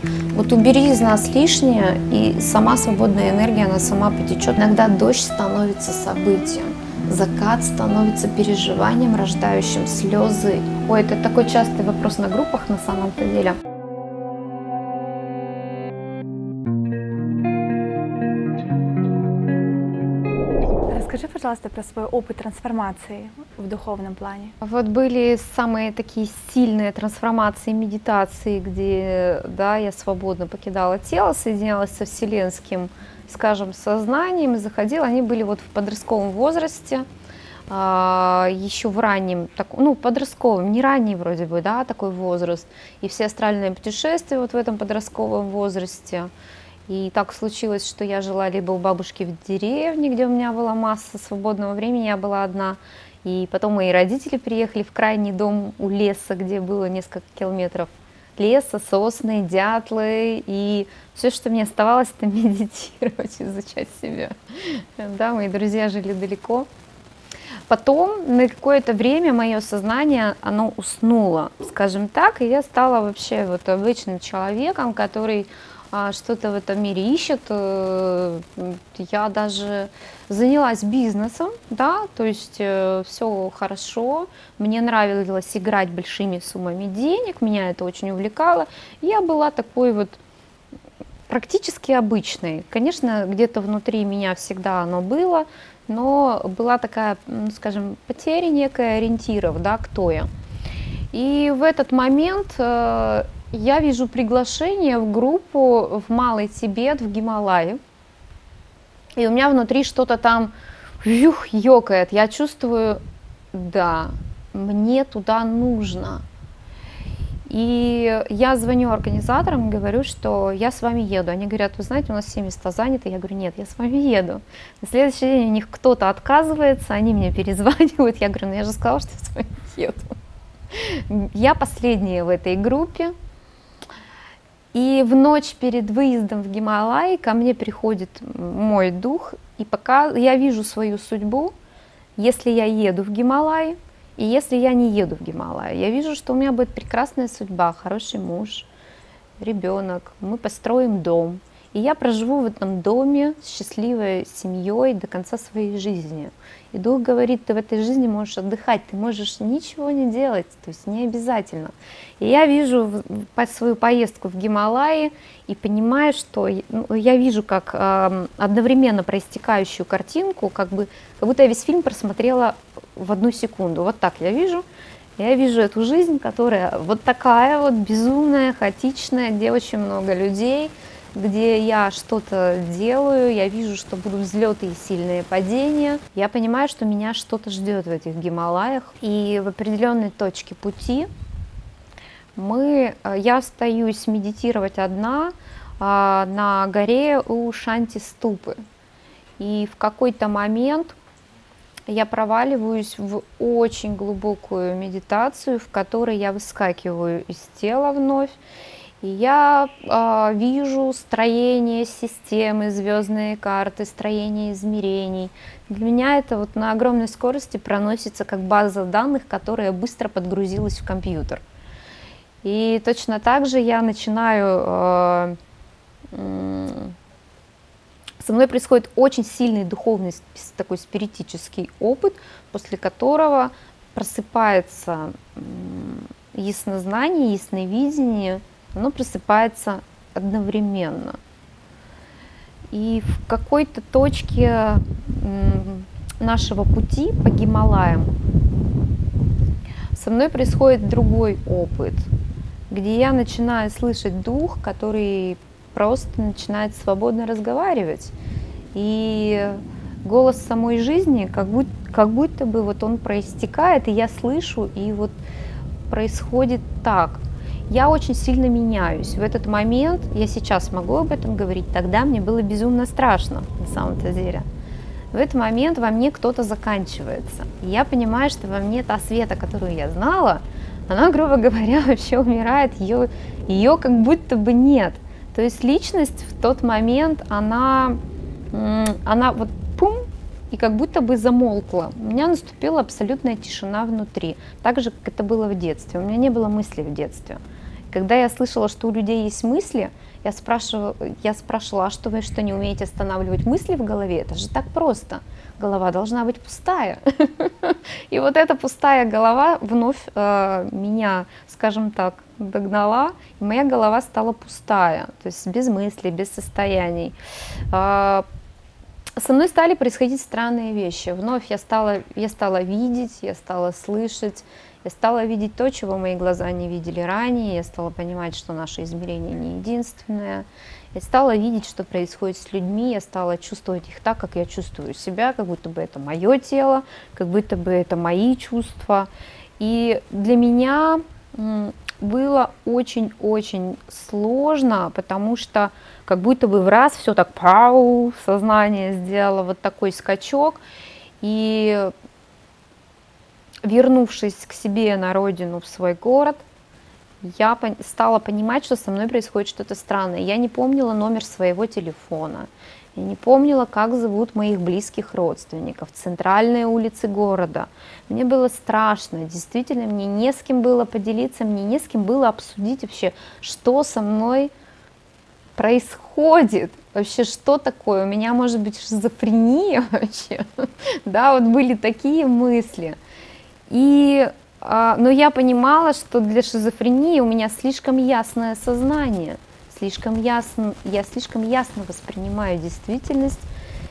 Вот убери из нас лишнее, и сама свободная энергия, она сама потечет. Иногда дождь становится событием, закат становится переживанием, рождающим слезы. Ой, это такой частый вопрос на группах на самом-то деле. Расскажи, пожалуйста, про свой опыт трансформации в духовном плане. Вот были самые такие сильные трансформации медитации, где, да, я свободно покидала тело, соединялась со вселенским, скажем, сознанием и заходила. Они были вот в подростковом возрасте, еще в раннем, ну, подростковом, не ранний вроде бы, да, такой возраст. И все астральные путешествия вот в этом подростковом возрасте. И так случилось, что я жила либо у бабушки в деревне, где у меня была масса свободного времени, я была одна. И потом мои родители приехали в крайний дом у леса, где было несколько километров леса, сосны, дятлы. И все, что мне оставалось, это медитировать, изучать себя. Да, мои друзья жили далеко. Потом на какое-то время мое сознание, оно уснуло, скажем так, и я стала вообще вот обычным человеком, который что-то в этом мире ищет. Я даже занялась бизнесом, да, то есть все хорошо, мне нравилось играть большими суммами денег, меня это очень увлекало. Я была такой вот практически обычной. Конечно, где-то внутри меня всегда оно было, но была такая, скажем, потеря некая ориентиров, да, кто я. И в этот момент я вижу приглашение в группу в Малый Тибет, в Гималаи. И у меня внутри что-то там ёкает. Я чувствую, да, мне туда нужно. И я звоню организаторам и говорю, что я с вами еду. Они говорят, вы знаете, у нас все места заняты. Я говорю, нет, я с вами еду. На следующий день у них кто-то отказывается, они мне перезванивают. Я говорю, ну я же сказала, что я с вами еду. Я последняя в этой группе. И в ночь перед выездом в Гималаи ко мне приходит мой дух, и пока я вижу свою судьбу, если я еду в Гималаи, и если я не еду в Гималаи, я вижу, что у меня будет прекрасная судьба, хороший муж, ребенок, мы построим дом. И я проживу в этом доме с счастливой семьей до конца своей жизни. И дух говорит, ты в этой жизни можешь отдыхать, ты можешь ничего не делать, то есть не обязательно. И я вижу свою поездку в Гималаи и понимаю, что я вижу как одновременно проистекающую картинку, как будто я весь фильм просмотрела в одну секунду. Вот так я вижу. Я вижу эту жизнь, которая вот такая вот безумная, хаотичная, где очень много людей, где я что-то делаю, я вижу, что будут взлеты и сильные падения. Я понимаю, что меня что-то ждет в этих Гималаях. И в определенной точке пути я остаюсь медитировать одна на горе у Шанти-ступы. И в какой-то момент я проваливаюсь в очень глубокую медитацию, в которой я выскакиваю из тела вновь. И я вижу строение системы, звездные карты, строение измерений. Для меня это вот на огромной скорости проносится как база данных, которая быстро подгрузилась в компьютер. И точно так же я начинаю... Со мной происходит очень сильный духовный, такой спиритический опыт, после которого просыпается яснознание, ясновидение. Оно просыпается одновременно. И в какой-то точке нашего пути по Гималаям со мной происходит другой опыт, где я начинаю слышать дух, который просто начинает свободно разговаривать. И голос самой жизни, как будто бы вот он проистекает, и я слышу, и вот происходит так. Я очень сильно меняюсь. В этот момент, я сейчас могу об этом говорить, тогда мне было безумно страшно, на самом-то деле. В этот момент во мне кто-то заканчивается. И я понимаю, что во мне та Света, которую я знала, она, грубо говоря, вообще умирает, ее как будто бы нет. То есть личность в тот момент, она вот пум, и как будто бы замолкла. У меня наступила абсолютная тишина внутри, так же, как это было в детстве. У меня не было мыслей в детстве. когда я слышала, что у людей есть мысли, я спрашивала, а что вы что, не умеете останавливать мысли в голове? Это же так просто. Голова должна быть пустая. И вот эта пустая голова вновь меня, скажем так, догнала, и моя голова стала пустая, то есть без мыслей, без состояний. Со мной стали происходить странные вещи. Вновь я стала видеть, я стала слышать, я стала видеть то, чего мои глаза не видели ранее, я стала понимать, что наше измерение не единственное, я стала видеть, что происходит с людьми, я стала чувствовать их так, как я чувствую себя, как будто бы это мое тело, как будто бы это мои чувства. И для меня было очень-очень сложно, потому что как будто бы в раз все так пау, сознание сделало вот такой скачок. И вернувшись к себе на родину, в свой город, я стала понимать, что со мной происходит что-то странное. Я не помнила номер своего телефона, я не помнила, как зовут моих близких родственников, центральные улицы города. Мне было страшно, действительно, мне не с кем было поделиться, мне не с кем было обсудить вообще, что со мной происходит, вообще что такое, у меня может быть шизофрения вообще, да, вот были такие мысли. Но я понимала, что для шизофрении у меня слишком ясное сознание, я слишком ясно воспринимаю действительность,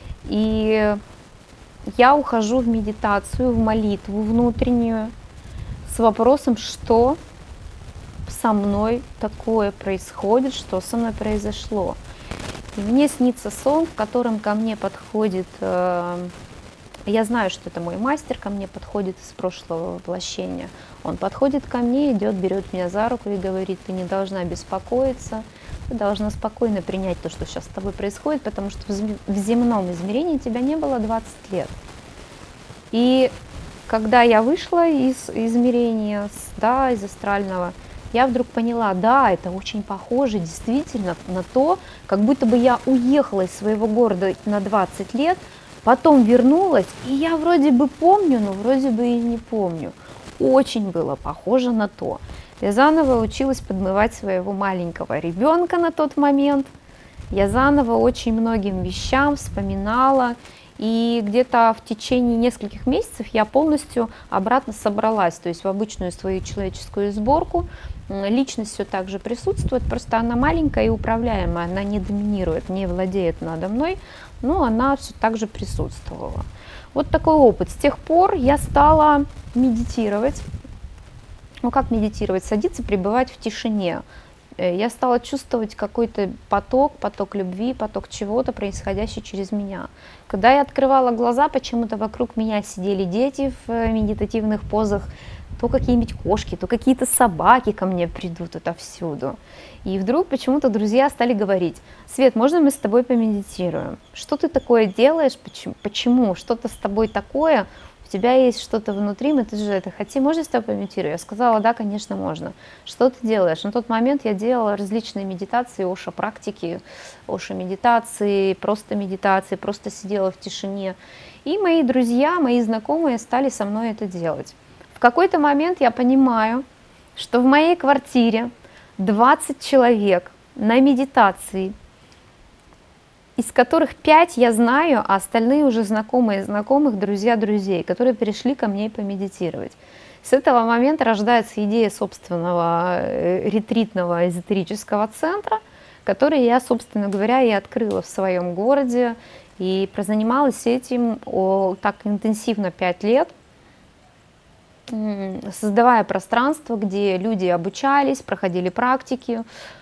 и я ухожу в медитацию, в молитву внутреннюю с вопросом, что со мной такое происходит, что со мной произошло. И мне снится сон, в котором ко мне подходит, я знаю, что это мой мастер, ко мне подходит из прошлого воплощения. Он подходит ко мне, идет, берет меня за руку и говорит: ты не должна беспокоиться, ты должна спокойно принять то, что сейчас с тобой происходит, потому что в земном измерении тебя не было 20 лет. И когда я вышла из измерения, да, из астрального, я вдруг поняла, да, это очень похоже действительно на то, как будто бы я уехала из своего города на 20 лет, потом вернулась, и я вроде бы помню, но вроде бы и не помню. Очень было похоже на то. Я заново училась подмывать своего маленького ребенка на тот момент. Я заново очень многим вещам вспоминала. И где-то в течение нескольких месяцев я полностью обратно собралась, то есть в обычную свою человеческую сборку. Личность все так же присутствует, просто она маленькая и управляемая, она не доминирует, не владеет надо мной, но она все так же присутствовала. Вот такой опыт. С тех пор я стала медитировать. Ну как медитировать? Садиться, пребывать в тишине. Я стала чувствовать какой-то поток любви, поток чего-то, происходящий через меня. Когда я открывала глаза, почему-то вокруг меня сидели дети в медитативных позах, то какие-нибудь кошки, то какие-то собаки ко мне придут отовсюду. И вдруг почему-то друзья стали говорить: Свет, можно мы с тобой помедитируем? Что ты такое делаешь? Почему? Что-то с тобой такое? У тебя есть что-то внутри, мы ты же это хотим, можно с тобой помедитировать? Я сказала: да, конечно, можно. Что ты делаешь? На тот момент я делала различные медитации, оша-практики, оша-медитации, просто сидела в тишине. И мои друзья, мои знакомые стали со мной это делать. В какой-то момент я понимаю, что в моей квартире 20 человек на медитации, из которых 5 я знаю, а остальные уже знакомые знакомых, друзья друзей, которые пришли ко мне помедитировать. С этого момента рождается идея собственного ретритного эзотерического центра, который я, собственно говоря, и открыла в своем городе, и прозанималась этим так интенсивно 5 лет, создавая пространство, где люди обучались, проходили практики,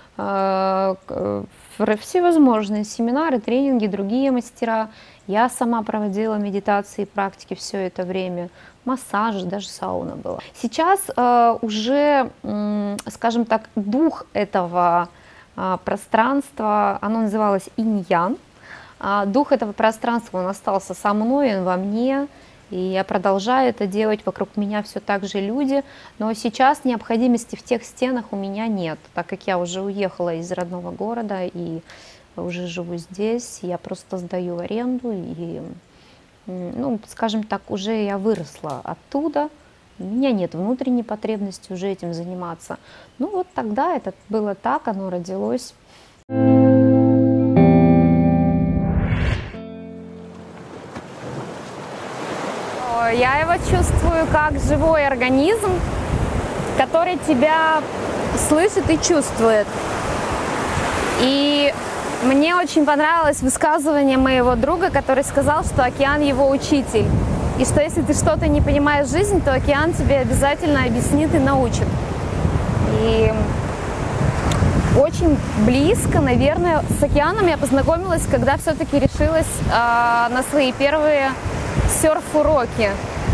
всевозможные семинары, тренинги, другие мастера. Я сама проводила медитации, практики все это время, массажи, даже сауна была. Сейчас уже, скажем так, дух этого пространства, оно называлось инь-ян. Дух этого пространства, он остался со мной, он во мне. И я продолжаю это делать, вокруг меня все так же люди, но сейчас необходимости в тех стенах у меня нет, так как я уже уехала из родного города и уже живу здесь, я просто сдаю в аренду, и, ну, скажем так, уже я выросла оттуда, У меня нет внутренней потребности уже этим заниматься. Ну вот тогда это было так, оно родилось. Я его чувствую как живой организм, который тебя слышит и чувствует. И мне очень понравилось высказывание моего друга, который сказал, что океан его учитель. И что если ты что-то не понимаешь в жизни, то океан тебе обязательно объяснит и научит. И очень близко, наверное, с океаном я познакомилась, когда все-таки решилась на свои первые серф-уроки.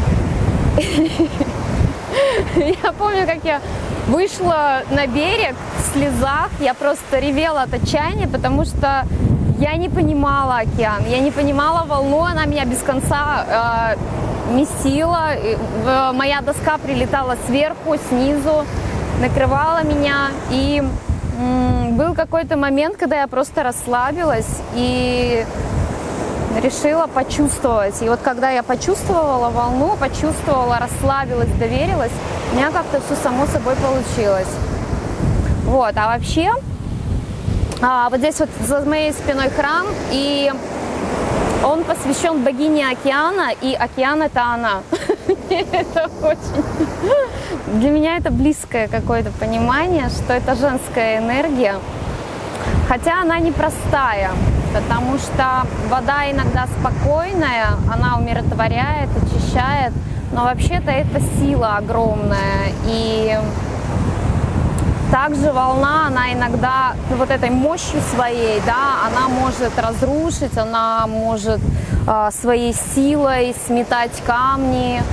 Я помню, как я вышла на берег в слезах, я просто ревела от отчаяния, потому что я не понимала океан, я не понимала волну, она меня без конца месила, моя доска прилетала сверху, снизу, накрывала меня, и был какой-то момент, когда я просто расслабилась и решила почувствовать. И вот когда я почувствовала волну, почувствовала, расслабилась, доверилась, у меня как-то все само собой получилось. Вот, а вообще, вот здесь вот за моей спиной храм, и он посвящен богине океана, и океан — это она. Это очень... Для меня это близкое какое-то понимание, что это женская энергия, хотя она непростая. Потому что вода иногда спокойная, она умиротворяет, очищает, но вообще-то это сила огромная. И также волна, она иногда вот этой мощью своей, да, она может разрушить, она может своей силой сметать камни.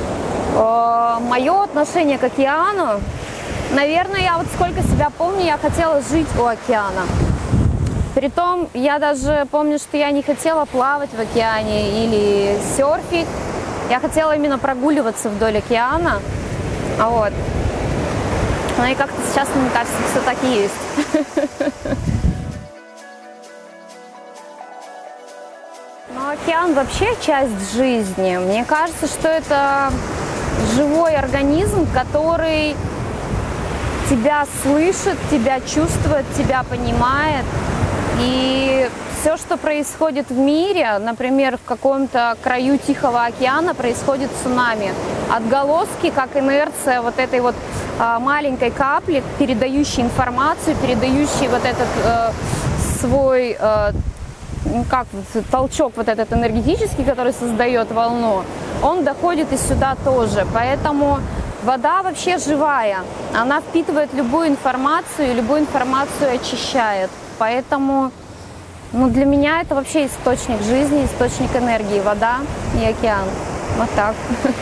Мое отношение к океану, наверное, я вот сколько себя помню, я хотела жить у океана. Притом, я даже помню, что я не хотела плавать в океане или серфить. Я хотела именно прогуливаться вдоль океана. Вот. Ну и как-то сейчас, мне кажется, все так и есть. Но океан вообще часть жизни. Мне кажется, что это живой организм, который тебя слышит, тебя чувствует, тебя понимает. И все, что происходит в мире, например, в каком-то краю Тихого океана происходит цунами. Отголоски, как инерция вот этой вот маленькой капли, передающей информацию, передающей вот этот свой толчок вот этот энергетический, который создает волну, он доходит и сюда тоже. Поэтому вода вообще живая, она впитывает любую информацию и любую информацию очищает. Поэтому для меня это вообще источник жизни, источник энергии, вода и океан. Вот так.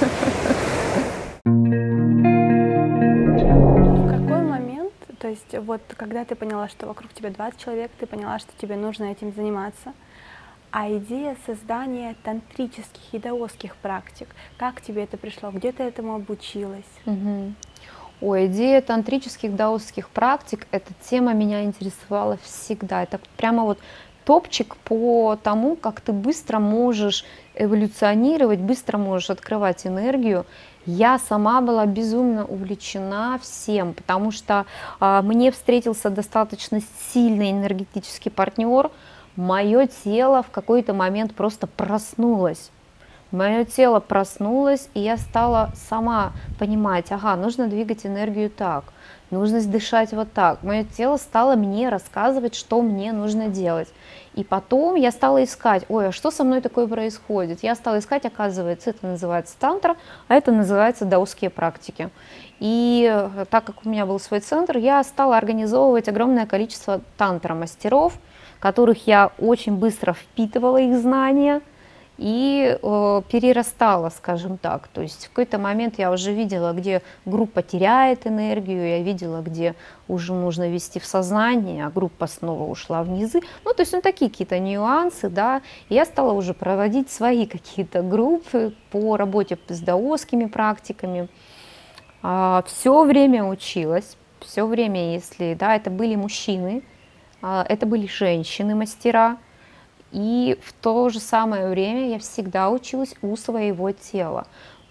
В какой момент, то есть вот когда ты поняла, что вокруг тебя 20 человек, ты поняла, что тебе нужно этим заниматься, а идея создания тантрических и даосских практик, как тебе это пришло, где ты этому обучилась? Идея тантрических даосских практик, эта тема меня интересовала всегда. Это прямо вот топчик по тому, как ты быстро можешь эволюционировать, быстро можешь открывать энергию. Я сама была безумно увлечена всем, потому что мне встретился достаточно сильный энергетический партнер. Мое тело в какой-то момент просто проснулось. Мое тело проснулось, и я стала сама понимать, ага, нужно двигать энергию так, нужно дышать вот так. Мое тело стало мне рассказывать, что мне нужно делать. И потом я стала искать, ой, а что со мной такое происходит? Я стала искать, оказывается, это называется тантра, а это называется даосские практики. И так как у меня был свой центр, я стала организовывать огромное количество тантра-мастеров, которых я очень быстро впитывала их знания и перерастала, скажем так. То есть в какой-то момент я уже видела, где группа теряет энергию, я видела, где уже нужно вести в сознание, а группа снова ушла в низы. Ну, то есть такие какие-то нюансы, да. И я стала уже проводить свои какие-то группы по работе с даосскими практиками. Все время училась, все время, если, да, это были мужчины, это были женщины-мастера. И в то же самое время я всегда училась у своего тела,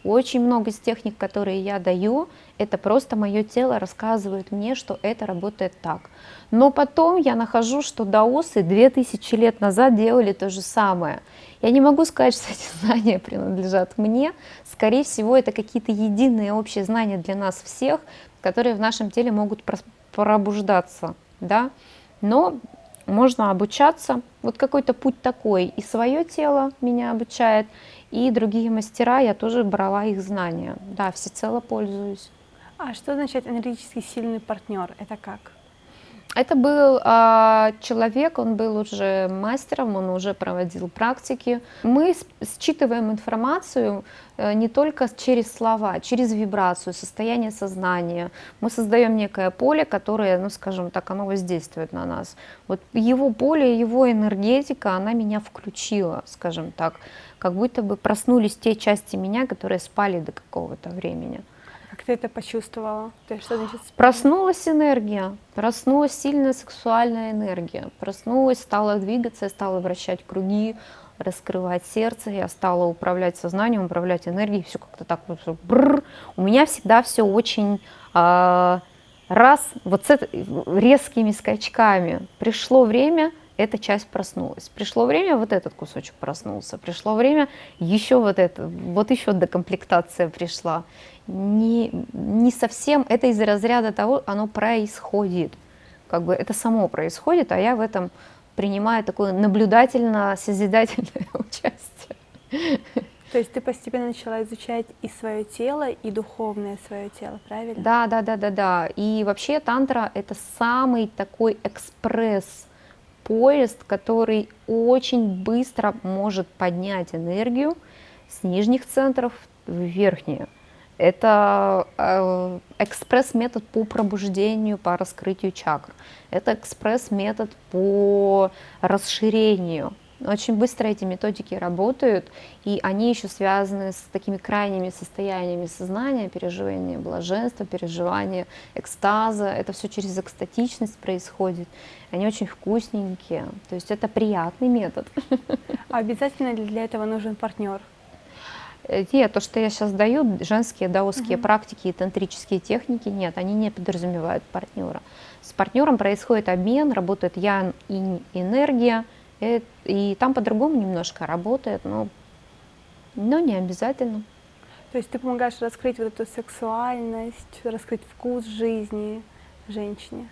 Очень много из техник, которые я даю, это просто мое тело рассказывает мне, что это работает так. Но потом я нахожу, что даосы 2000 лет назад делали то же самое. Я не могу сказать, что эти знания принадлежат мне. Скорее всего, это какие-то единые общие знания для нас всех, которые в нашем теле могут пробуждаться. Да? Но можно обучаться. Вот какой-то путь такой. И свое тело меня обучает, и другие мастера, я тоже брала их знания. Да, всецело пользуюсь. А что означает энергетически сильный партнер? Это как? Это был человек, он был уже мастером, он уже проводил практики. Мы считываем информацию не только через слова, через вибрацию, состояние сознания. Мы создаем некое поле, которое, ну скажем так, оно воздействует на нас. Вот его поле, его энергетика, она меня включила, скажем так. Как будто бы проснулись те части меня, которые спали до какого-то времени. Как ты это почувствовала? То есть, что значит Проснулась энергия, проснулась сильная сексуальная энергия, проснулась, стала двигаться, я стала вращать круги, раскрывать сердце, я стала управлять сознанием, управлять энергией, все как-то так вот. Бррр. У меня всегда все очень раз, вот с резкими скачками. Пришло время, эта часть проснулась. Пришло время, вот этот кусочек проснулся. Пришло время, еще вот это, вот еще декомплектация пришла. Не совсем, это из разряда того, оно происходит. Как бы это само происходит, а я в этом принимаю такое наблюдательно-созидательное участие. То есть ты постепенно начала изучать и свое тело, и духовное свое тело, правильно? Да. И вообще тантра — это самый такой экспресс-поезд, который очень быстро может поднять энергию с нижних центров в верхние. Это экспресс-метод по пробуждению, по раскрытию чакр. Это экспресс-метод по расширению. Очень быстро эти методики работают, и они еще связаны с такими крайними состояниями сознания, переживания блаженства, переживания экстаза. Это все через экстатичность происходит. Они очень вкусненькие. То есть это приятный метод. А обязательно ли для этого нужен партнер? Нет, то, что я сейчас даю, женские даосские практики и тантрические техники, нет, они не подразумевают партнера. С партнером происходит обмен, работает ян и энергия, и там по-другому немножко работает, но не обязательно. То есть ты помогаешь раскрыть вот эту сексуальность, раскрыть вкус жизни женщине?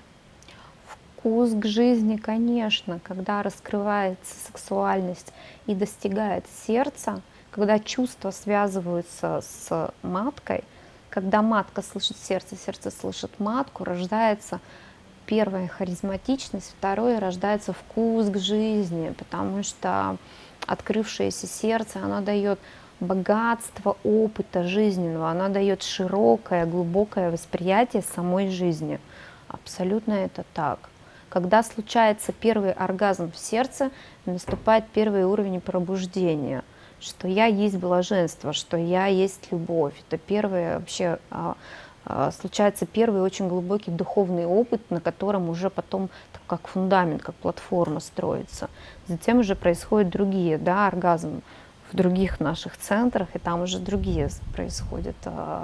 Вкус к жизни, конечно, когда раскрывается сексуальность и достигает сердца, когда чувства связываются с маткой, когда матка слышит сердце, сердце слышит матку, рождается первая харизматичность, второе рождается вкус к жизни, потому что открывшееся сердце, оно дает богатство опыта жизненного, оно дает широкое, глубокое восприятие самой жизни. Абсолютно это так. Когда случается первый оргазм в сердце, наступает первый уровень пробуждения, что я есть блаженство, что я есть любовь. Это первое вообще случается первый очень глубокий духовный опыт, на котором уже потом как фундамент, как платформа строится. Затем уже происходят другие, да, оргазм в других наших центрах, и там уже другие происходят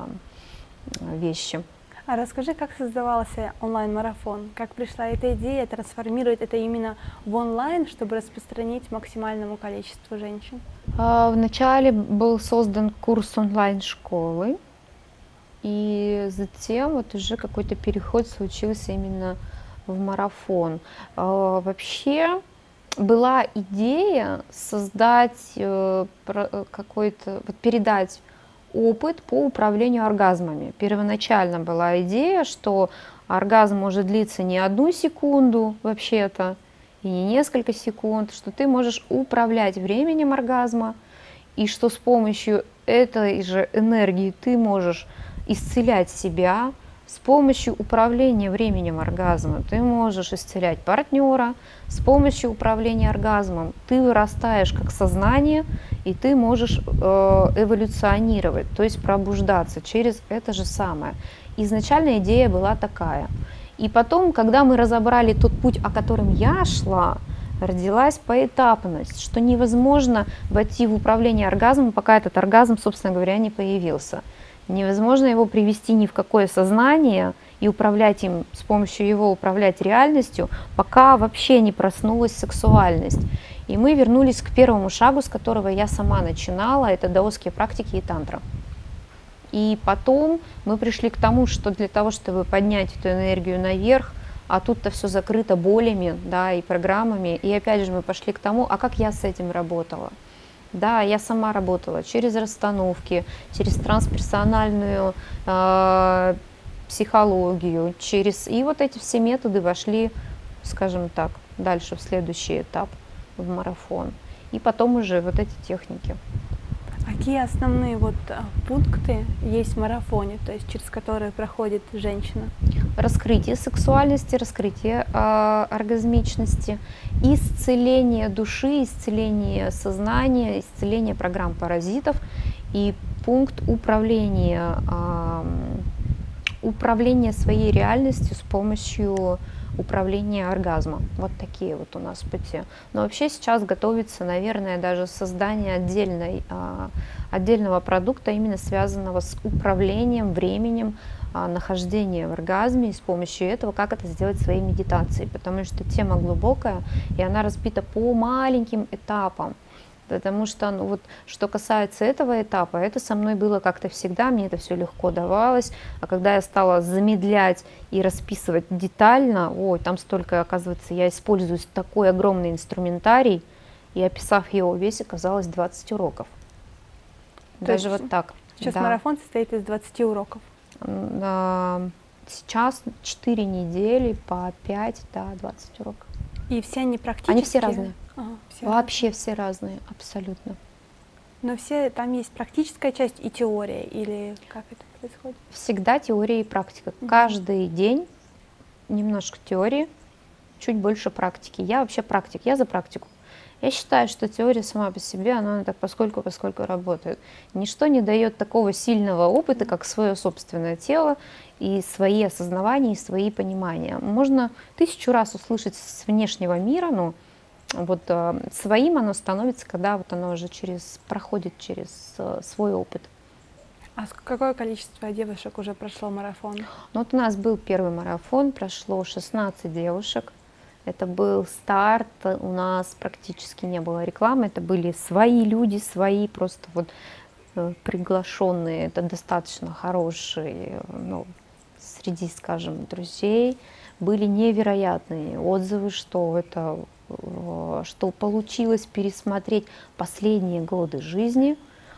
вещи. А расскажи, как создавался онлайн-марафон? Как пришла эта идея трансформировать это именно в онлайн, чтобы распространить максимальному количеству женщин? Вначале был создан курс онлайн-школы, и затем вот уже какой-то переход случился именно в марафон. Вообще была идея создать какой-то, передать опыт по управлению оргазмами. Первоначально была идея, что оргазм может длиться не 1 секунду вообще-то, и не несколько секунд, что ты можешь управлять временем оргазма, и что с помощью этой же энергии ты можешь исцелять себя, с помощью управления временем оргазма ты можешь исцелять партнера, с помощью управления оргазмом ты вырастаешь как сознание, и ты можешь эволюционировать, то есть пробуждаться через это же самое. Изначально идея была такая. И потом, когда мы разобрали тот путь, о котором я шла, родилась поэтапность, что невозможно войти в управление оргазмом, пока этот оргазм, собственно говоря, не появился. Невозможно его привести ни в какое сознание и управлять им, с помощью его управлять реальностью, пока вообще не проснулась сексуальность. И мы вернулись к первому шагу, с которого я сама начинала, это даосские практики и тантра. И потом мы пришли к тому, что для того, чтобы поднять эту энергию наверх, а тут-то все закрыто болями, да, и программами, и опять же мы пошли к тому, а как я с этим работала. Да, я сама работала через расстановки, через трансперсональную психологию, и вот эти все методы вошли, скажем так, дальше в следующий этап, в марафон. И потом уже вот эти техники. Какие основные пункты есть в марафоне, то есть через которые проходит женщина? Раскрытие сексуальности, раскрытие оргазмичности, исцеление души, исцеление сознания, исцеление программ паразитов и пункт управления своей реальностью с помощью управления оргазмом. Вот такие вот у нас пути. Но вообще сейчас готовится, наверное, даже создание отдельного продукта, именно связанного с управлением временем нахождения в оргазме, и с помощью этого, как это сделать в своей медитации, потому что тема глубокая, и она разбита по маленьким этапам. Потому что, что касается этого этапа, это со мной было как-то всегда, мне это все легко давалось. А когда я стала замедлять и расписывать детально, там столько, оказывается, я использую такой огромный инструментарий, и описав его весь, оказалось 20 уроков. Даже вот так. Сейчас марафон состоит из 20 уроков. Сейчас 4 недели по 5, 20 уроков. И все они практические? Они все разные. Вообще разные. все разные, абсолютно. Но там есть практическая часть и теория, или как это происходит? Всегда теория и практика. Каждый день немножко теории, чуть больше практики. Я вообще практик, я за практику. Я считаю, что теория сама по себе, она так поскольку работает. Ничто не дает такого сильного опыта, как свое собственное тело и свои осознавания, и свои понимания. Можно 1000 раз услышать с внешнего мира, но своим оно становится, когда оно уже проходит через свой опыт. А какое количество девушек уже прошло марафон? У нас был первый марафон, прошло 16 девушек. Это был старт, у нас практически не было рекламы, это были свои люди, свои просто приглашенные, это достаточно хорошие, среди, скажем, друзей. Были невероятные отзывы, что получилось пересмотреть последние годы жизни.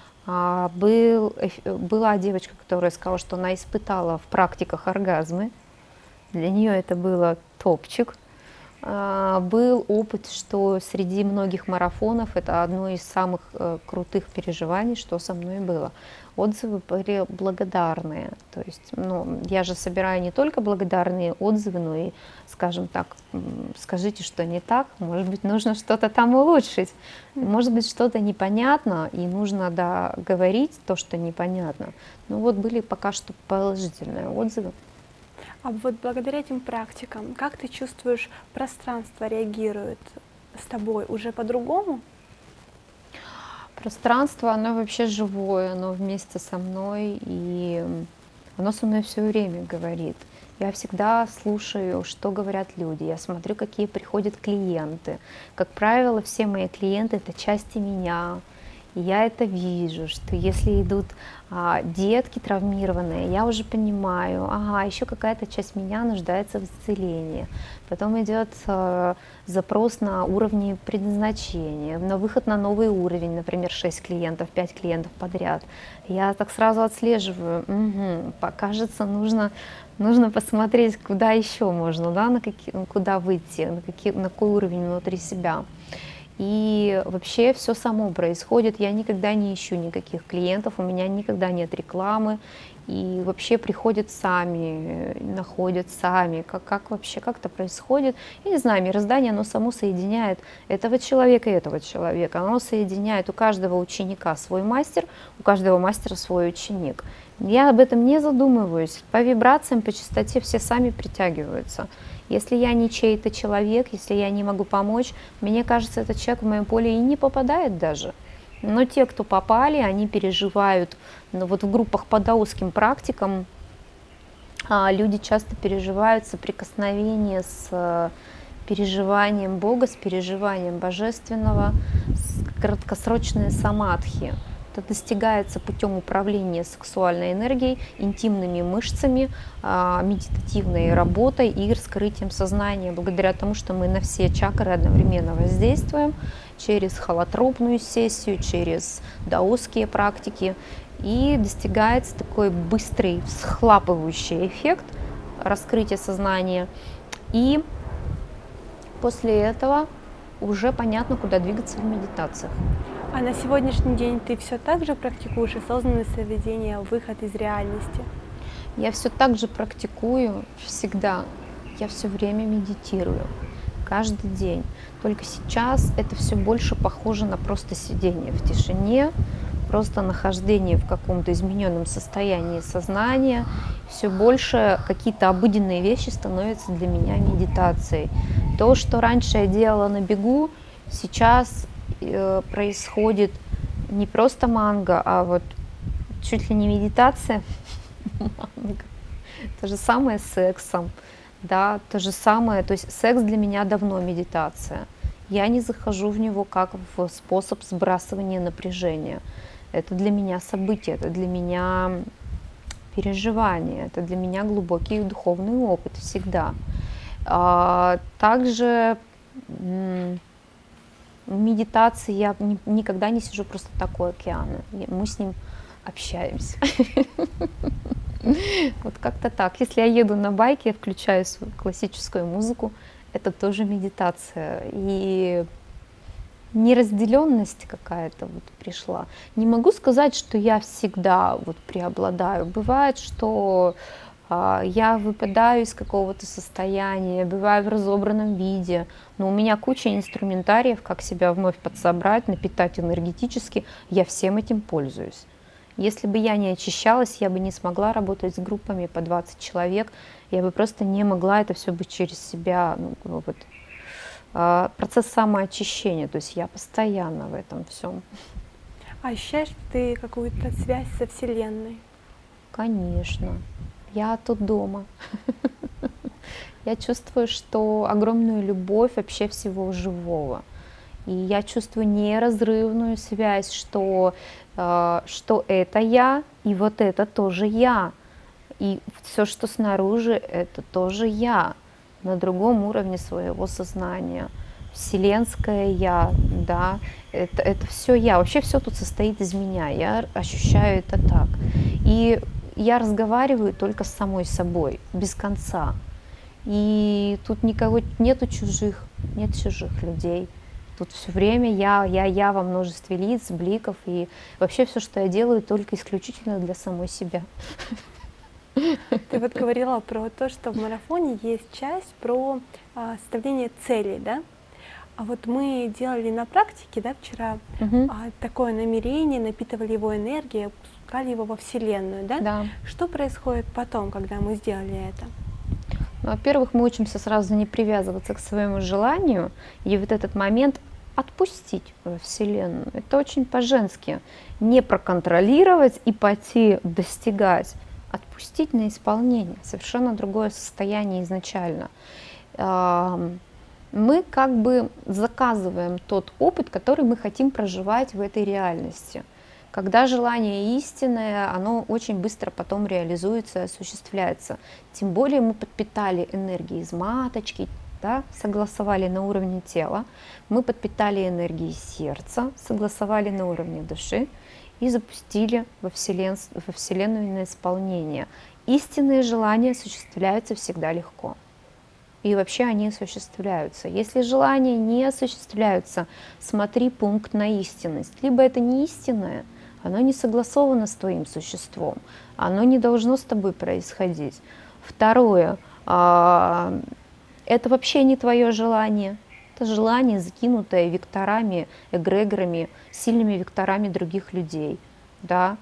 Была девочка, которая сказала, что она испытала в практиках оргазмы. Для нее это было топчик. Был опыт, что среди многих марафонов это одно из самых крутых переживаний, что со мной было. Отзывы были благодарные. То есть, я же собираю не только благодарные отзывы, но и, скажем так, скажите, что не так, может быть, нужно что-то там улучшить, может быть, что-то непонятно, и нужно говорить то, что непонятно. Были пока что положительные отзывы. А благодаря этим практикам, как ты чувствуешь, пространство реагирует с тобой уже по-другому? Пространство, оно вообще живое, оно вместе со мной, и оно со мной все время говорит. Я всегда слушаю, что говорят люди, я смотрю, какие приходят клиенты. Как правило, все мои клиенты — это части меня. И я это вижу, что если идут детки травмированные, я уже понимаю, еще какая-то часть меня нуждается в исцелении. Потом идет запрос на уровни предназначения, на выход на новый уровень, например, 6 клиентов, 5 клиентов подряд. Я так сразу отслеживаю, кажется, нужно посмотреть, куда еще можно, куда выйти, на какой уровень внутри себя. И вообще все само происходит, я никогда не ищу никаких клиентов, у меня никогда нет рекламы, и вообще приходят сами, находят сами, как это происходит. Я не знаю, мироздание, оно само соединяет этого человека и этого человека, оно соединяет у каждого ученика свой мастер, у каждого мастера свой ученик. Я об этом не задумываюсь, по вибрациям, по частоте все сами притягиваются. Если я не чей-то человек, если я не могу помочь, мне кажется, этот человек в моем поле и не попадает даже. Но те, кто попали, они переживают, ну, вот в группах по даосским практикам люди часто переживают соприкосновение с переживанием Бога, с переживанием Божественного, с краткосрочной самадхи. Это достигается путем управления сексуальной энергией, интимными мышцами, медитативной работой и раскрытием сознания, благодаря тому, что мы на все чакры одновременно воздействуем через холотропную сессию, через даосские практики, и достигается такой быстрый всхлапывающий эффект раскрытия сознания. И после этого уже понятно, куда двигаться в медитациях. А на сегодняшний день ты все так же практикуешь осознанное сновидение, выход из реальности? Я все так же практикую всегда. Я все время медитирую, каждый день. Только сейчас это все больше похоже на просто сидение в тишине, просто нахождение в каком-то измененном состоянии сознания. Все больше какие-то обыденные вещи становятся для меня медитацией. То, что раньше я делала на бегу, сейчас происходит не просто манга, а вот чуть ли не медитация манга. То же самое с сексом, да, то же самое, то есть секс для меня давно медитация. Я не захожу в него как в способ сбрасывания напряжения. Это для меня событие, это для меня переживание, это для меня глубокий духовный опыт всегда. Также в медитации я никогда не сижу просто так у океана. Мы с ним общаемся. Вот как-то так. Если я еду на байке, я включаю свою классическую музыку, это тоже медитация. И неразделенность какая-то вот пришла. Не могу сказать, что я всегда вот преобладаю. Бывает, что я выпадаю из какого-то состояния, бываю в разобранном виде, но у меня куча инструментариев, как себя вновь подсобрать, напитать энергетически, я всем этим пользуюсь. Если бы я не очищалась, я бы не смогла работать с группами по 20 человек, я бы просто не могла это все быть через себя, процесс самоочищения, то есть я постоянно в этом всем. А ощущаешь ты какую-то связь со Вселенной? Конечно. Я тут дома. Я чувствую, что огромную любовь вообще всего живого. И я чувствую неразрывную связь, что это я, и вот это тоже я. И все, что снаружи, это тоже я, на другом уровне своего сознания. Вселенское я, да, это все я. Вообще все тут состоит из меня. Я ощущаю это так. И я разговариваю только с самой собой, без конца. И тут никого нету чужих, нет чужих людей. Тут все время я во множестве лиц, бликов. И вообще все, что я делаю, только исключительно для самой себя. Ты вот говорила про то, что в марафоне есть часть про составление целей, да? А вот мы делали на практике, да, вчера такое намерение, напитывали его энергией, пускали его во Вселенную, да? Да. Что происходит потом, когда мы сделали это? Во-первых, мы учимся сразу не привязываться к своему желанию и вот этот момент отпустить во Вселенную. Это очень по-женски. Не проконтролировать и пойти достигать. Отпустить на исполнение. Совершенно другое состояние изначально. Мы как бы заказываем тот опыт, который мы хотим проживать в этой реальности. Когда желание истинное, оно очень быстро потом реализуется и осуществляется. Тем более мы подпитали энергией из маточки, да, согласовали на уровне тела, мы подпитали энергией сердца, согласовали на уровне души и запустили во Вселенную на исполнение. Истинные желания осуществляются всегда легко. И вообще они осуществляются. Если желания не осуществляются, смотри пункт на истинность. Либо это не истинное, оно не согласовано с твоим существом, оно не должно с тобой происходить. Второе, это вообще не твое желание. Это желание, закинутое векторами, эгрегорами, сильными векторами других людей. Да?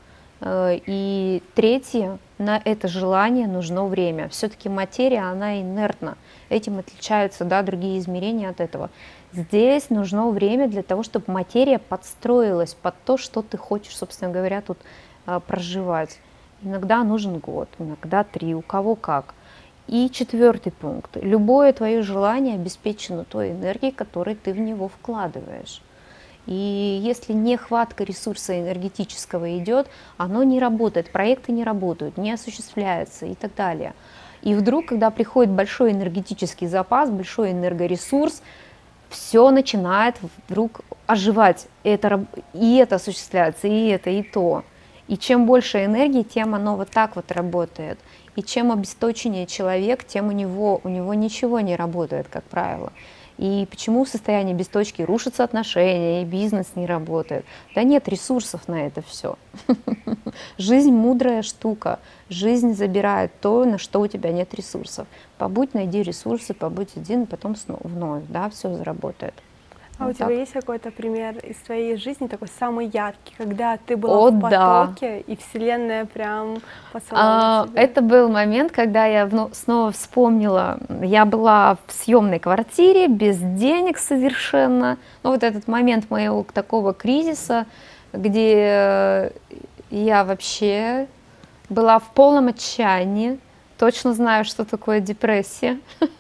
И третье, на это желание нужно время. Все-таки материя, она инертна. этим отличаются, да, другие измерения от этого. Здесь нужно время для того, чтобы материя подстроилась под то, что ты хочешь, собственно говоря, тут проживать. Иногда нужен год, иногда 3, у кого как. И 4 пункт. Любое твое желание обеспечено той энергией, которую ты в него вкладываешь. И если нехватка ресурса энергетического идет, оно не работает, проекты не работают, не осуществляются и так далее. И вдруг, когда приходит большой энергетический запас, большой энергоресурс, все начинает вдруг оживать. И это осуществляется, и то. И чем больше энергии, тем оно вот так вот работает. И чем обесточеннее человек, тем у него ничего не работает, как правило. И почему в состоянии без точки рушатся отношения, и бизнес не работает? Да нет ресурсов на это все. Жизнь мудрая штука. Жизнь забирает то, на что у тебя нет ресурсов. Побудь, найди ресурсы, побудь один, и потом вновь, да, все заработает. А вот у тебя так. есть какой-то пример из твоей жизни, такой самый яркий, когда ты была в потоке, и Вселенная прям посылала тебе? Это был момент, когда я снова вспомнила, я была в съемной квартире, без денег совершенно. Ну, вот этот момент моего такого кризиса, где я вообще была в полном отчаянии, точно знаю, что такое депрессия.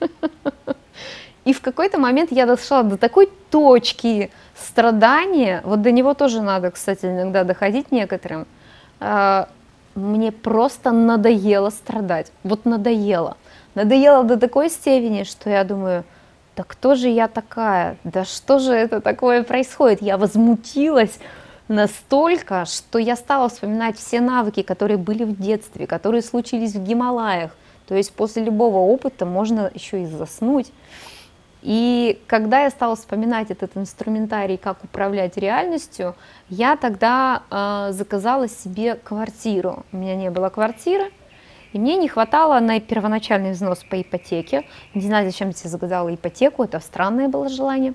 И в какой-то момент я дошла до такой точки страдания, вот до него тоже надо, кстати, иногда доходить некоторым, мне просто надоело страдать, вот надоело. Надоело до такой степени, что я думаю, да кто же я такая, да что же это такое происходит? Я возмутилась настолько, что я стала вспоминать все навыки, которые были в детстве, которые случились в Гималаях. То есть после любого опыта можно еще и заснуть. И когда я стала вспоминать этот инструментарий, как управлять реальностью, я тогда заказала себе квартиру. У меня не было квартиры, и мне не хватало на первоначальный взнос по ипотеке. Не знаю, зачем я себе заказала ипотеку, это странное было желание.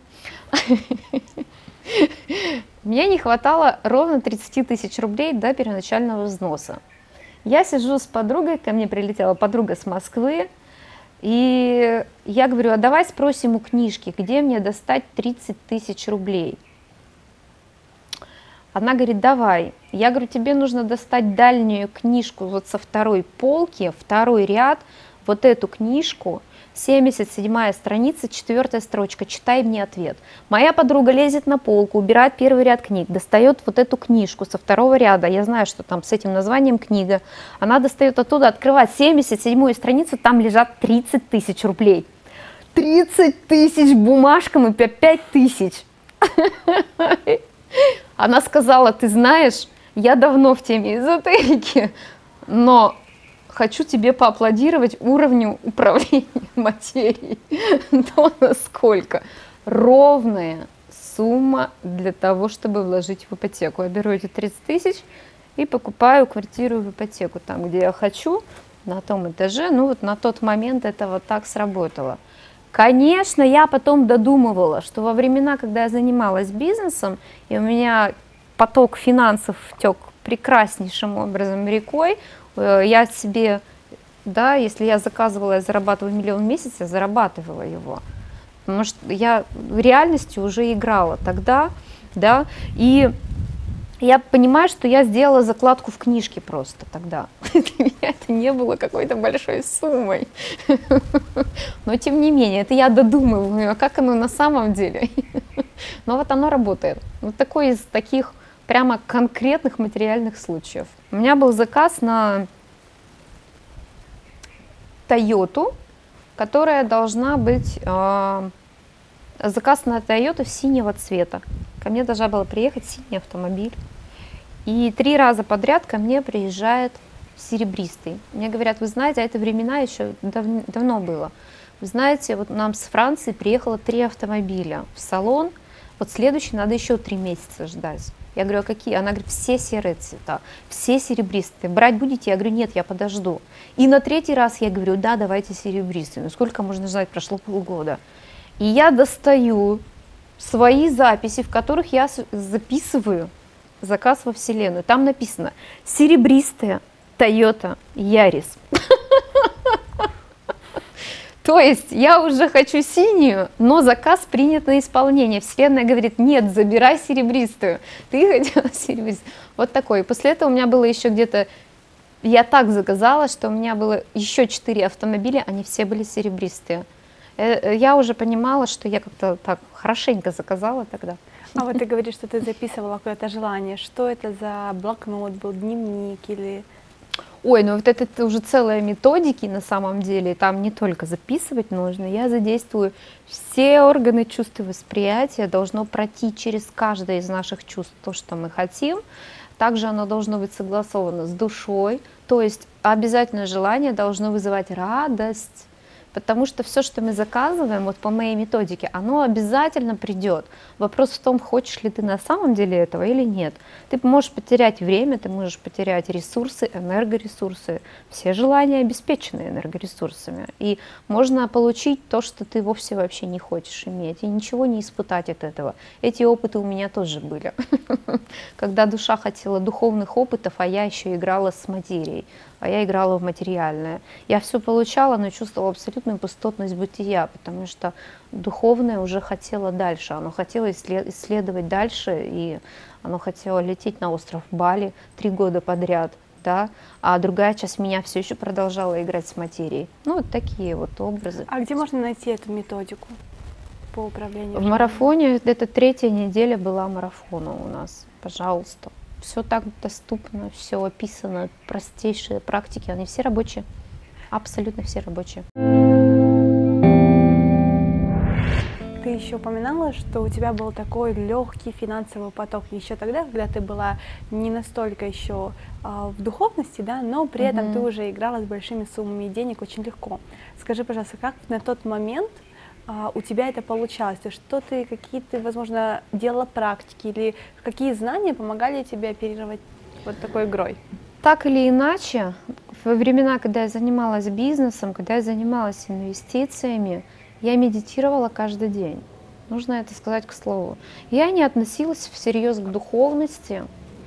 Мне не хватало ровно 30 тысяч рублей до первоначального взноса. Я сижу с подругой, ко мне прилетела подруга с Москвы, и я говорю, а давай спросим у книжки, где мне достать 30 тысяч рублей. Она говорит, давай. Я говорю, тебе нужно достать дальнюю книжку вот со 2-й полки, 2-й ряд, вот эту книжку, 77-я страница, 4-я строчка, читай мне ответ. Моя подруга лезет на полку, убирает 1-й ряд книг, достает вот эту книжку со 2-го ряда, я знаю, что там с этим названием книга, она достает оттуда, открывает 77-ю страницу, там лежат 30 тысяч рублей. 30 тысяч бумажкам и 5 тысяч. Она сказала, ты знаешь, я давно в теме эзотерики, но хочу тебе поаплодировать уровню управления материей. То насколько ровная сумма для того, чтобы вложить в ипотеку. Я беру эти 30 тысяч и покупаю квартиру в ипотеку там, где я хочу, на том этаже. Ну вот на тот момент это вот так сработало. Конечно, я потом додумывала, что во времена, когда я занималась бизнесом, и у меня поток финансов тек прекраснейшим образом рекой, я себе, да, если я заказывала, я зарабатывала 1 миллион в месяц, я зарабатывала его. Потому что я в реальности уже играла тогда, да, и я понимаю, что я сделала закладку в книжке просто тогда. Для меня это не было какой-то большой суммой. Но тем не менее, это я додумываю, а как оно на самом деле. Но вот оно работает. Вот такой из таких прямо конкретных материальных случаев. У меня был заказ на Тойоту, которая должна быть, заказ на Тойоту синего цвета. Ко мне должна была приехать синий автомобиль. И 3 раза подряд ко мне приезжает серебристый. Мне говорят, вы знаете, а это времена еще давно было. Вы знаете, вот нам с Франции приехало 3 автомобиля в салон, вот следующий надо еще 3 месяца ждать. Я говорю, а какие? Она говорит, все серые цвета, все серебристые. Брать будете? Я говорю, нет, я подожду. И на 3-й раз я говорю, да, давайте серебристые. Ну сколько можно ждать? Прошло полгода. И я достаю свои записи, в которых я записываю заказ во Вселенную. Там написано серебристая Toyota Yaris. То есть я уже хочу синюю, но заказ принят на исполнение. Вселенная говорит, нет, забирай серебристую. Ты хотела серебристую. Вот такой. После этого у меня было еще где-то, я так заказала, что у меня было еще 4 автомобиля, они все были серебристые. Я уже понимала, что я как-то так хорошенько заказала тогда. А вот ты говоришь, что ты записывала какое-то желание. Что это за блокнот был, дневник или... Ой, ну вот это уже целые методики на самом деле, там не только записывать нужно, я задействую все органы чувств и восприятия, должно пройти через каждое из наших чувств то, что мы хотим, также оно должно быть согласовано с душой, то есть обязательно желание должно вызывать радость, потому что все, что мы заказываем, вот по моей методике, оно обязательно придет. Вопрос в том, хочешь ли ты на самом деле этого или нет. Ты можешь потерять время, ты можешь потерять ресурсы, энергоресурсы. Все желания обеспечены энергоресурсами. И можно получить то, что ты вовсе вообще не хочешь иметь, и ничего не испытать от этого. Эти опыты у меня тоже были. Когда душа хотела духовных опытов, а я еще играла с материей. А я играла в материальное. Я все получала, но чувствовала абсолютную пустотность бытия, потому что духовное уже хотело дальше, оно хотело исследовать дальше, и оно хотело лететь на остров Бали 3 года подряд, да, а другая часть меня все еще продолжала играть с материей. Ну, вот такие вот образы. А где можно найти эту методику по управлению? В марафоне, это 3-я неделя была марафона у нас, пожалуйста. Все так доступно, все описано, простейшие практики, они все рабочие, абсолютно все рабочие. Ты еще упоминала, что у тебя был такой легкий финансовый поток еще тогда, когда ты была не настолько еще в духовности, да, но при этом ты уже играла с большими суммами денег очень легко. Скажи, пожалуйста, как на тот момент у тебя это получалось? То есть что ты, какие ты, возможно, делала практики или какие знания помогали тебе оперировать вот такой игрой? Так или иначе, во времена, когда я занималась бизнесом, когда я занималась инвестициями, я медитировала каждый день. Нужно это сказать к слову. Я не относилась всерьез к духовности.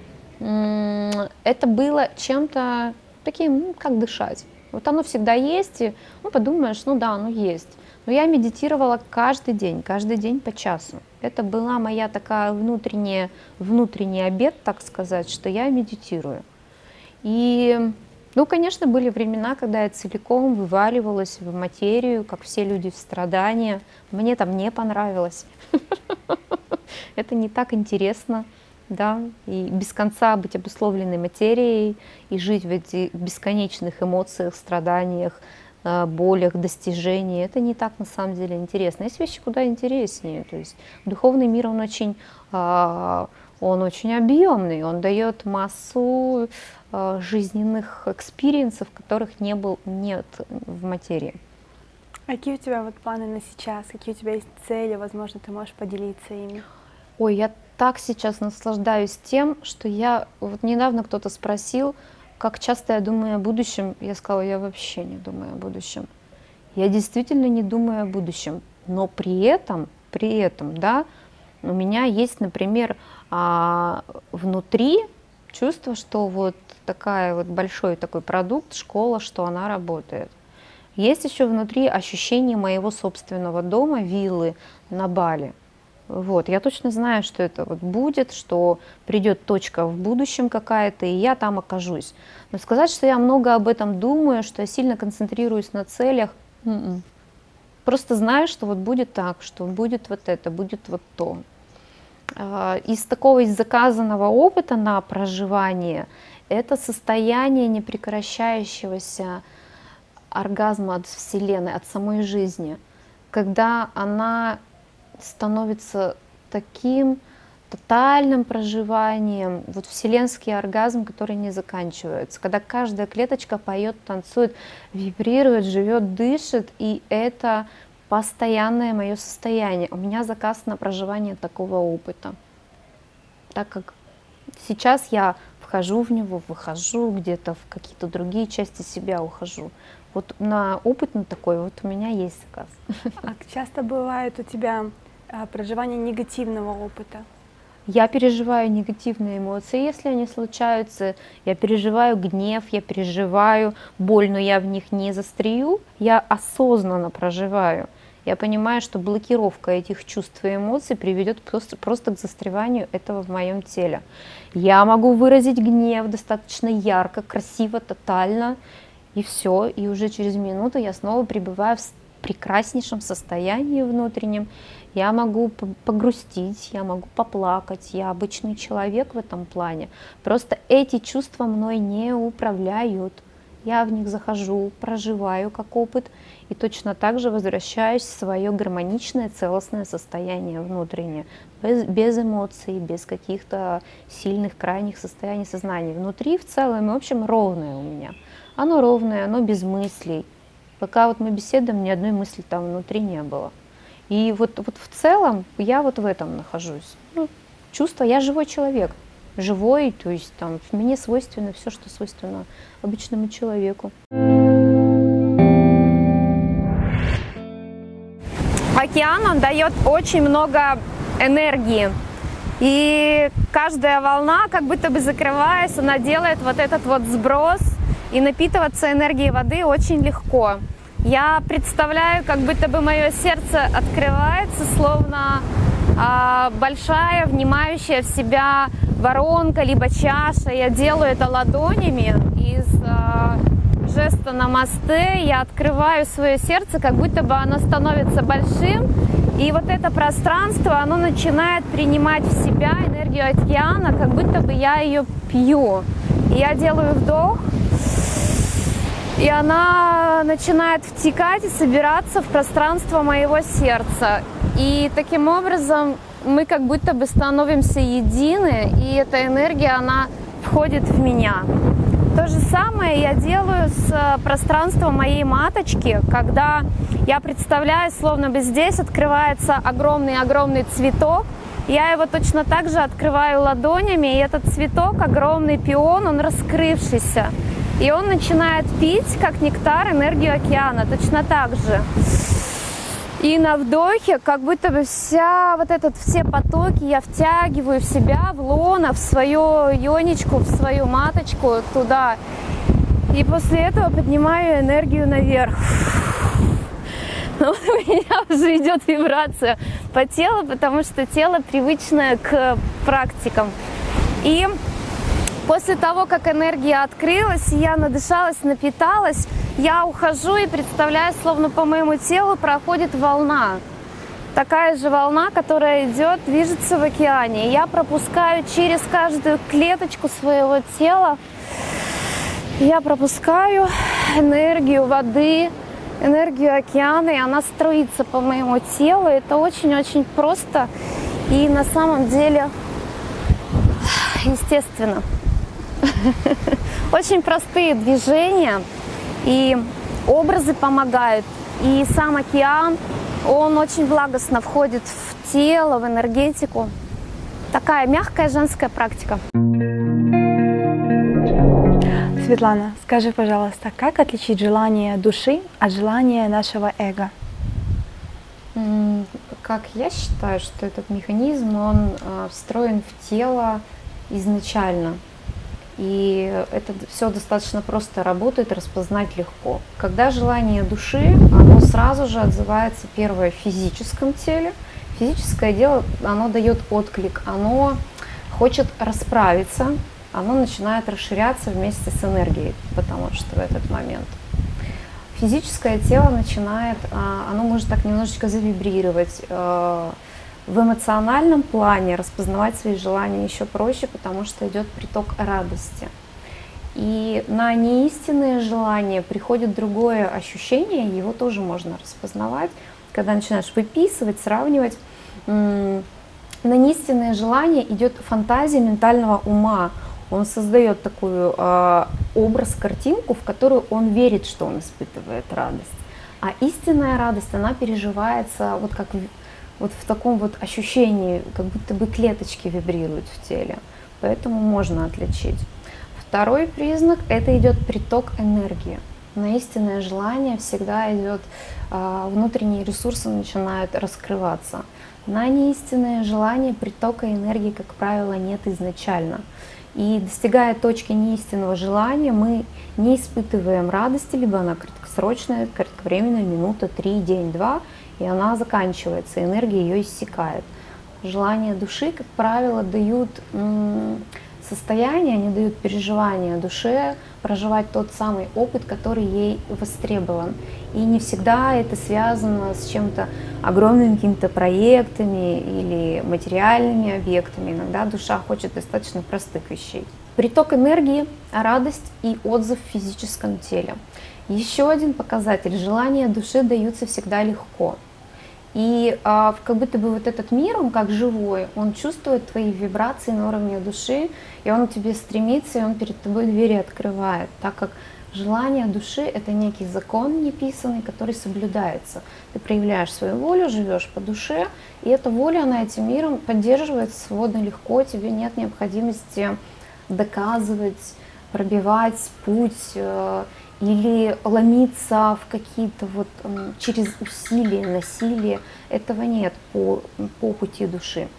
Это было чем-то таким, как дышать. Вот оно всегда есть, и подумаешь, ну да, оно есть. Но я медитировала каждый день по часу. Это была моя такая внутренний обет, так сказать, что я медитирую. И, ну, конечно, были времена, когда я целиком вываливалась в материю, как все люди в страдания. Мне там не понравилось. Это не так интересно, да, и без конца быть обусловленной материей и жить в этих бесконечных эмоциях, страданиях, болях, достижений. Это не так на самом деле интересно. Есть вещи куда интереснее. То есть духовный мир, он очень объемный, он дает массу жизненных экспириенсов, которых нет в материи. Какие у тебя вот планы на сейчас? Какие у тебя есть цели? Возможно, ты можешь поделиться ими? Ой, я так сейчас наслаждаюсь тем, что вот недавно кто-то спросил, как часто я думаю о будущем. Я сказала, я вообще не думаю о будущем. Я действительно не думаю о будущем. Но при этом, да, у меня есть, например, внутри чувство, что вот такая вот большой такой продукт, школа, что она работает. Есть еще внутри ощущение моего собственного дома, виллы на Бали. Вот, я точно знаю, что это вот будет, что придет точка в будущем какая-то, и я там окажусь. Но сказать, что я много об этом думаю, что я сильно концентрируюсь на целях, просто знаю, что вот будет так, что будет вот это, будет вот то. Из заказанного опыта на проживание это состояние непрекращающегося оргазма от Вселенной, от самой жизни, когда она становится таким тотальным проживанием, вот вселенский оргазм, который не заканчивается, когда каждая клеточка поет, танцует, вибрирует, живет, дышит, и это постоянное мое состояние. У меня заказ на проживание такого опыта. Так как сейчас я вхожу в него, выхожу где-то в какие-то другие части себя ухожу. Вот на опыт на такой вот у меня есть заказ. А часто бывает у тебя проживание негативного опыта? Я переживаю негативные эмоции, если они случаются, я переживаю гнев, я переживаю боль, но я в них не застряю, я осознанно проживаю. Я понимаю, что блокировка этих чувств и эмоций приведет просто к застреванию этого в моем теле. Я могу выразить гнев достаточно ярко, красиво, тотально, и все, и уже через минуту я снова пребываю в прекраснейшем состоянии внутреннем. Я могу погрустить, я могу поплакать, я обычный человек в этом плане. Просто эти чувства мной не управляют. Я в них захожу, проживаю как опыт и точно так же возвращаюсь в свое гармоничное, целостное состояние внутреннее, без эмоций, без каких-то сильных, крайних состояний сознания. Внутри в целом и в общем ровное у меня. Оно ровное, оно без мыслей. Пока вот мы беседуем, ни одной мысли там внутри не было. И вот в целом я вот в этом нахожусь. Ну, чувство, я живой человек. Живой, то есть там в мне свойственно все, что свойственно обычному человеку. Океан, он дает очень много энергии. И каждая волна, как будто бы закрываясь, она делает вот этот вот сброс. И напитываться энергией воды очень легко. Я представляю, как будто бы мое сердце открывается, словно большая, внимающая в себя воронка, либо чаша. Я делаю это ладонями из жеста намасте. Я открываю свое сердце, как будто бы оно становится большим. И вот это пространство, оно начинает принимать в себя энергию океана, как будто бы я ее пью. И я делаю вдох. И она начинает втекать и собираться в пространство моего сердца. И таким образом мы как будто бы становимся едины, и эта энергия, она входит в меня. То же самое я делаю с пространством моей маточки, когда я представляю, словно бы здесь открывается огромный-огромный цветок. Я его точно так же открываю ладонями, и этот цветок, огромный пион, он раскрывшийся. И он начинает пить, как нектар, энергию океана, точно так же. И на вдохе, как будто бы все потоки я втягиваю в себя, в лоно, в свою ионичку, в свою маточку, туда. И после этого поднимаю энергию наверх. Но вот у меня уже идет вибрация по телу, потому что тело привычное к практикам. И после того, как энергия открылась, я надышалась, напиталась, я ухожу и представляю, словно по моему телу проходит волна. Такая же волна, которая идет, движется в океане. Я пропускаю через каждую клеточку своего тела, я пропускаю энергию воды, энергию океана, и она струится по моему телу. Это очень-очень просто и на самом деле естественно. Очень простые движения, и образы помогают. И сам океан, он очень благостно входит в тело, в энергетику. Такая мягкая женская практика. Светлана, скажи, пожалуйста, как отличить желание души от желания нашего эго? Как я считаю, что этот механизм, он встроен в тело изначально. И это все достаточно просто работает, распознать легко. Когда желание души, оно сразу же отзывается, первое, в физическом теле. Физическое дело, оно дает отклик, оно хочет расправиться, оно начинает расширяться вместе с энергией, потому что в этот момент физическое тело начинает, оно может так немножечко завибрировать. В эмоциональном плане распознавать свои желания еще проще, потому что идет приток радости. И на неистинные желания приходит другое ощущение, его тоже можно распознавать, когда начинаешь выписывать, сравнивать. На неистинные желания идет фантазия ментального ума. Он создает такую образ, картинку, в которую он верит, что он испытывает радость. А истинная радость, она переживается вот как вот в таком вот ощущении, как будто бы клеточки вибрируют в теле. Поэтому можно отличить. Второй признак – это идет приток энергии. На истинное желание всегда идет, внутренние ресурсы начинают раскрываться. На неистинное желание притока энергии, как правило, нет изначально. И достигая точки неистинного желания, мы не испытываем радости, либо она краткосрочная, кратковременная, минута, 3, день, 2, и она заканчивается, энергия ее иссякает. Желания души, как правило, дают состояние, они дают переживания душе, проживать тот самый опыт, который ей востребован. И не всегда это связано с чем-то огромными какими-то проектами или материальными объектами. Иногда душа хочет достаточно простых вещей. Приток энергии, радость и отзыв в физическом теле. Еще один показатель. Желания души даются всегда легко. И как будто бы вот этот мир, он как живой, он чувствует твои вибрации на уровне души, и он к тебе стремится, и он перед тобой двери открывает, так как желание души — это некий закон неписанный, который соблюдается. Ты проявляешь свою волю, живешь по душе, и эта воля, она этим миром поддерживается свободно, легко, тебе нет необходимости доказывать, пробивать путь, или ломиться в какие-то вот через усилия, насилие. Этого нет по пути души.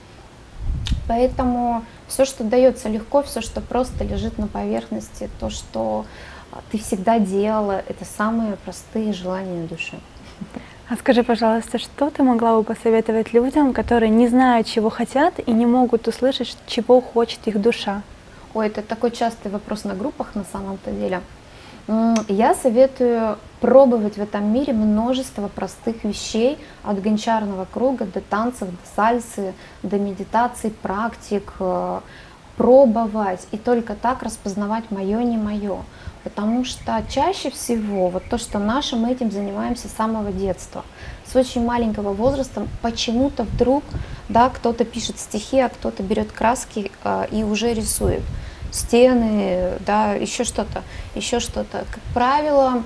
Поэтому все, что дается легко, все, что просто лежит на поверхности, то, что ты всегда делала, это самые простые желания души. А скажи, пожалуйста, что ты могла бы посоветовать людям, которые не знают, чего хотят и не могут услышать, чего хочет их душа? Ой, это такой частый вопрос на группах на самом-то деле. Я советую пробовать в этом мире множество простых вещей, от гончарного круга до танцев, до сальсы, до медитаций, практик, пробовать и только так распознавать мое, не мое. Потому что чаще всего вот то, что наше, мы этим занимаемся с самого детства. С очень маленького возраста почему-то вдруг, да, кто-то пишет стихи, а кто-то берет краски и уже рисует. Стены, да, еще что-то, еще что-то. Как правило,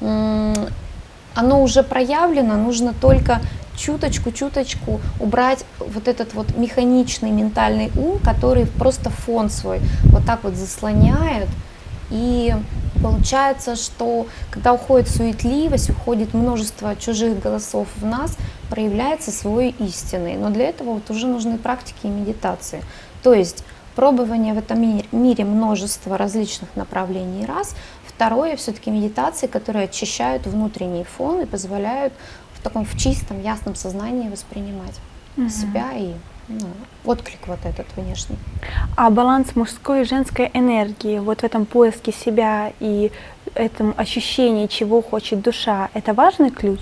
оно уже проявлено, нужно только чуточку убрать вот этот вот механичный ментальный ум, который просто фон свой вот так вот заслоняет. И получается, что когда уходит суетливость, уходит множество чужих голосов в нас, проявляется свой истинный. Но для этого вот уже нужны практики и медитации. То есть пробование в этом мире множество различных направлений раз. Второе, все-таки медитации, которые очищают внутренний фон и позволяют в чистом, ясном сознании воспринимать себя и отклик вот этот внешний. А баланс мужской и женской энергии, вот в этом поиске себя и этом ощущении, чего хочет душа, это важный ключ?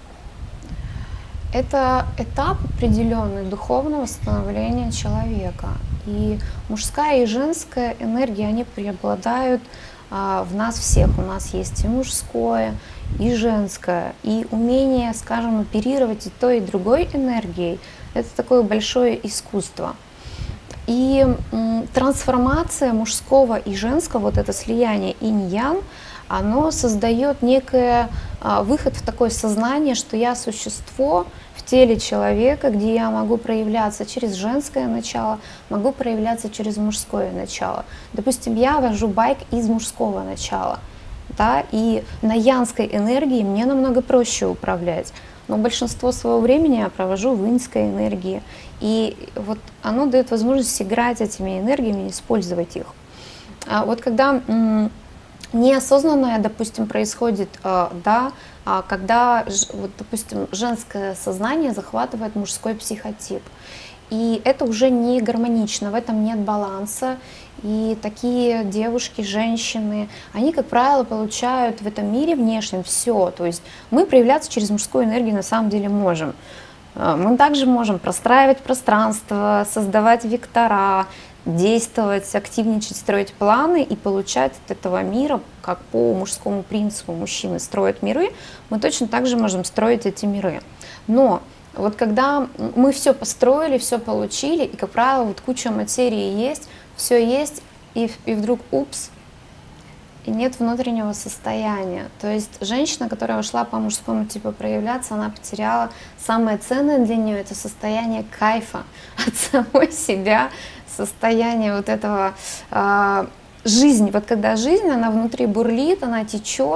Это этап определенный духовного становления человека. И мужская и женская энергия, они преобладают в нас всех. У нас есть и мужское, и женское. И умение, скажем, оперировать и той, и другой энергией — это такое большое искусство. И трансформация мужского и женского, вот это слияние инь-ян, оно создает некое выход в такое сознание, что я существо в теле человека, где я могу проявляться через женское начало, могу проявляться через мужское начало. Допустим, я вожу байк из мужского начала, да, и на янской энергии мне намного проще управлять. Но большинство своего времени я провожу в иньской энергии. И вот оно дает возможность играть этими энергиями, использовать их. А вот когда неосознанное, допустим, происходит, да, когда, вот, допустим, женское сознание захватывает мужской психотип. И это уже не гармонично, в этом нет баланса. И такие девушки, женщины, они, как правило, получают в этом мире внешнем все. То есть мы проявляться через мужскую энергию на самом деле можем. Мы также можем простраивать пространство, создавать вектора, действовать, активничать, строить планы и получать от этого мира, как по мужскому принципу мужчины строят миры, мы точно так же можем строить эти миры. Но вот когда мы все построили, все получили, и, как правило, вот куча материи есть, все есть, и вдруг упс, и нет внутреннего состояния. То есть женщина, которая ушла по мужскому типу проявляться, она потеряла самое ценное для нее — это состояние кайфа от самой себя, состояние вот этого жизни. Вот когда жизнь, она внутри бурлит, она течет,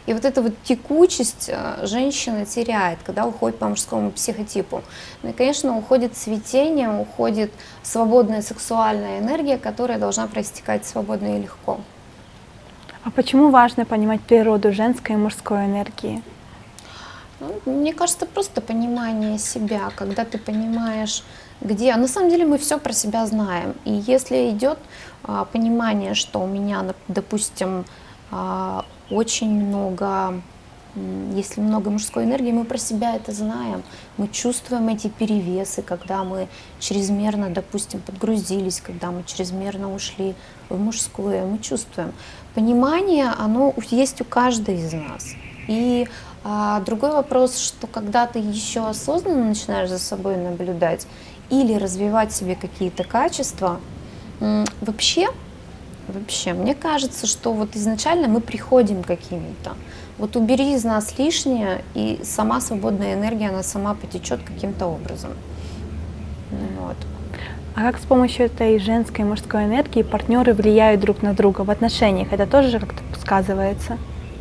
И вот эта вот текучесть женщина теряет, когда уходит по мужскому психотипу. Ну и, конечно, уходит цветение, уходит свободная сексуальная энергия, которая должна проистекать свободно и легко. А почему важно понимать природу женской и мужской энергии? Ну, мне кажется, просто понимание себя, когда ты понимаешь, где... На самом деле мы все про себя знаем. И если идет понимание, что у меня, допустим, очень много, если много мужской энергии, мы про себя это знаем, мы чувствуем эти перевесы, когда мы чрезмерно, допустим, подгрузились, когда мы чрезмерно ушли в мужское, мы чувствуем. Понимание, оно есть у каждой из нас. И другой вопрос, что когда ты еще осознанно начинаешь за собой наблюдать или развивать в себе какие-то качества, вообще, мне кажется, что вот изначально мы приходим к каким-то. Вот убери из нас лишнее, и сама свободная энергия, она сама потечет каким-то образом. Вот. А как с помощью этой женской и мужской энергии партнеры влияют друг на друга в отношениях? Это тоже как-то сказывается?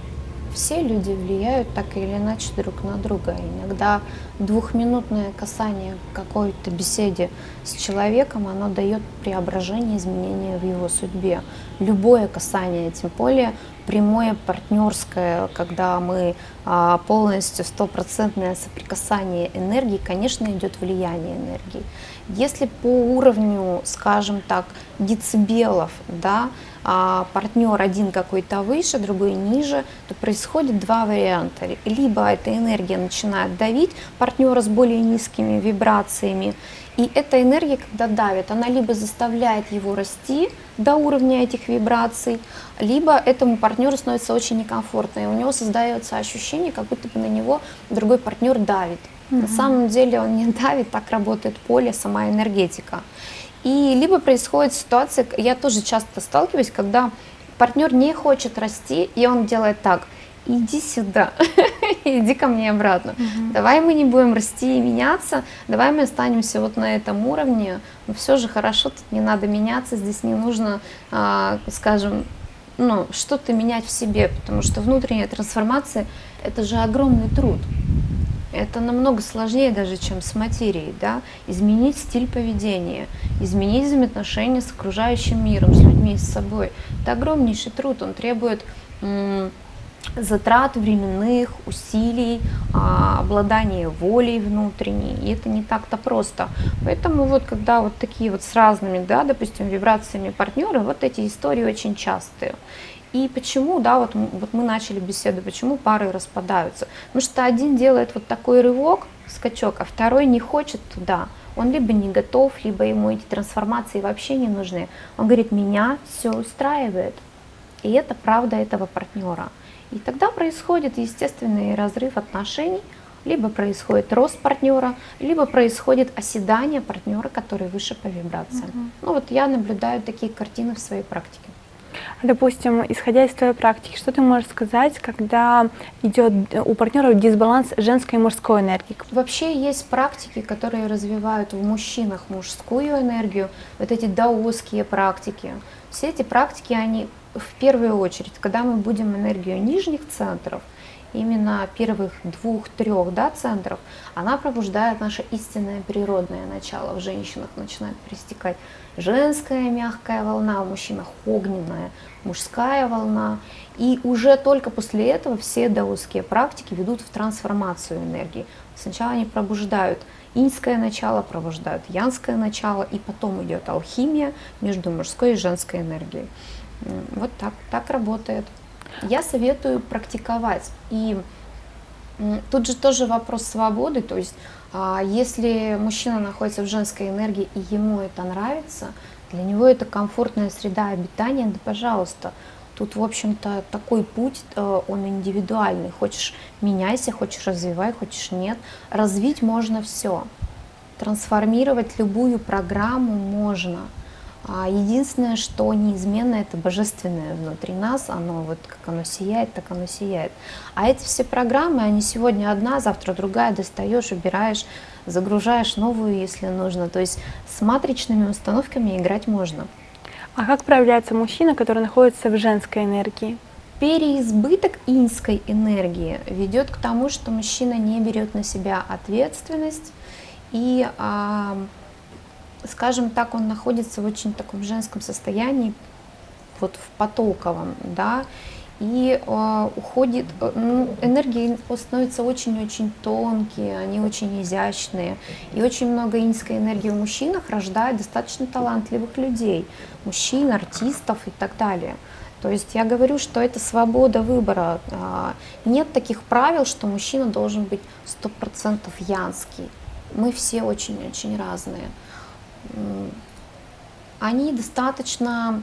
Все люди влияют так или иначе друг на друга. Иногда двухминутное касание какой-то беседе с человеком, оно дает преображение, изменение в его судьбе. Любое касание, тем более прямое партнерское, когда мы полностью стопроцентное соприкасание энергии, конечно, идет влияние энергии. Если по уровню, скажем так, децибелов, да, партнер один какой-то выше, другой ниже, то происходит два варианта. Либо эта энергия начинает давить партнера с более низкими вибрациями, и эта энергия, когда давит, она либо заставляет его расти до уровня этих вибраций, либо этому партнеру становится очень некомфортно, и у него создается ощущение, как будто бы на него другой партнер давит. На самом деле он не давит, так работает поле, сама энергетика. И либо происходит ситуация, я тоже часто сталкиваюсь, когда партнер не хочет расти, и он делает так: иди сюда, иди ко мне обратно. Давай мы не будем расти и меняться, давай мы останемся вот на этом уровне. Но все же хорошо, тут не надо меняться, здесь не нужно, скажем, что-то менять в себе, потому что внутренняя трансформация – это же огромный труд. Это намного сложнее даже, чем с материей, да? Изменить стиль поведения, изменить взаимоотношения с окружающим миром, с людьми, с собой. Это огромнейший труд, он требует затрат временных, усилий, обладания волей внутренней, и это не так-то просто. Поэтому вот когда вот такие вот с разными, да, допустим, вибрациями партнеры, вот эти истории очень частые. И почему, да, вот мы начали беседу, почему пары распадаются? Потому что один делает вот такой рывок, скачок, а второй не хочет туда. Он либо не готов, либо ему эти трансформации вообще не нужны. Он говорит: меня все устраивает. И это правда этого партнера. И тогда происходит естественный разрыв отношений, либо происходит рост партнера, либо происходит оседание партнера, который выше по вибрациям. Ну вот я наблюдаю такие картины в своей практике. Допустим, исходя из твоей практики, что ты можешь сказать, когда идет у партнеров дисбаланс женской и мужской энергии? Вообще есть практики, которые развивают в мужчинах мужскую энергию, вот эти даосские практики. Все эти практики, они в первую очередь, когда мы будем энергию нижних центров, именно первых 2-3, да, центров, она пробуждает наше истинное природное начало. В женщинах начинает проистекать женская мягкая волна, в мужчинах огненная мужская волна. И уже только после этого все даосские практики ведут в трансформацию энергии. Сначала они пробуждают иньское начало, пробуждают янское начало, и потом идет алхимия между мужской и женской энергией. Вот так работает. Я советую практиковать. И тут же тоже вопрос свободы, то есть если мужчина находится в женской энергии и ему это нравится, для него это комфортная среда обитания, да пожалуйста. Тут, в общем-то, такой путь, он индивидуальный. Хочешь — меняйся, хочешь — развивай, хочешь — нет. Развить можно все. Трансформировать любую программу можно. Единственное, что неизменно, это божественное внутри нас, оно вот как оно сияет, так оно сияет. А эти все программы, они сегодня одна, завтра другая, достаешь, убираешь, загружаешь новую, если нужно. То есть с матричными установками играть можно. А как проявляется мужчина, который находится в женской энергии? Переизбыток иньской энергии ведет к тому, что мужчина не берет на себя ответственность и, скажем так, он находится в очень таком женском состоянии, вот в потоковом, да, и уходит, энергии становятся очень-очень тонкие, они очень изящные, и очень много иньской энергии в мужчинах рождает достаточно талантливых людей, мужчин, артистов и так далее. То есть я говорю, что это свобода выбора. Нет таких правил, что мужчина должен быть 100% янский. Мы все очень-очень разные. Они достаточно,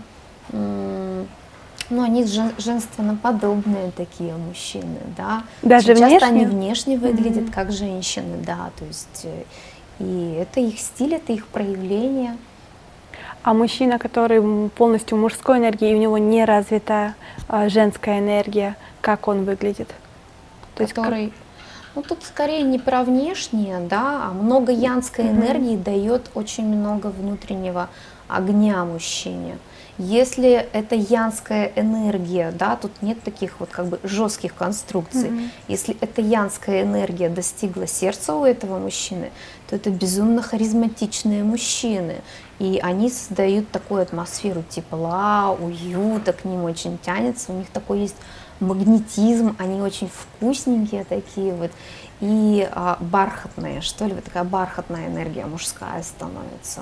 они женственно подобные такие мужчины, да. Даже часто внешне? они внешне выглядят как женщины, да. То есть и это их стиль, это их проявление. А мужчина, который полностью мужской энергии, и у него не развита женская энергия, как он выглядит? То есть Который, тут скорее не про внешнее, да, а много янской энергии дает очень много внутреннего огня мужчине. Если это янская энергия, да, тут нет таких вот как бы жестких конструкций. Если эта янская энергия достигла сердца у этого мужчины, то это безумно харизматичные мужчины. И они создают такую атмосферу тепла, уюта, к ним очень тянется, у них такой есть магнетизм, они очень вкусненькие такие вот. И бархатные, что ли, вот такая бархатная энергия мужская становится.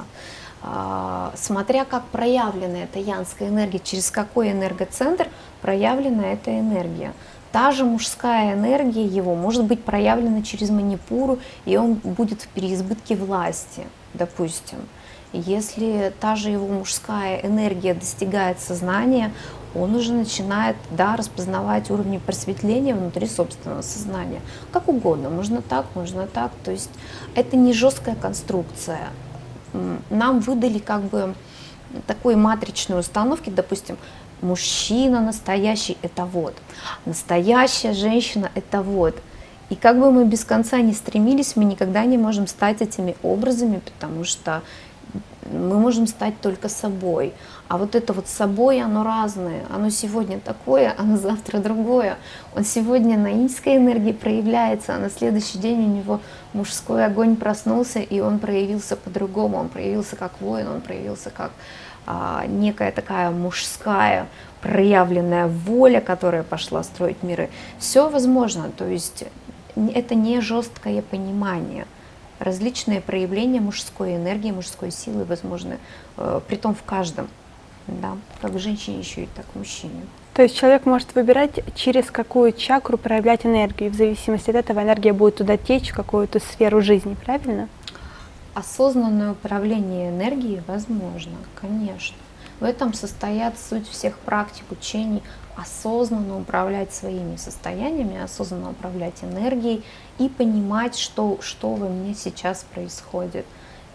Смотря как проявлена эта янская энергия, через какой энергоцентр проявлена эта энергия. Та же мужская энергия его может быть проявлена через манипуру, и он будет в переизбытке власти, допустим. Если та же его мужская энергия достигает сознания, он уже начинает, да, распознавать уровни просветления внутри собственного сознания. Как угодно, можно так, можно так. То есть это не жесткая конструкция. Нам выдали как бы такой матричной установки, допустим, мужчина настоящий — это вот, настоящая женщина — это вот. И как бы мы без конца не стремились, мы никогда не можем стать этими образами, потому что мы можем стать только собой. А вот это вот собой, оно разное. Оно сегодня такое, а на завтра другое. Он сегодня на иньской энергии проявляется, а на следующий день у него мужской огонь проснулся, и он проявился по-другому. Он проявился как воин, он проявился как некая такая мужская проявленная воля, которая пошла строить миры. Все возможно, то есть это не жесткое понимание. Различные проявления мужской энергии, мужской силы возможны, притом в каждом, да, как в женщине, еще и так в мужчине. То есть человек может выбирать, через какую чакру проявлять энергию, и в зависимости от этого энергия будет туда течь в какую-то сферу жизни, правильно? Осознанное управление энергией возможно, конечно. В этом состоят суть всех практик, учений. Осознанно управлять своими состояниями, осознанно управлять энергией и понимать, что во мне сейчас происходит.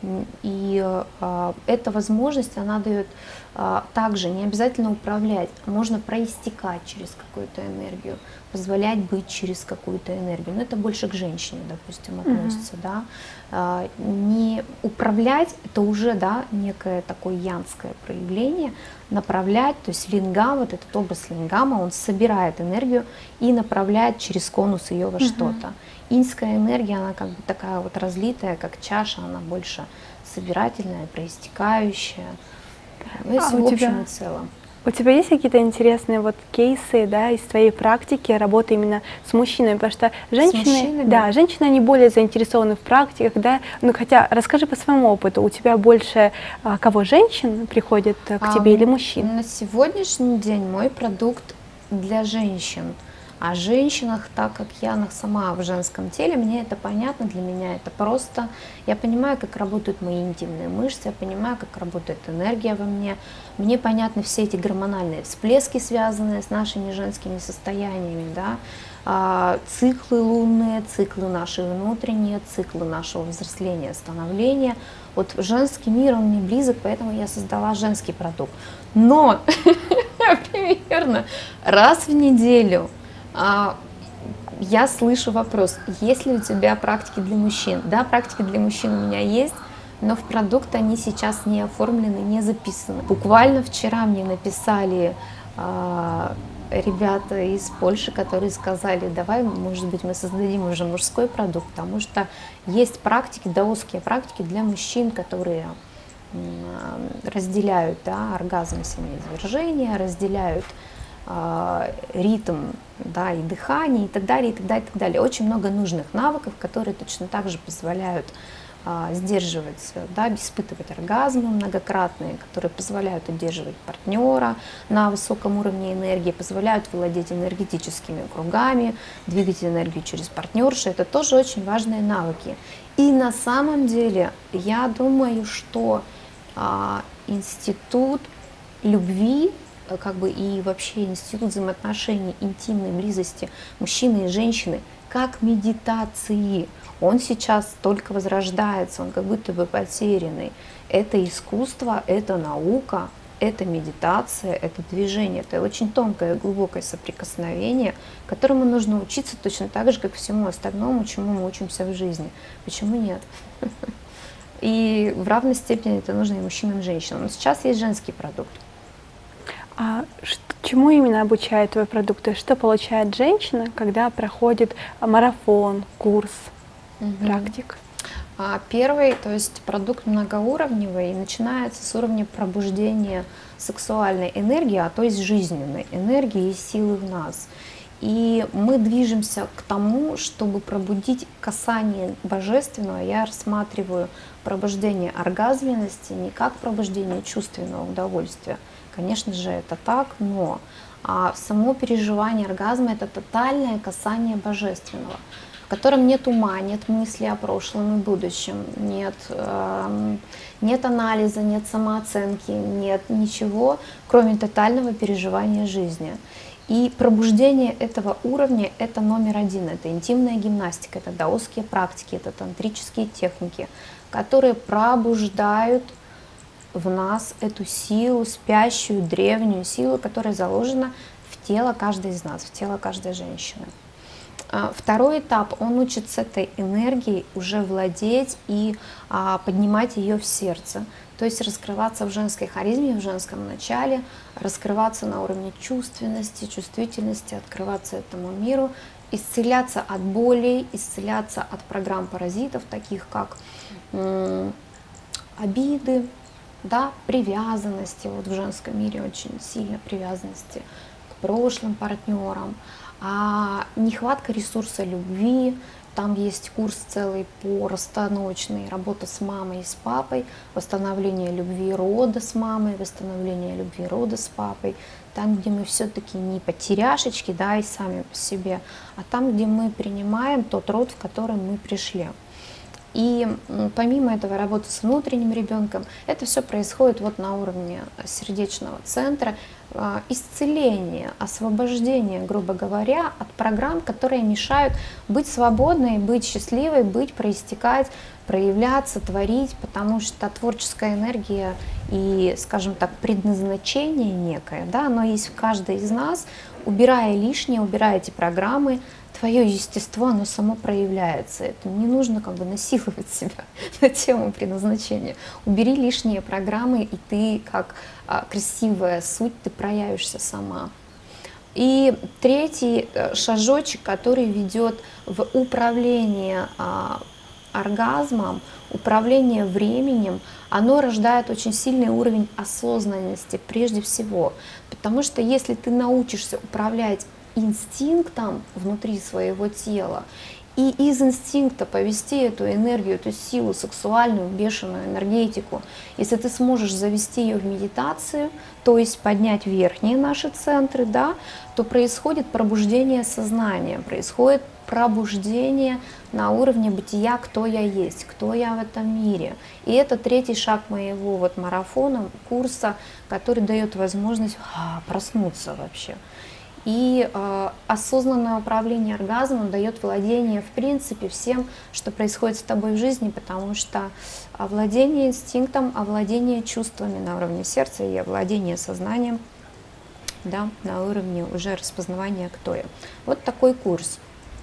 И эта возможность, она дает также не обязательно управлять, можно проистекать через какую-то энергию, позволять быть через какую-то энергию. Но это больше к женщине, допустим, относится, да. Не управлять — это уже, да, некое такое янское проявление. Направлять, то есть лингам, вот этот образ лингама, он собирает энергию и направляет через конус ее во что-то. Иньская энергия, она как бы такая вот разлитая, как чаша, она больше собирательная, проистекающая. Ну, если в общем и целом. У тебя есть какие-то интересные вот кейсы, да, из твоей практики работы именно с мужчинами? Потому что женщины, да, женщины, они более заинтересованы в практиках, да. Ну, хотя, расскажи по своему опыту, у тебя больше кого, женщин приходят к тебе или мужчин? На сегодняшний день мой продукт для женщин. О женщинах, так как я сама в женском теле, мне это понятно, для меня это просто. Я понимаю, как работают мои интимные мышцы, я понимаю, как работает энергия во мне. Мне понятны все эти гормональные всплески, связанные с нашими женскими состояниями, да? Циклы лунные, циклы наши внутренние, циклы нашего взросления, становления. Вот женский мир, он мне близок, поэтому я создала женский продукт. Но примерно раз в неделю я слышу вопрос: есть ли у тебя практики для мужчин? Да, практики для мужчин у меня есть, но в продукт они сейчас не оформлены, не записаны. Буквально вчера мне написали ребята из Польши, которые сказали, давай, может быть, мы создадим уже мужской продукт, потому что есть практики, даосские практики для мужчин, которые разделяют, да, оргазм и семяизвержение, разделяют ритм, да, и дыхание, и так далее, и так далее, и так далее. Очень много нужных навыков, которые точно так же позволяют сдерживать, да, испытывать оргазмы многократные, которые позволяют удерживать партнера на высоком уровне энергии, позволяют владеть энергетическими кругами, двигать энергию через партнершу. Это тоже очень важные навыки. И на самом деле, я думаю, что институт любви, как бы, и вообще институт взаимоотношений, интимной близости мужчины и женщины, как медитации, он сейчас только возрождается, он как будто бы потерянный. Это искусство, это наука, это медитация, это движение, это очень тонкое, глубокое соприкосновение, которому нужно учиться точно так же, как всему остальному, чему мы учимся в жизни. Почему нет? И в равной степени это нужно и мужчинам, и женщинам. Но сейчас есть женский продукт. А чему именно обучает твой продукт? И что получает женщина, когда проходит марафон, курс, практик? Первый, то есть продукт многоуровневый, и начинается с уровня пробуждения сексуальной энергии, то есть жизненной энергии и силы в нас. И мы движемся к тому, чтобы пробудить касание божественного. Я рассматриваю пробуждение оргазменности не как пробуждение чувственного удовольствия. Конечно же, это так, но само переживание оргазма — это тотальное касание божественного, в котором нет ума, нет мысли о прошлом и будущем, нет анализа, нет самооценки, нет ничего, кроме тотального переживания жизни. И пробуждение этого уровня — это номер один, это интимная гимнастика, это даосские практики, это тантрические техники, которые пробуждают в нас эту силу, спящую, древнюю силу, которая заложена в тело каждой из нас, в тело каждой женщины. Второй этап, он учит с этой энергией уже владеть и поднимать ее в сердце, то есть раскрываться в женской харизме, в женском начале, раскрываться на уровне чувственности, чувствительности, открываться этому миру, исцеляться от болей, исцеляться от программ паразитов, таких как обиды, да, привязанности, вот в женском мире очень сильно привязанности к прошлым партнерам, нехватка ресурса любви. Там есть курс целый по расстановочной, работа с мамой и с папой, восстановление любви рода с мамой, восстановление любви рода с папой. Там, где мы все-таки не потеряшечки, да, и сами по себе, а там, где мы принимаем тот род, в который мы пришли. И помимо этого работы с внутренним ребенком, это все происходит вот на уровне сердечного центра, исцеление, освобождение, грубо говоря, от программ, которые мешают быть свободной, быть счастливой, быть, проистекать, проявляться, творить, потому что творческая энергия и, скажем так, предназначение некое, да, оно есть в каждой из нас. Убирая лишнее, убирая эти программы, твое естество, оно само проявляется. Это не нужно как бы насиловать себя на тему предназначения. Убери лишние программы, и ты, как красивая суть, ты проявишься сама. И третий шажочек, который ведет в управление оргазмом, управление временем, оно рождает очень сильный уровень осознанности прежде всего. Потому что если ты научишься управлять инстинктом внутри своего тела и из инстинкта повести эту энергию, эту силу сексуальную, бешеную энергетику, если ты сможешь завести ее в медитацию, то есть поднять верхние наши центры, да, то происходит пробуждение сознания, происходит пробуждение на уровне бытия, кто я есть, кто я в этом мире. И это третий шаг моего вот марафона, курса, который дает возможность проснуться вообще. И осознанное управление оргазмом дает владение, в принципе, всем, что происходит с тобой в жизни, потому что овладение инстинктом, овладение чувствами на уровне сердца и овладение сознанием, да, на уровне уже распознавания, кто я. Вот такой курс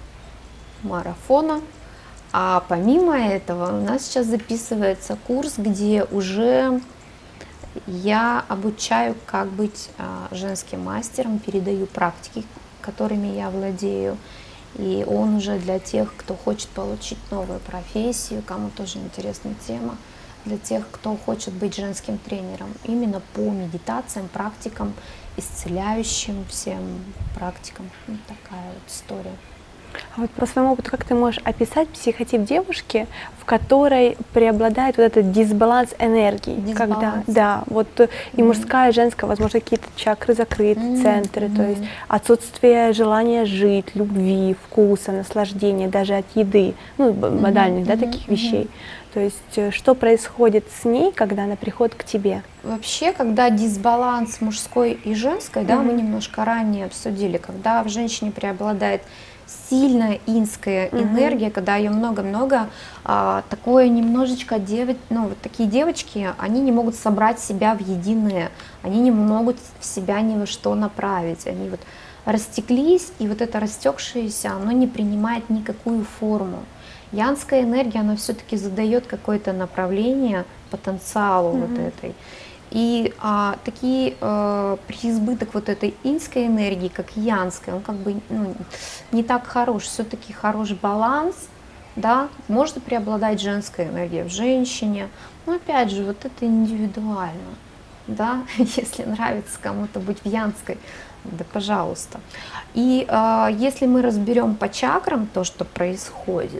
марафона. А помимо этого у нас сейчас записывается курс, где уже Я обучаю, как быть женским мастером, передаю практики, которыми я владею. И он уже для тех, кто хочет получить новую профессию, кому тоже интересна тема, для тех, кто хочет быть женским тренером, именно по медитациям, практикам, исцеляющим всем практикам. Вот такая вот история. А вот про свой опыт, как ты можешь описать психотип девушки, в которой преобладает вот этот дисбаланс энергии? Когда, да, вот и мужская, и женская, возможно, какие-то чакры закрыты, центры, то есть отсутствие желания жить, любви, вкуса, наслаждения, даже от еды, ну, банальных, да, таких вещей. То есть что происходит с ней, когда она приходит к тебе? Вообще, когда дисбаланс мужской и женской, да, мы немножко ранее обсудили, когда в женщине преобладает сильная инская энергия, когда ее много-много, такое немножечко ну, вот такие девочки, они не могут собрать себя в единое, они не могут в себя ни во что направить, они вот растеклись, и вот это растекшееся, оно не принимает никакую форму. Янская энергия, она все-таки задает какое-то направление потенциалу вот этой. И преизбыток вот этой инской энергии, как янской, он как бы не так хорош. Все-таки хороший баланс, да, может преобладать женская энергия в женщине. Но опять же, вот это индивидуально, да, если нравится кому-то быть в янской, да, пожалуйста. И если мы разберем по чакрам то, что происходит,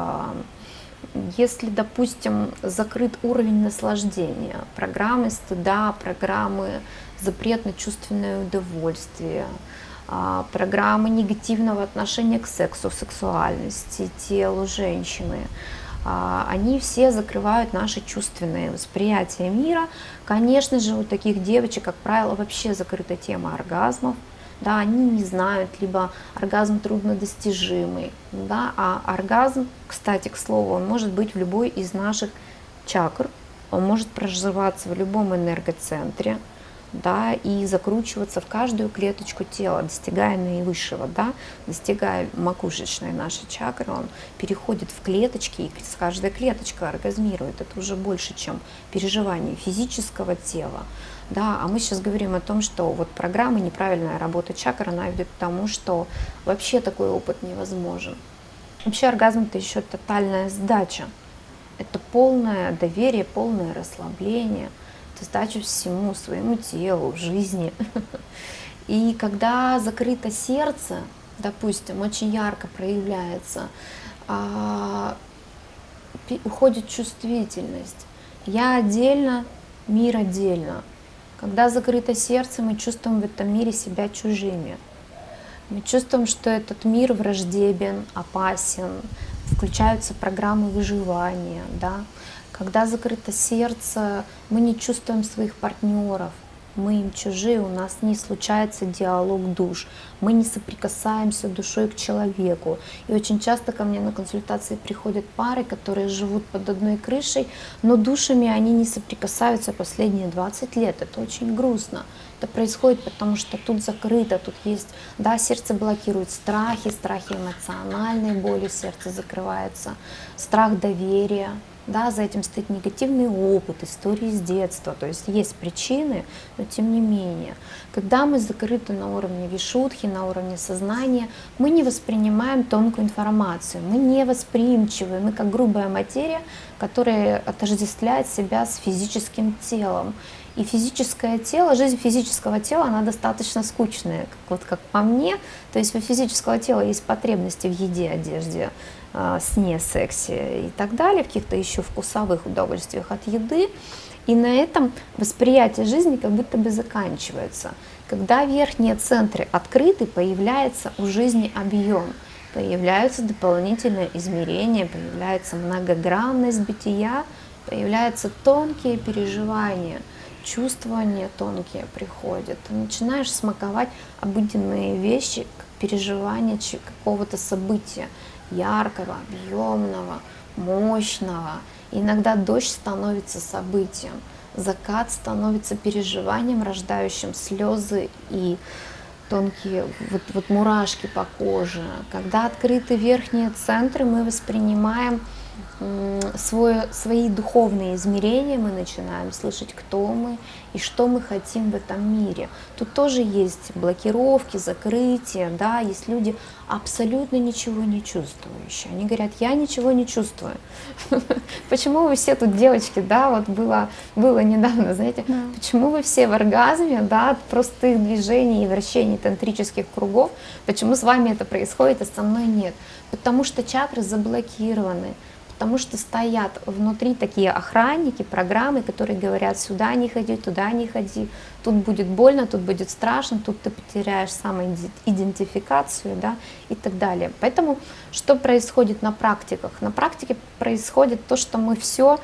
если, допустим, закрыт уровень наслаждения, программы стыда, программы запрет на чувственное удовольствие, программы негативного отношения к сексу, сексуальности, телу женщины, они все закрывают наши чувственные восприятия мира. Конечно же, у таких девочек, как правило, вообще закрыта тема оргазмов. Да, они не знают, либо оргазм труднодостижимый, да, а оргазм, кстати, к слову, он может быть в любой из наших чакр, он может проживаться в любом энергоцентре, да, и закручиваться в каждую клеточку тела, достигая наивысшего, да, достигая макушечной нашей чакры, он переходит в клеточки, и каждая клеточка оргазмирует. Это уже больше, чем переживание физического тела. Да, а мы сейчас говорим о том, что вот программа неправильная работа чакр, она ведет к тому, что вообще такой опыт невозможен. Вообще оргазм — это еще тотальная сдача. Это полное доверие, полное расслабление, это сдача всему, своему телу, жизни. И когда закрыто сердце, допустим, очень ярко проявляется, уходит чувствительность. Я отдельно, мир отдельно. Когда закрыто сердце, мы чувствуем в этом мире себя чужими. Мы чувствуем, что этот мир враждебен, опасен, включаются программы выживания. Да? Когда закрыто сердце, мы не чувствуем своих партнеров, мы им чужие, у нас не случается диалог душ, мы не соприкасаемся душой к человеку. И очень часто ко мне на консультации приходят пары, которые живут под одной крышей, но душами они не соприкасаются последние 20 лет. Это очень грустно. Это происходит потому, что тут закрыто, тут есть, да, сердце блокирует страхи эмоциональные, боли, сердце закрывается, страх доверия. Да, за этим стоит негативный опыт, истории с детства, то есть есть причины, но тем не менее. Когда мы закрыты на уровне вишудхи, на уровне сознания, мы не воспринимаем тонкую информацию, мы не восприимчивы, мы как грубая материя, которая отождествляет себя с физическим телом. И физическое тело, жизнь физического тела, она достаточно скучная, как по мне. То есть у физического тела есть потребности в еде, одежде, сне, сексе и так далее, в каких-то еще вкусовых удовольствиях от еды. И на этом восприятие жизни как будто бы заканчивается. Когда верхние центры открыты, появляется у жизни объем, появляются дополнительные измерения, появляется многогранность бытия, появляются тонкие переживания, чувствования тонкие приходят. Ты начинаешь смаковать обыденные вещи, как переживание какого-то события, яркого, объемного, мощного. Иногда дождь становится событием, закат становится переживанием, рождающим слезы и тонкие вот мурашки по коже. Когда открыты верхние центры, мы воспринимаем свои духовные измерения, мы начинаем слышать, кто мы и что мы хотим в этом мире. Тут тоже есть блокировки, закрытия, да, есть люди абсолютно ничего не чувствующие. Они говорят, я ничего не чувствую. Почему вы все тут, девочки, да, вот было недавно, знаете, почему вы все в оргазме, да, от простых движений и вращений тантрических кругов, почему с вами это происходит, а со мной нет? Потому что чакры заблокированы. Потому что стоят внутри такие охранники, программы, которые говорят, сюда не ходи, туда не ходи, тут будет больно, тут будет страшно, тут ты потеряешь самоидентификацию, да, и так далее. Поэтому что происходит на практиках? На практике происходит то, что мы все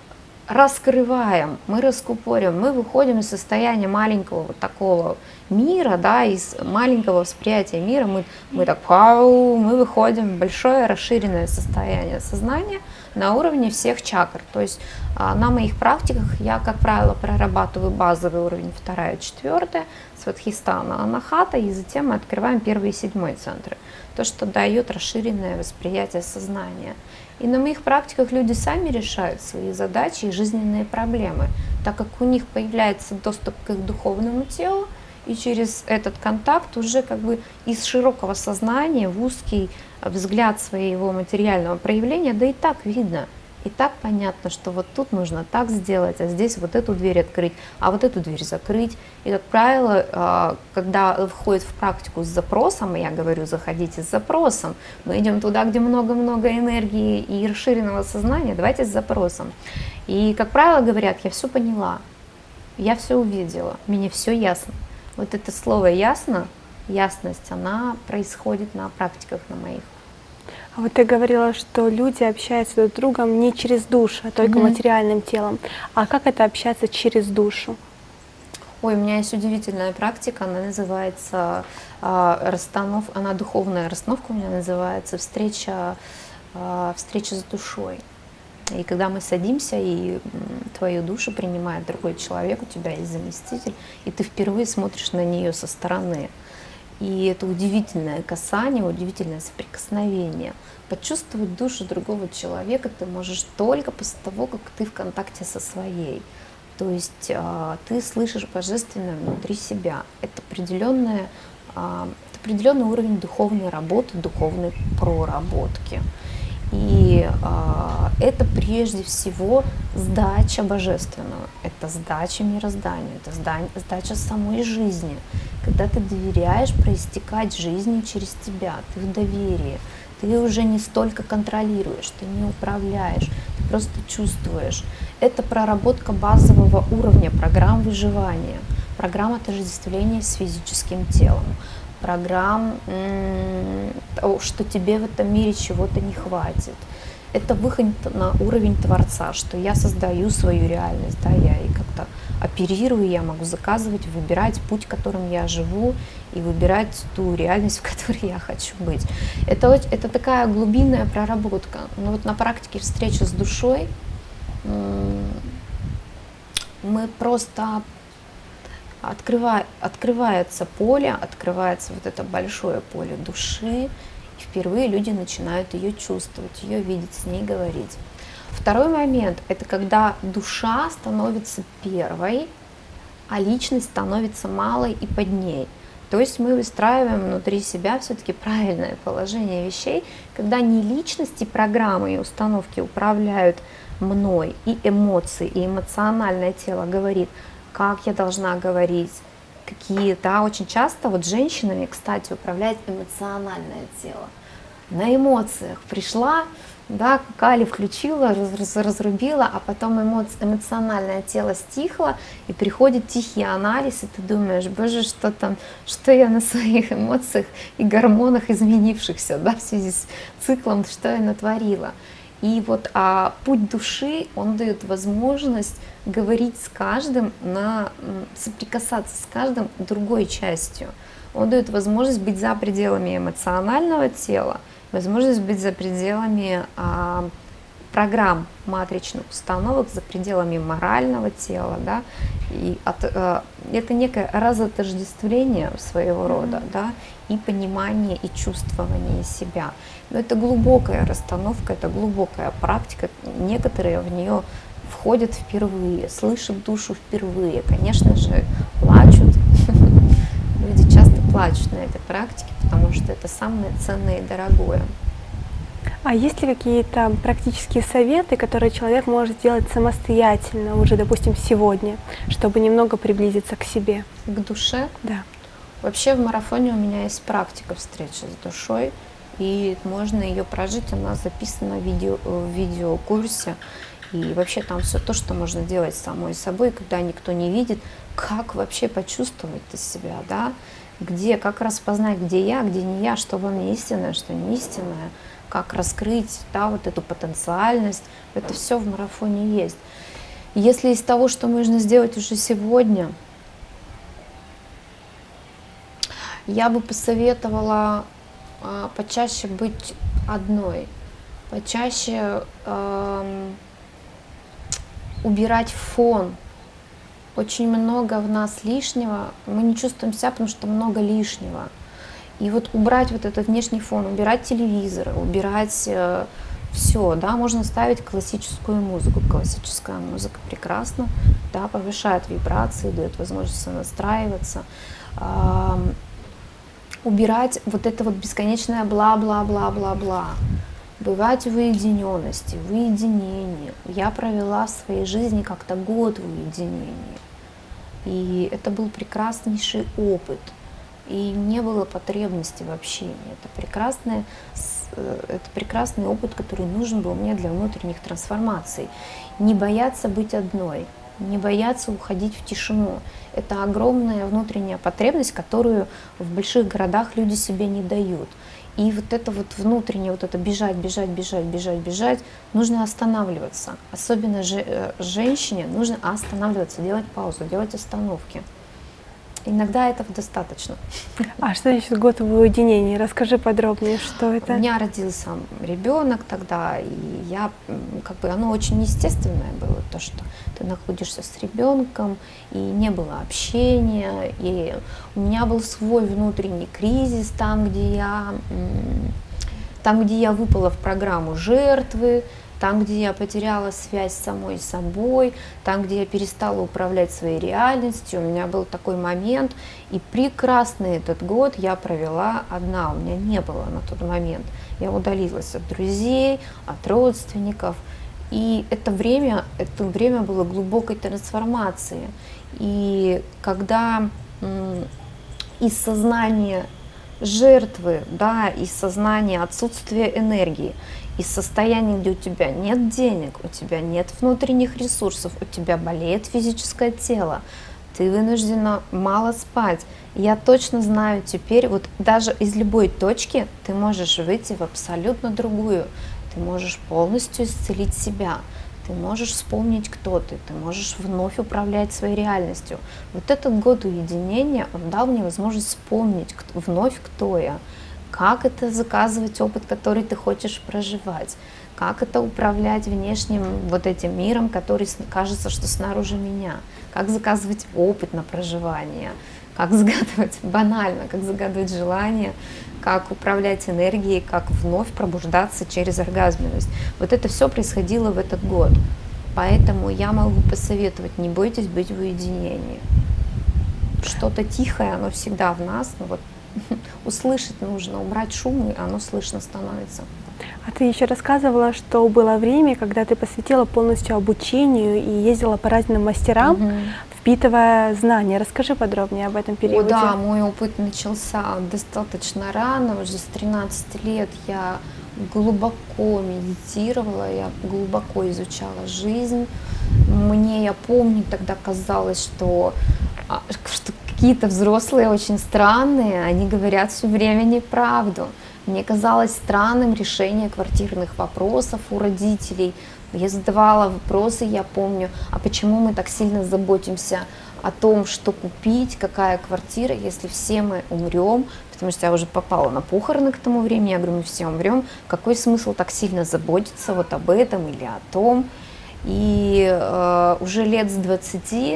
раскрываем, мы раскупорим, мы выходим из состояния маленького вот такого мира, да, из маленького восприятия мира, мы так, мы выходим в большое расширенное состояние сознания на уровне всех чакр. То есть на моих практиках я, как правило, прорабатываю базовый уровень 2 и 4, Свадхистана, Анахата, и затем мы открываем 1 и 7 центры. То, что дает расширенное восприятие сознания. И на моих практиках люди сами решают свои задачи и жизненные проблемы, так как у них появляется доступ к их духовному телу, и через этот контакт уже как бы из широкого сознания в узкий взгляд своего материального проявления, да и так видно, и так понятно, что вот тут нужно так сделать, а здесь вот эту дверь открыть, а вот эту дверь закрыть. И, как правило, когда входит в практику с запросом, я говорю, заходите с запросом, мы идем туда, где много-много энергии и расширенного сознания, давайте с запросом. И, как правило, говорят, я все поняла, я все увидела, мне все ясно. Вот это слово «ясно», ясность, она происходит на практиках на моих. А вот ты говорила, что люди общаются друг с другом не через душу, а только материальным телом. А как это общаться через душу? Ой, у меня есть удивительная практика, она называется она духовная расстановка у меня называется встреча с душой. И когда мы садимся, и твою душу принимает другой человек, у тебя есть заместитель, и ты впервые смотришь на нее со стороны. И это удивительное касание, удивительное соприкосновение. Почувствовать душу другого человека ты можешь только после того, как ты в контакте со своей. То есть ты слышишь божественное внутри себя. Это определенный уровень духовной работы, духовной проработки. И это прежде всего сдача божественного, это сдача мирозданию, это сдача самой жизни, когда ты доверяешь проистекать жизни через тебя, ты в доверии, ты уже не столько контролируешь, ты не управляешь, ты просто чувствуешь. Это проработка базового уровня программ выживания, программ отождествления с физическим телом, программ, что тебе в этом мире чего-то не хватит. Это выход на уровень Творца, что я создаю свою реальность, да, я и как-то оперирую, я могу заказывать, выбирать путь, которым я живу, и выбирать ту реальность, в которой я хочу быть. Это такая глубинная проработка. Но вот на практике встречи с душой мы просто открывается поле, открывается вот это большое поле души, и впервые люди начинают ее чувствовать, ее видеть, с ней говорить. Второй момент – это когда душа становится первой, а личность становится малой и под ней. То есть мы выстраиваем внутри себя все-таки правильное положение вещей, когда не личности, программы и установки управляют мной, и эмоции, и эмоциональное тело говорит, как я должна говорить, какие, да, очень часто вот женщинами, кстати, управляет эмоциональное тело. На эмоциях пришла, да, Кали включила, разрубила, а потом эмоциональное тело стихло, и приходит тихий анализ, и ты думаешь, боже, что там, что я на своих эмоциях и гормонах изменившихся, да, в связи с циклом, что я натворила. И вот путь души, он дает возможность говорить с каждым, соприкасаться с каждым другой частью. Он дает возможность быть за пределами эмоционального тела, возможность быть за пределами программ матричных установок, за пределами морального тела, да, это некое разотождествление своего рода, да, и понимание, и чувствование себя. Но это глубокая расстановка, это глубокая практика. Некоторые в нее входят впервые, слышат душу впервые. Конечно же, плачут. Люди часто плачут на этой практике, потому что это самое ценное и дорогое. А есть ли какие-то практические советы, которые человек может сделать самостоятельно, уже, допустим, сегодня, чтобы немного приблизиться к себе? К душе? Да. Вообще в марафоне у меня есть практика встречи с душой, и можно ее прожить, она записана в видеокурсе. И вообще там все то, что можно делать самой собой, когда никто не видит, как вообще почувствовать себя, да, как распознать, где я, где не я, что во мне истинное, что не истинное, как раскрыть, да, вот эту потенциальность, это все в марафоне есть. Если из того, что можно сделать уже сегодня, я бы посоветовала почаще быть одной, почаще убирать фон. Очень много в нас лишнего, мы не чувствуем себя, потому что много лишнего. И вот убрать вот этот внешний фон, убирать телевизор, убирать все, да, можно ставить классическую музыку. Классическая музыка прекрасна, да, повышает вибрации, дает возможность настраиваться. Убирать вот это вот бесконечное бла-бла-бла-бла-бла. Бывать в уединенности, в уединении. Я провела в своей жизни как-то год в уединении. И это был прекраснейший опыт. И не было потребности в общении. Это прекрасный опыт, который нужен был мне для внутренних трансформаций. Не бояться быть одной, не бояться уходить в тишину. Это огромная внутренняя потребность, которую в больших городах люди себе не дают. И вот это вот внутреннее, вот это бежать, нужно останавливаться. Особенно женщине нужно останавливаться, делать паузу, делать остановки. Иногда этого достаточно. А что значит год в уединении? Расскажи подробнее, что это. У меня родился ребенок тогда, и оно очень естественное было, то, что ты находишься с ребенком, и не было общения, и у меня был свой внутренний кризис там, где я выпала в программу жертвы, там, где я потеряла связь с самой собой, там, где я перестала управлять своей реальностью, у меня был такой момент, и прекрасный этот год я провела одна, у меня не было на тот момент. Я удалилась от друзей, от родственников, и это время было глубокой трансформации. И когда из сознания жертвы, да, из сознания отсутствия энергии, из состояния, где у тебя нет денег, у тебя нет внутренних ресурсов, у тебя болеет физическое тело, ты вынуждена мало спать. Я точно знаю теперь, вот даже из любой точки ты можешь выйти в абсолютно другую. Ты можешь полностью исцелить себя, ты можешь вспомнить, кто ты можешь вновь управлять своей реальностью. Вот этот год уединения, он дал мне возможность вспомнить вновь, кто я. Как это заказывать опыт, который ты хочешь проживать, как это управлять внешним вот этим миром, который кажется, что снаружи меня, как заказывать опыт на проживание, как загадывать банально, как загадывать желания, как управлять энергией, как вновь пробуждаться через оргазменность. Вот это все происходило в этот год. Поэтому я могу посоветовать, не бойтесь быть в уединении. Что-то тихое, оно всегда в нас, но вот услышать нужно, убрать шум, и оно слышно становится. А ты еще рассказывала, что было время, когда ты посвятила полностью обучению и ездила по разным мастерам, впитывая знания. Расскажи подробнее об этом периоде. Да, мой опыт начался достаточно рано, уже с 13 лет я глубоко медитировала, я глубоко изучала жизнь. Я помню, тогда казалось, что какие-то взрослые очень странные, они говорят все время неправду. Мне казалось странным решение квартирных вопросов у родителей. Я задавала вопросы, я помню, а почему мы так сильно заботимся о том, что купить, какая квартира, если все мы умрем, потому что я уже попала на похороны к тому времени, я говорю, мы все умрем, какой смысл так сильно заботиться вот об этом или о том. И уже лет с 20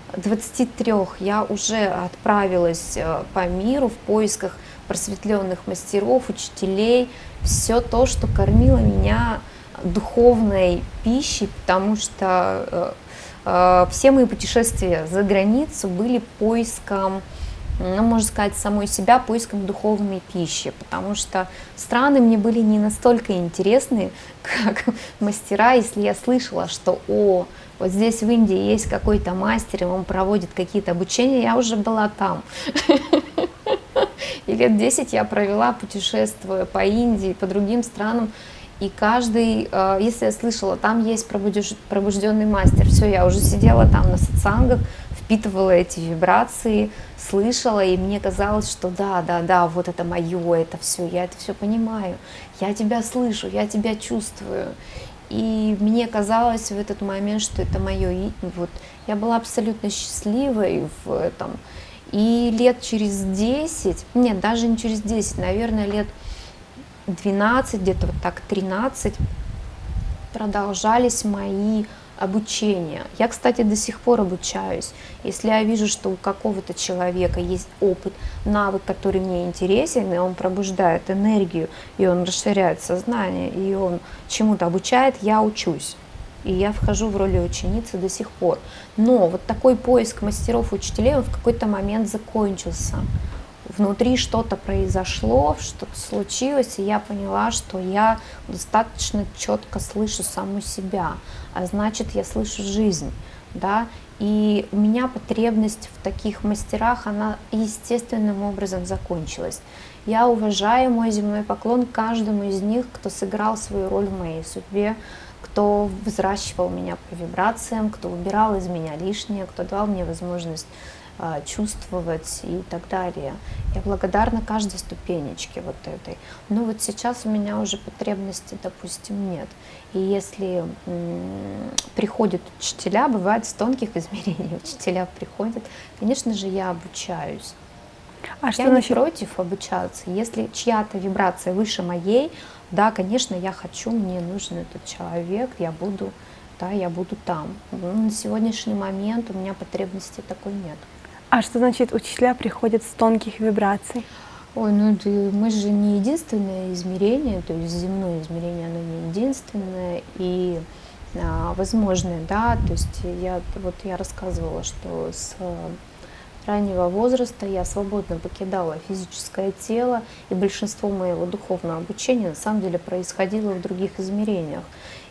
23 я уже отправилась по миру в поисках просветленных мастеров, учителей, все то, что кормило меня духовной пищей, потому что все мои путешествия за границу были поиском, ну, можно сказать, самой себя, поиском духовной пищи, потому что страны мне были не настолько интересны, как мастера. Если я слышала, что вот здесь в Индии есть какой-то мастер, и он проводит какие-то обучения, я уже была там. И лет 10 я провела, путешествуя по Индии, по другим странам. И каждый, если я слышала, там есть пробужденный мастер, все, я уже сидела там на сатсангах, впитывала эти вибрации, слышала, и мне казалось, что да, вот это мое, это все, я это все понимаю, я тебя слышу, я тебя чувствую. И мне казалось в этот момент, что это мое, вот я была абсолютно счастливой в этом. И лет через 10, нет, даже не через 10, наверное, лет 12, где-то вот так 13, продолжались мои обучения. Я, кстати, до сих пор обучаюсь. Если я вижу, что у какого-то человека есть опыт, навык, который мне интересен, и он пробуждает энергию, и он расширяет сознание, и он чему-то обучает, я учусь. И я вхожу в роли ученицы до сих пор. Но вот такой поиск мастеров и учителей, он в какой-то момент закончился. Внутри что-то произошло, что-то случилось, и я поняла, что я достаточно четко слышу саму себя, а значит, я слышу жизнь, да, и у меня потребность в таких мастерах, она естественным образом закончилась. Я уважаю, мой земной поклон каждому из них, кто сыграл свою роль в моей судьбе, кто взращивал меня по вибрациям, кто убирал из меня лишнее, кто дал мне возможность чувствовать и так далее. Я благодарна каждой ступенечке вот этой. Но вот сейчас у меня уже потребности, допустим, нет. И если приходят учителя, бывает с тонких измерений, учителя приходят, конечно же, я обучаюсь. А что я насчет... не против обучаться. Если чья-то вибрация выше моей, да, конечно, я хочу, мне нужен этот человек, я буду там. Но на сегодняшний момент у меня потребности такой нет. А что значит учителя приходят с тонких вибраций? Ой, мы же не единственное измерение, то есть земное измерение, оно не единственное и возможное, да, то есть я рассказывала, что с раннего возраста я свободно покидала физическое тело, и большинство моего духовного обучения на самом деле происходило в других измерениях.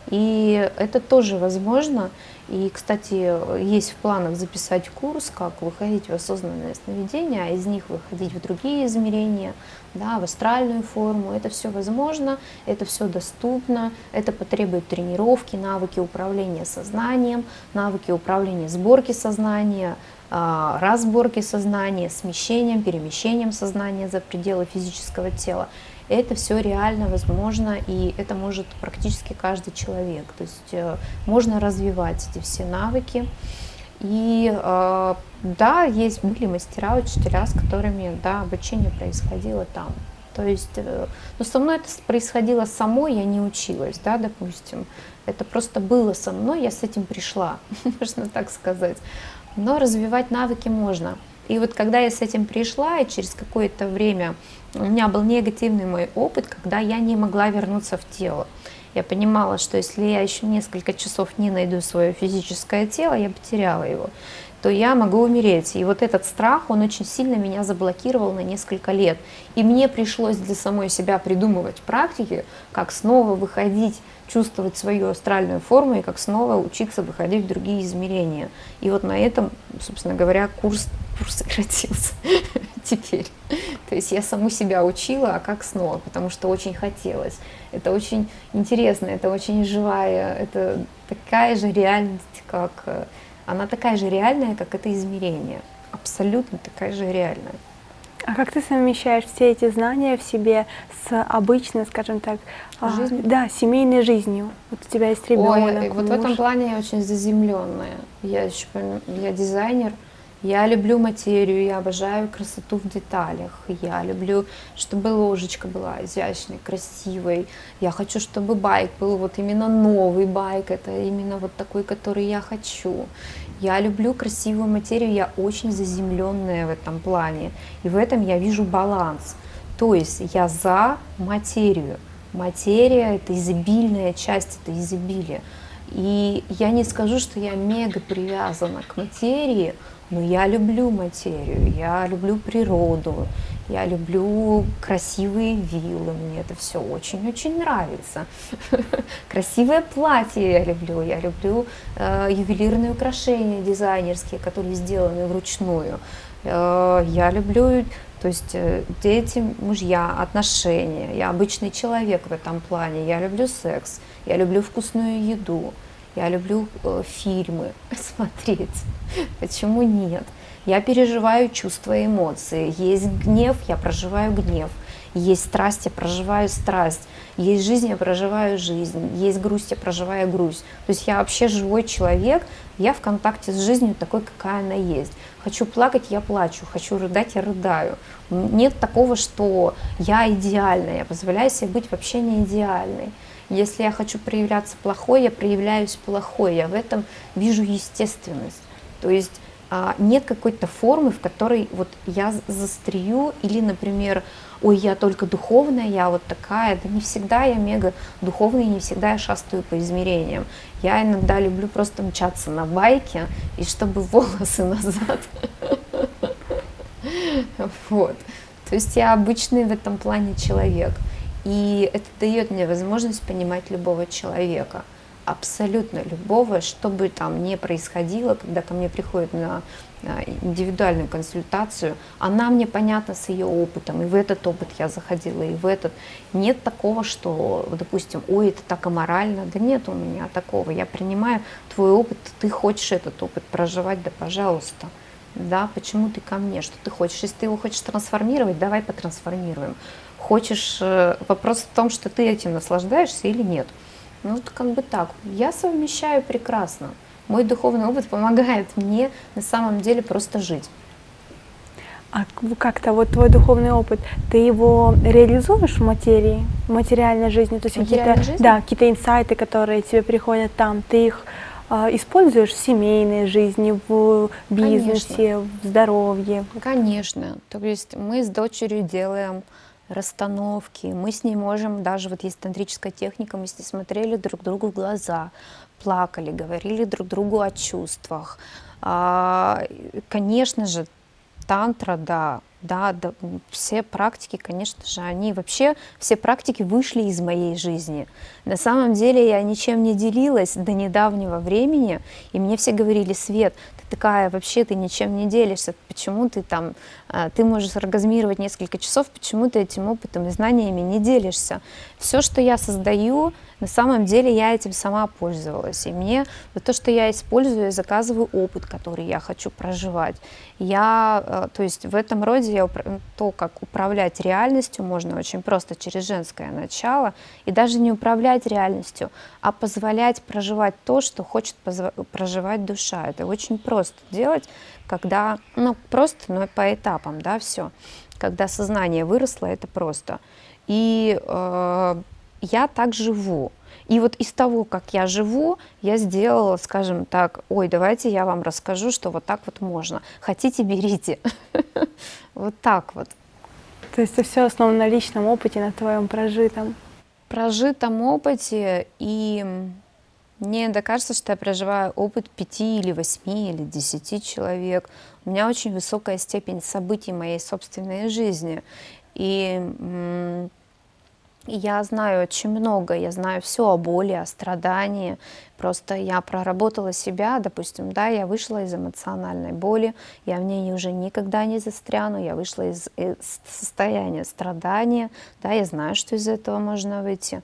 И это тоже возможно. И, кстати, есть в планах записать курс, как выходить в осознанное сновидение, а из них выходить в другие измерения, да, в астральную форму. Это все возможно, это все доступно, это потребует тренировки, навыки управления сознанием, навыки управления сборки сознания, разборки сознания, смещением, перемещением сознания за пределы физического тела. Это все реально возможно, и это может практически каждый человек. То есть можно развивать эти все навыки. И да, были мастера, учителя, с которыми, да, обучение происходило там. То есть, но со мной это происходило само, я не училась, да, допустим. Это просто было со мной, я с этим пришла, можно так сказать. Но развивать навыки можно. И вот когда я с этим пришла, и через какое-то время у меня был негативный мой опыт, когда я не могла вернуться в тело. Я понимала, что если я еще несколько часов не найду свое физическое тело, я потеряла его, то я могу умереть. И вот этот страх, он очень сильно меня заблокировал на несколько лет. И мне пришлось для самой себя придумывать практики, как снова выходить, чувствовать свою астральную форму и как снова учиться выходить в другие измерения. И вот на этом, собственно говоря, курс сократился теперь. То есть я саму себя учила, а как снова, потому что очень хотелось. Это очень интересно, это очень живая, это такая же реальность, она такая же реальная, как это измерение. Абсолютно такая же реальная. А как ты совмещаешь все эти знания в себе с обычной, скажем так, да, семейной жизнью? Вот у тебя есть ребенок. Ой, вот в этом плане я очень заземленная. Я дизайнер, Я люблю материю, я обожаю красоту в деталях. Я люблю, чтобы ложечка была изящной, красивой. Я хочу, чтобы байк был вот именно новый байк, это именно вот такой, который я хочу. Я люблю красивую материю, я очень заземленная в этом плане. И в этом я вижу баланс. То есть я за материю. Материя — это изобильная часть, это изобилие. И я не скажу, что я мега привязана к материи, но я люблю материю, я люблю природу, я люблю красивые виллы, мне это все очень-очень нравится. Красивое платье я люблю ювелирные украшения дизайнерские, которые сделаны вручную. Я люблю, то есть дети, мужья, отношения. Я обычный человек в этом плане. Я люблю секс, я люблю вкусную еду, я люблю фильмы смотреть. Почему нет? Я переживаю чувства и эмоции. Есть гнев, я проживаю гнев. Есть страсть, я проживаю страсть. Есть жизнь, я проживаю жизнь. Есть грусть, я проживаю грусть. То есть я вообще живой человек, я в контакте с жизнью такой, какая она есть. Хочу плакать, я плачу. Хочу рыдать, я рыдаю. Нет такого, что я идеальная. Я позволяю себе быть вообще не идеальной. Если я хочу проявляться плохой, я проявляюсь плохой. Я в этом вижу естественность. То есть нет какой-то формы, в которой вот я застрю, или, например, ой, я только духовная, я вот такая. Да не всегда я мега духовная, не всегда я шастаю по измерениям. Я иногда люблю просто мчаться на байке, и чтобы волосы назад. Вот. То есть я обычный в этом плане человек. И это дает мне возможность понимать любого человека. Абсолютно любого, что бы там ни происходило, когда ко мне приходят на индивидуальную консультацию, она мне понятна с ее опытом, и в этот опыт я заходила, и в этот. Нет такого, что, допустим, ой, это так аморально. Да нет у меня такого. Я принимаю твой опыт, ты хочешь этот опыт проживать, да пожалуйста. Да, почему ты ко мне? Что ты хочешь? Если ты его хочешь трансформировать, давай потрансформируем. Хочешь, вопрос в том, что ты этим наслаждаешься или нет. Ну, вот как бы так. Я совмещаю прекрасно. Мой духовный опыт помогает мне на самом деле просто жить. А как-то вот твой духовный опыт, ты его реализуешь в материи, в материальной жизни? То есть какие-то инсайты, которые тебе приходят там, ты их используешь в семейной жизни, в бизнесе, конечно, в здоровье? Конечно. То есть мы с дочерью делаем расстановки, мы с ней можем, даже вот есть тантрическая техника, мы с ней смотрели друг другу в глаза, плакали, говорили друг другу о чувствах. Конечно же, тантра, да, все практики, конечно же, они вообще, все практики вышли из моей жизни. На самом деле я ничем не делилась до недавнего времени, и мне все говорили: Свет, ты такая, вообще ты ничем не делишься, почему ты там, ты можешь оргазмировать несколько часов, почему ты этим опытом и знаниями не делишься? Все, что я создаю, на самом деле я этим сама пользовалась, и мне вот то, что я использую, я заказываю опыт, который я хочу проживать. То есть в этом роде то, как управлять реальностью, можно очень просто через женское начало, и даже не управлять реальностью, а позволять проживать то, что хочет проживать душа. Это очень просто делать, когда, просто, но по этапам, да, все. Когда сознание выросло, это просто. И я так живу. И вот из того, как я живу, я сделала, скажем так, ой, давайте я вам расскажу, что вот так вот можно. Хотите, берите. Вот так вот. То есть это все основано на личном опыте, на твоем прожитом опыте, и мне иногда кажется, что я проживаю опыт 5 или 8 или 10 человек. У меня очень высокая степень событий моей собственной жизни. И я знаю очень много, я знаю все о боли, о страдании. Просто я проработала себя, допустим, да, я вышла из эмоциональной боли, я в ней уже никогда не застряну, я вышла из состояния страдания, да, я знаю, что из этого можно выйти.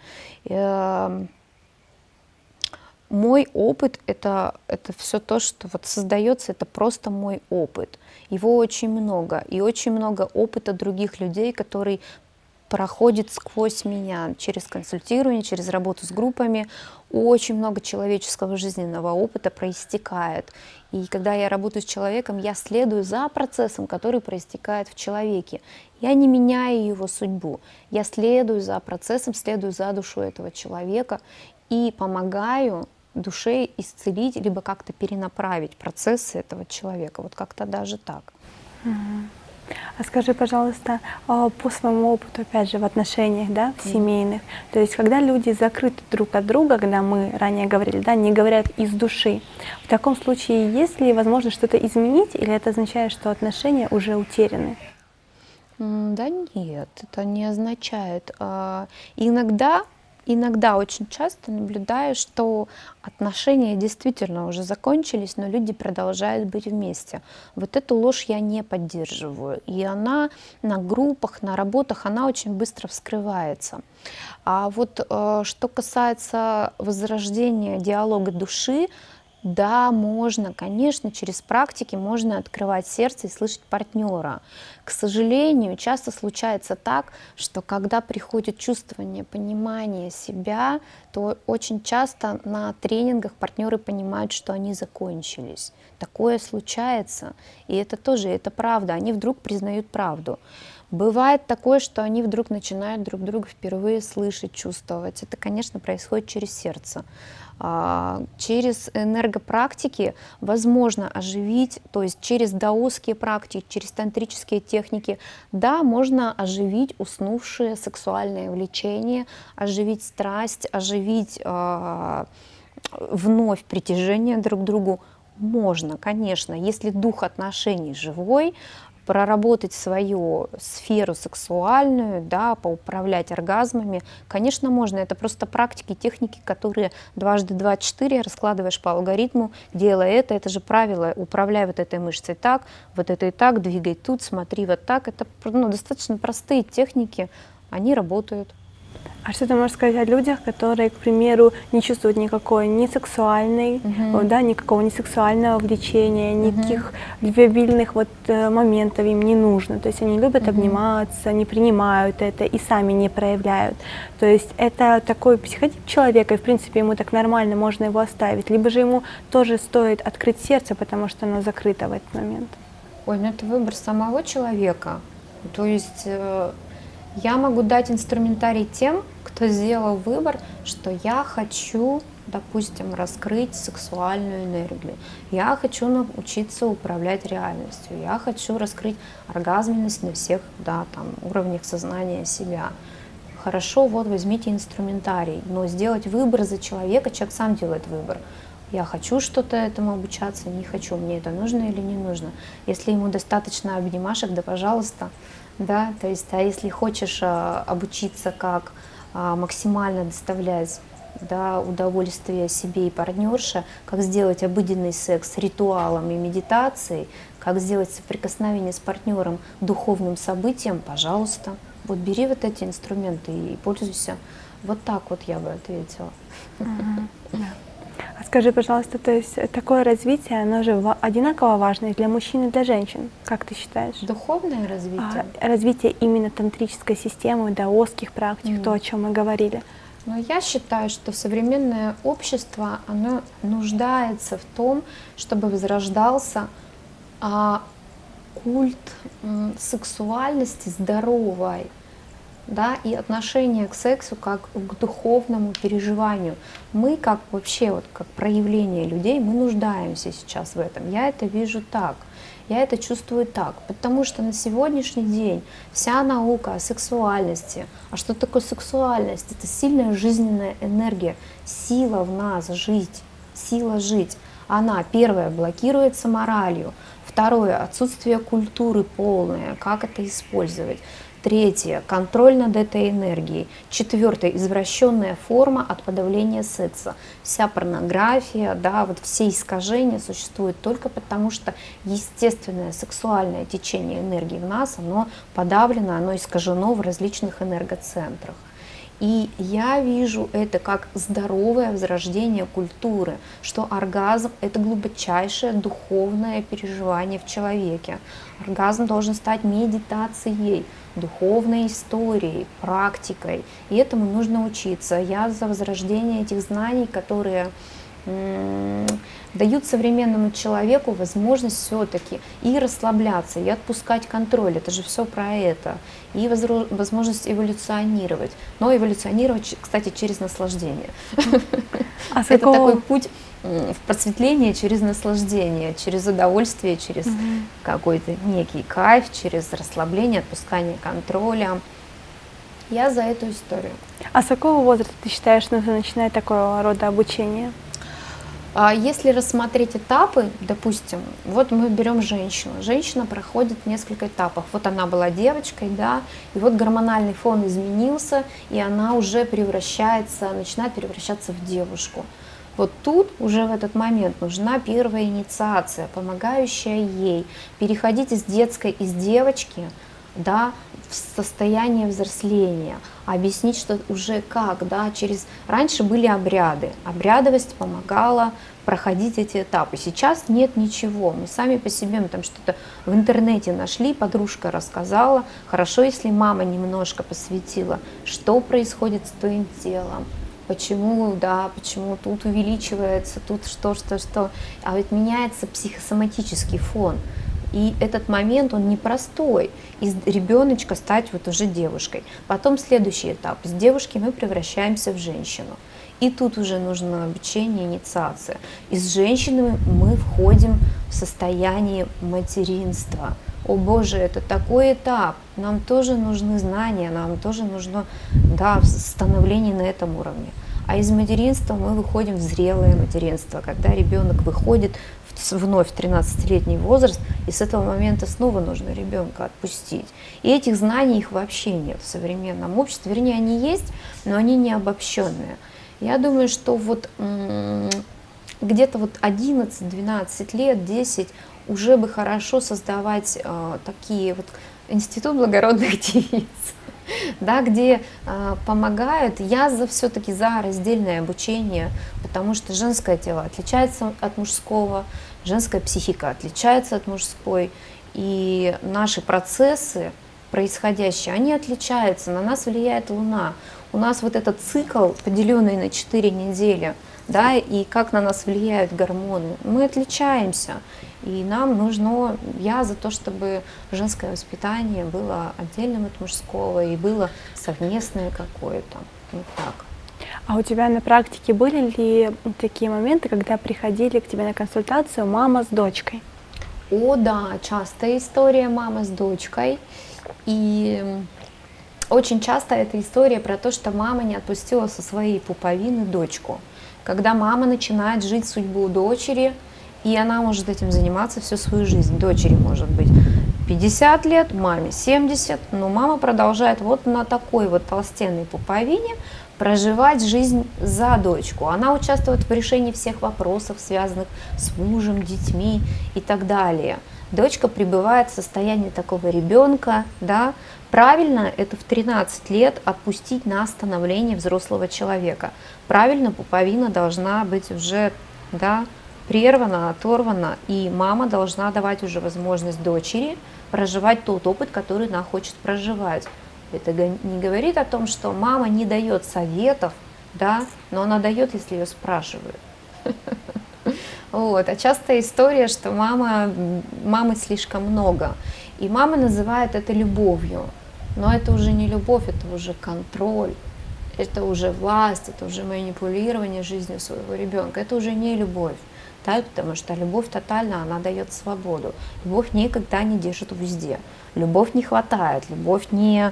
Мой опыт — это все то, что вот создается, это просто мой опыт. Его очень много, и очень много опыта других людей, который проходит сквозь меня через консультирование, через работу с группами. Очень много человеческого жизненного опыта проистекает. И когда я работаю с человеком, я следую за процессом, который проистекает в человеке. Я не меняю его судьбу. Я следую за процессом, следую за душой этого человека и помогаю душе исцелить, либо как-то перенаправить процессы этого человека. Вот как-то даже так. А скажи, пожалуйста, по своему опыту, опять же, в отношениях, да, в семейных, то есть когда люди закрыты друг от друга, когда мы ранее говорили, да, не говорят из души, в таком случае есть ли возможность что-то изменить, или это означает, что отношения уже утеряны? Да нет, это не означает. Иногда, очень часто наблюдаю, что отношения действительно уже закончились, но люди продолжают быть вместе. Вот эту ложь я не поддерживаю. И она на группах, на работах, она очень быстро вскрывается. А вот что касается возрождения диалога души, да, можно, конечно, через практики можно открывать сердце и слышать партнера. К сожалению, часто случается так, что когда приходит чувствование, понимание себя, то очень часто на тренингах партнеры понимают, что они закончились. Такое случается, и это тоже, это правда, они вдруг признают правду. Бывает такое, что они вдруг начинают друг друга впервые слышать, чувствовать. Это, конечно, происходит через сердце. Через энергопрактики возможно оживить, то есть через даосские практики, через тантрические техники, да, можно оживить уснувшее сексуальное влечение, оживить страсть, оживить вновь притяжение друг к другу. Можно, конечно, если дух отношений живой, проработать свою сферу сексуальную, да, поуправлять оргазмами, конечно, можно. Это просто практики, техники, которые 2 × 2 = 4, раскладываешь по алгоритму, делай это же правило, управляй вот этой мышцей так, вот этой так, двигай тут, смотри вот так. Это достаточно простые техники, они работают. А что ты можешь сказать о людях, которые, к примеру, не чувствуют никакой ни сексуальной, да, никакого ни сексуального влечения, никаких любвеобильных моментов им не нужно. То есть они любят обниматься, не принимают это и сами не проявляют. То есть это такой психотип человека, и в принципе ему так нормально, можно его оставить. Либо же ему тоже стоит открыть сердце, потому что оно закрыто в этот момент. Ой, ну это выбор самого человека. То есть я могу дать инструментарий тем, кто сделал выбор, что я хочу, допустим, раскрыть сексуальную энергию, я хочу научиться управлять реальностью, я хочу раскрыть оргазменность на всех, да, там, уровнях сознания себя. Хорошо, вот возьмите инструментарий, но сделать выбор за человека, человек сам делает выбор. Я хочу что-то этому обучаться, не хочу, мне это нужно или не нужно. Если ему достаточно обнимашек, да пожалуйста. Да, то есть, а если хочешь обучиться, как максимально доставлять, да, удовольствие себе и партнерше, как сделать обыденный секс ритуалом и медитацией, как сделать соприкосновение с партнером духовным событием, пожалуйста, вот бери вот эти инструменты и пользуйся. Вот так вот я бы ответила. А скажи, пожалуйста, то есть такое развитие, оно же одинаково важно и для мужчин, и для женщин, как ты считаешь? Духовное развитие? Развитие именно тантрической системы, даосских практик, то, о чем мы говорили. Но я считаю, что современное общество, оно нуждается в том, чтобы возрождался культ сексуальности здоровой, да, и отношение к сексу как к духовному переживанию. Мы как вообще, вот, как проявление людей, мы нуждаемся сейчас в этом. Я это вижу так, я это чувствую так, потому что на сегодняшний день вся наука о сексуальности, а что такое сексуальность? Это сильная жизненная энергия, сила в нас жить, сила жить. Она, первое, блокируется моралью, второе, отсутствие культуры полное, как это использовать. Третье – контроль над этой энергией. Четвертое – извращенная форма от подавления секса. Вся порнография, да, вот все искажения существуют только потому, что естественное сексуальное течение энергии в нас, оно подавлено, оно искажено в различных энергоцентрах. И я вижу это как здоровое возрождение культуры, что оргазм – это глубочайшее духовное переживание в человеке. Оргазм должен стать медитацией, духовной историей, практикой. И этому нужно учиться. Я за возрождение этих знаний, которые дают современному человеку возможность все-таки и расслабляться, и отпускать контроль. Это же все про это. И возможность эволюционировать. Но эволюционировать, кстати, через наслаждение. Это такой путь в просветление через наслаждение, через удовольствие, через какой-то некий кайф, через расслабление, отпускание контроля. Я за эту историю. А с какого возраста ты считаешь, нужно начинать такого рода обучение? Если рассмотреть этапы, допустим, вот мы берем женщину. Женщина проходит несколько этапов. Вот она была девочкой, да, и вот гормональный фон изменился, и она уже начинает превращаться в девушку. Вот тут уже в этот момент нужна первая инициация, помогающая ей переходить из девочки, да, в состояние взросления, объяснить, что уже как, да, раньше были обряды, обрядовость помогала проходить эти этапы. Сейчас нет ничего, мы сами по себе, мы там что-то в интернете нашли, подружка рассказала, хорошо, если мама немножко посвятила, что происходит с твоим телом, почему тут увеличивается, тут что, а ведь меняется психосоматический фон. И этот момент, он непростой, из ребеночка стать вот уже девушкой. Потом следующий этап, с девушки мы превращаемся в женщину. И тут уже нужно обучение, инициация. Из женщины мы входим в состояние материнства. О Боже, это такой этап, нам тоже нужны знания, нам тоже нужно, да, становление на этом уровне. А из материнства мы выходим в зрелое материнство, когда ребенок выходит вновь в 13-летний возраст, и с этого момента снова нужно ребенка отпустить. И этих знаний, их вообще нет в современном обществе, вернее, они есть, но они не обобщенные. Я думаю, что вот где-то вот 11-12 лет, 10, уже бы хорошо создавать такие вот институт благородных девиц, да, где помогают. Я все-таки за раздельное обучение, потому что женское тело отличается от мужского, женская психика отличается от мужской, и наши процессы происходящие, они отличаются, на нас влияет Луна. У нас вот этот цикл, поделенный на 4 недели, да, и как на нас влияют гормоны, мы отличаемся. И нам нужно, я за то, чтобы женское воспитание было отдельным от мужского и было совместное какое-то, вот так. А у тебя на практике были ли такие моменты, когда приходили к тебе на консультацию мама с дочкой? О, да, частая история мама с дочкой. И очень часто эта история про то, что мама не отпустила со своей пуповины дочку. Когда мама начинает жить судьбу дочери, и она может этим заниматься всю свою жизнь. Дочери может быть 50 лет, маме 70, но мама продолжает вот на такой вот толстенной пуповине проживать жизнь за дочку. Она участвует в решении всех вопросов, связанных с мужем, детьми и так далее. Дочка пребывает в состоянии такого ребенка, да. Правильно это в 13 лет отпустить на становление взрослого человека. Правильно пуповина должна быть уже, да, прервана, оторвана, и мама должна давать уже возможность дочери проживать тот опыт, который она хочет проживать. Это не говорит о том, что мама не дает советов, да, но она дает, если ее спрашивают. Вот. А частая история, что мамы слишком много, и мама называет это любовью, но это уже не любовь, это уже контроль, это уже власть, это уже манипулирование жизнью своего ребенка, это уже не любовь. Да, потому что любовь тотальна, она дает свободу. Любовь никогда не держит в узде. Любовь не хватает, любовь не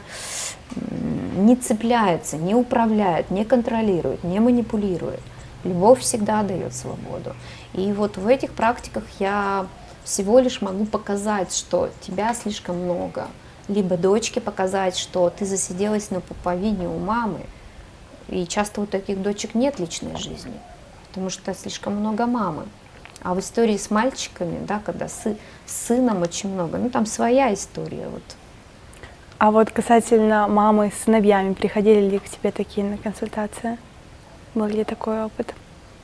цепляется, не управляет, не контролирует, не манипулирует. Любовь всегда дает свободу. И вот в этих практиках я всего лишь могу показать, что тебя слишком много. Либо дочке показать, что ты засиделась на пуповине у мамы. И часто у таких дочек нет личной жизни, потому что слишком много мамы. А в истории с мальчиками, да, когда с сыном очень много, ну там своя история. Вот. А вот касательно мамы с сыновьями, приходили ли к тебе такие на консультации? Был ли такой опыт?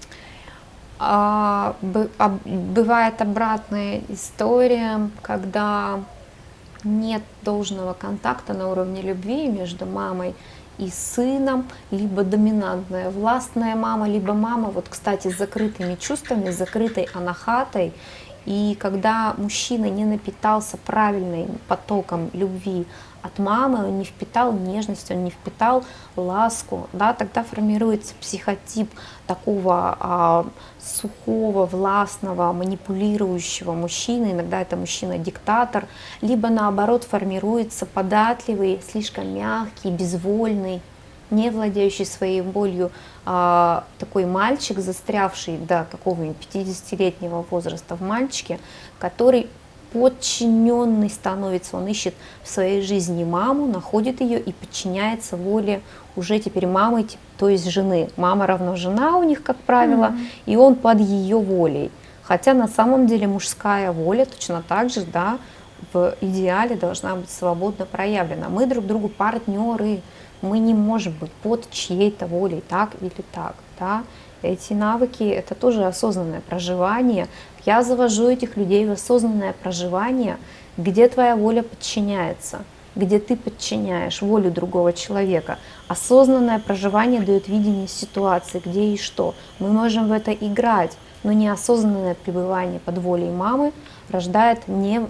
Бывает обратная история, когда нет должного контакта на уровне любви между мамой и сыном, либо доминантная властная мама, либо мама, вот, кстати, с закрытыми чувствами, с закрытой анахатой. И когда мужчина не напитался правильным потоком любви от мамы, он не впитал нежность, он не впитал ласку, да, тогда формируется психотип такого сухого, властного, манипулирующего мужчины, иногда это мужчина-диктатор, либо наоборот формируется податливый, слишком мягкий, безвольный, не владеющий своей болью такой мальчик, застрявший до какого-нибудь 50-летнего возраста в мальчике, который подчиненный становится, он ищет в своей жизни маму, находит ее и подчиняется воле уже теперь мамы, то есть жены. Мама равно жена у них, как правило, и он под ее волей. Хотя на самом деле мужская воля точно так же, да, в идеале должна быть свободно проявлена. Мы друг другу партнеры, мы не можем быть под чьей-то волей, так или так, да. Эти навыки — это тоже осознанное проживание. Я завожу этих людей в осознанное проживание, где твоя воля подчиняется, где ты подчиняешь волю другого человека. Осознанное проживание дает видение ситуации, где и что. Мы можем в это играть, но неосознанное пребывание под волей мамы рождает не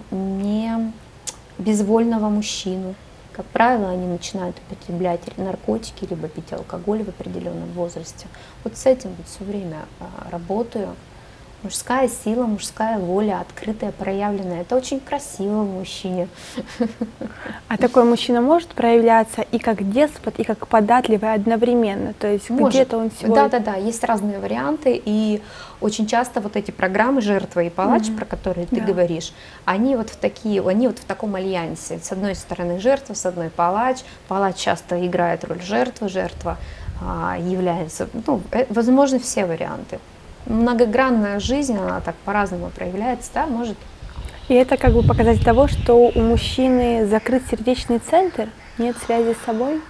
безвольного мужчину. Как правило, они начинают употреблять наркотики, либо пить алкоголь в определенном возрасте. Вот с этим вот все время работаю. Мужская сила, мужская воля, открытая, проявленная. Это очень красиво в мужчине. А такой мужчина может проявляться и как деспот, и как податливый одновременно? То есть где-то он сегодня... Да, есть разные варианты. И очень часто вот эти программы «Жертва» и «Палач», про которые ты говоришь, они вот в таком альянсе. С одной стороны жертва, с одной палач. Палач часто играет роль жертвы, жертва является... возможны все варианты. Многогранная жизнь, она так по-разному проявляется, да, может. И это как бы показатель того, что у мужчины закрыт сердечный центр, нет связи с собой?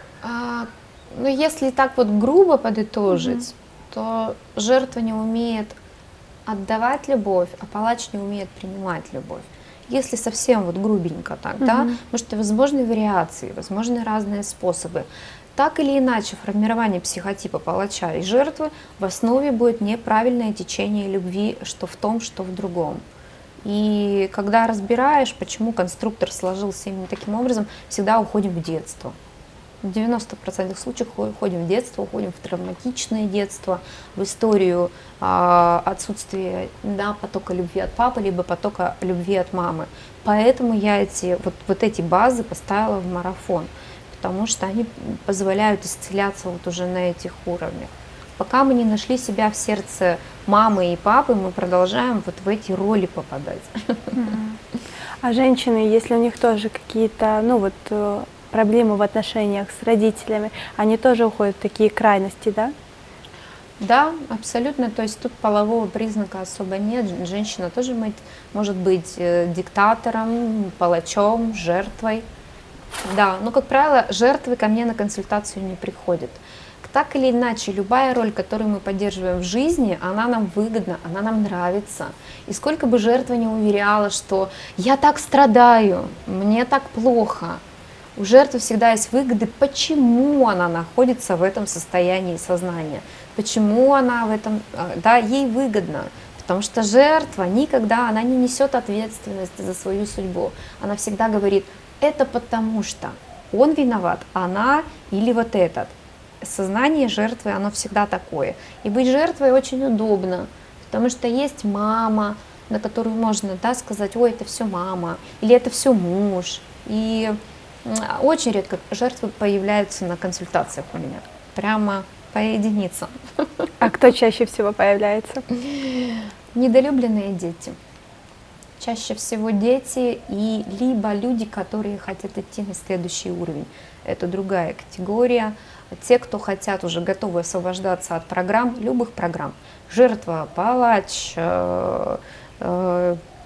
Если так вот грубо подытожить, то жертва не умеет отдавать любовь, а палач не умеет принимать любовь. Если совсем вот грубенько так, да, может, возможны вариации, возможны разные способы. Так или иначе, формирование психотипа палача и жертвы в основе будет неправильное течение любви, что в том, что в другом. И когда разбираешь, почему конструктор сложился именно таким образом, всегда уходим в детство. В 90% случаев уходим в детство, уходим в травматичное детство, в историю отсутствия потока любви от папы, либо потока любви от мамы. Поэтому я эти базы поставила в марафон, потому что они позволяют исцеляться вот уже на этих уровнях. Пока мы не нашли себя в сердце мамы и папы, мы продолжаем вот в эти роли попадать. А женщины, если у них тоже какие-то, проблемы в отношениях с родителями, они тоже уходят в такие крайности, да? Да, абсолютно. То есть тут полового признака особо нет. Женщина тоже может быть диктатором, палачом, жертвой. Да, но, как правило, жертвы ко мне на консультацию не приходят. Так или иначе, любая роль, которую мы поддерживаем в жизни, она нам выгодна, она нам нравится. И сколько бы жертва не уверяла, что я так страдаю, мне так плохо, у жертвы всегда есть выгоды, почему она находится в этом состоянии сознания, почему она в этом, да, ей выгодно. Потому что жертва никогда, она не несет ответственности за свою судьбу. Она всегда говорит, это потому что он виноват, она или вот этот. Сознание жертвы, оно всегда такое. И быть жертвой очень удобно, потому что есть мама, на которую можно, да, сказать, ой, это все мама, или это все муж. И очень редко жертвы появляются на консультациях у меня, прямо по единицам. А кто чаще всего появляется? Недолюбленные дети. Чаще всего дети и либо люди, которые хотят идти на следующий уровень. Это другая категория. Те, кто хотят, уже готовы освобождаться от программ, любых программ. Жертва, палач,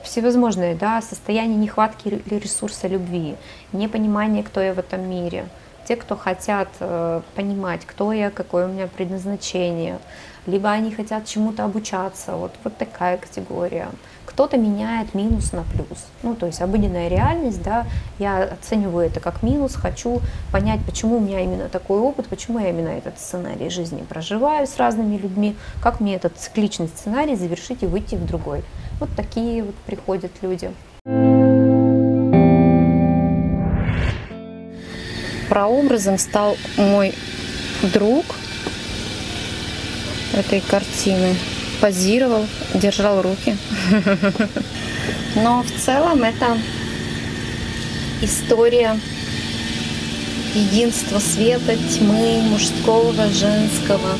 всевозможные, да, состояние нехватки или ресурса любви, непонимание, кто я в этом мире, те, кто хотят понимать, кто я, какое у меня предназначение, либо они хотят чему-то обучаться, вот такая категория. Кто-то меняет минус на плюс. Ну, то есть обыденная реальность, да, я оцениваю это как минус, хочу понять, почему у меня именно такой опыт, почему я именно этот сценарий жизни проживаю с разными людьми, как мне этот цикличный сценарий завершить и выйти в другой. Вот такие вот приходят люди. Прообразом стал мой друг этой картины. Позировал, держал руки. Но в целом это история единства света, тьмы, мужского, женского.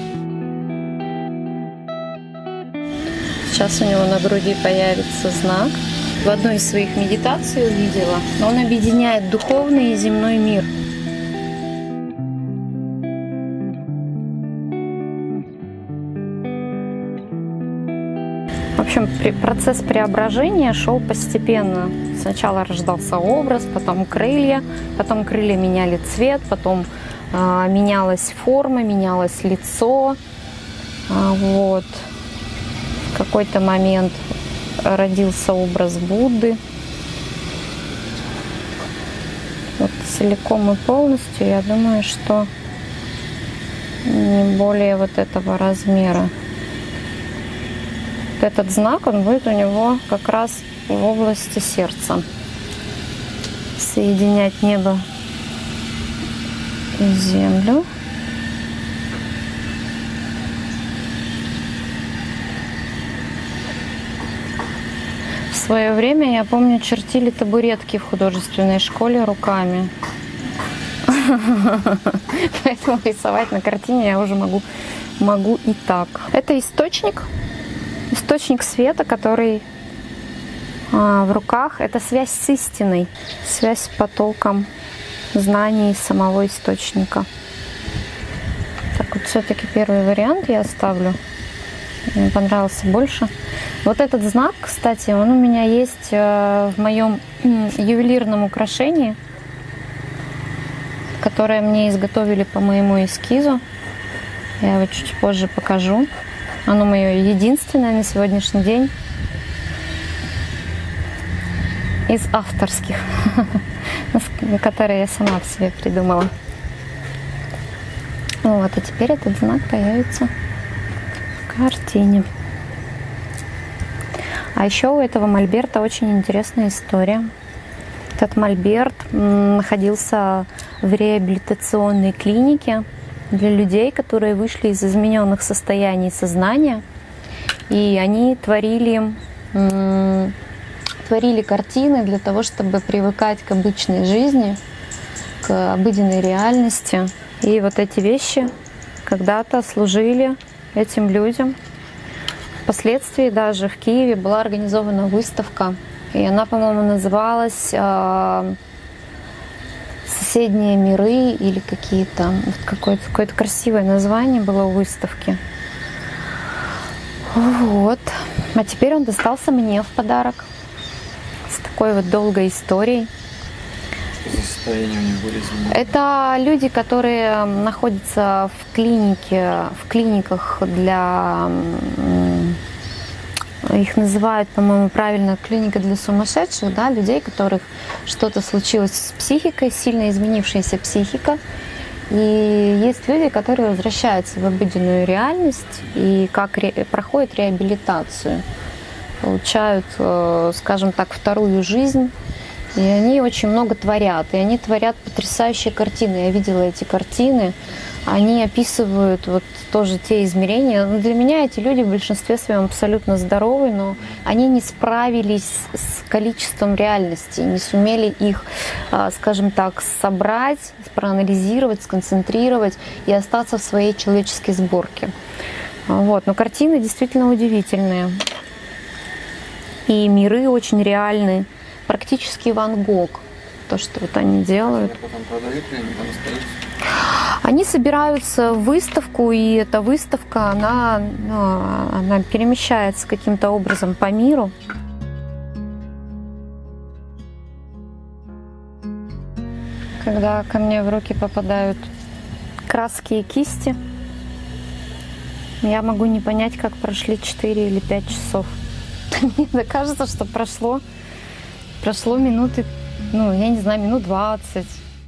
Сейчас у него на груди появится знак. В одной из своих медитаций увидела, но он объединяет духовный и земной мир. В общем, процесс преображения шел постепенно. Сначала рождался образ, потом крылья меняли цвет, потом менялась форма, менялось лицо. Вот. В какой-то момент родился образ Будды. Вот целиком и полностью, я думаю, что не более вот этого размера. Этот знак, он будет у него как раз в области сердца. Соединять небо и землю. В свое время, я помню, чертили табуретки в художественной школе руками. Поэтому рисовать на картине я уже могу и так. Это источник света, который в руках. Это связь с истиной, связь с потоком знаний самого источника. Так вот, все-таки первый вариант я оставлю. Мне понравился больше. Вот этот знак, кстати, он у меня есть в моем ювелирном украшении, которое мне изготовили по моему эскизу. Я его чуть позже покажу. Оно мое единственное на сегодняшний день из авторских, которые я сама в себе придумала. Вот, а теперь этот знак появится в картине. А еще у этого мольберта очень интересная история. Этот мольберт находился в реабилитационной клинике для людей, которые вышли из измененных состояний сознания, и они творили картины для того, чтобы привыкать к обычной жизни, к обыденной реальности. И вот эти вещи когда-то служили этим людям. Впоследствии даже в Киеве была организована выставка, и она, по-моему, называлась «Соседние миры» или какие-то, какое-то красивое название было у выставки. Вот. А теперь он достался мне в подарок с такой вот долгой историей. Что за состояние у них были изменения? Это люди, которые находятся в клиниках для... Их называют, по-моему, правильно, клиника для сумасшедших, да, людей, у которых что-то случилось с психикой, сильно изменившаяся психика. И есть люди, которые возвращаются в обыденную реальность и проходят реабилитацию, получают, скажем так, вторую жизнь. И они очень много творят, и они творят потрясающие картины. Я видела эти картины, они описывают вот тоже те измерения. Но для меня эти люди в большинстве своем абсолютно здоровы, но они не справились с количеством реальностей, не сумели их, скажем так, собрать, проанализировать, сконцентрировать и остаться в своей человеческой сборке. Вот. Но картины действительно удивительные. И миры очень реальные. Практически Ван Гог, то, что вот они делают. Потом продают, или они там остаются? Они собираются в выставку, и эта выставка, она перемещается каким-то образом по миру. когда ко мне в руки попадают краски и кисти, я могу не понять, как прошли 4 или 5 часов. Мне кажется, что прошло минуты, я не знаю, минут 20.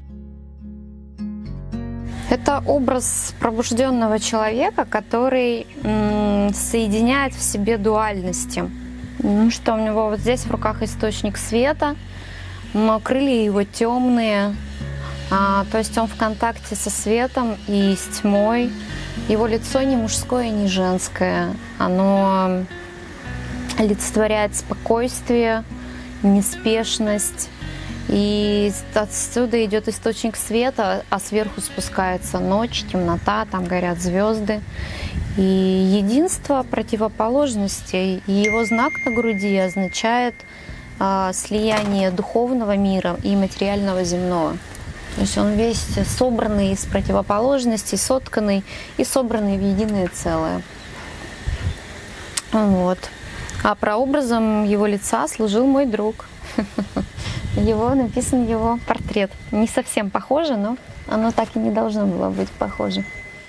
Это образ пробужденного человека, который соединяет в себе дуальности. Что у него вот здесь в руках источник света, но крылья его темные, то есть он в контакте со светом и с тьмой. Его лицо не мужское, не женское. Оно олицетворяет спокойствие, неспешность. И отсюда идет источник света, а сверху спускается ночь, темнота, там горят звезды. И единство противоположностей, и его знак на груди означает слияние духовного мира и материального земного. То есть он весь собранный из противоположностей, сотканный и собранный в единое целое. Вот. А прообразом его лица служил мой друг. Написан его портрет. Не совсем похоже, но оно так и не должно было быть похоже.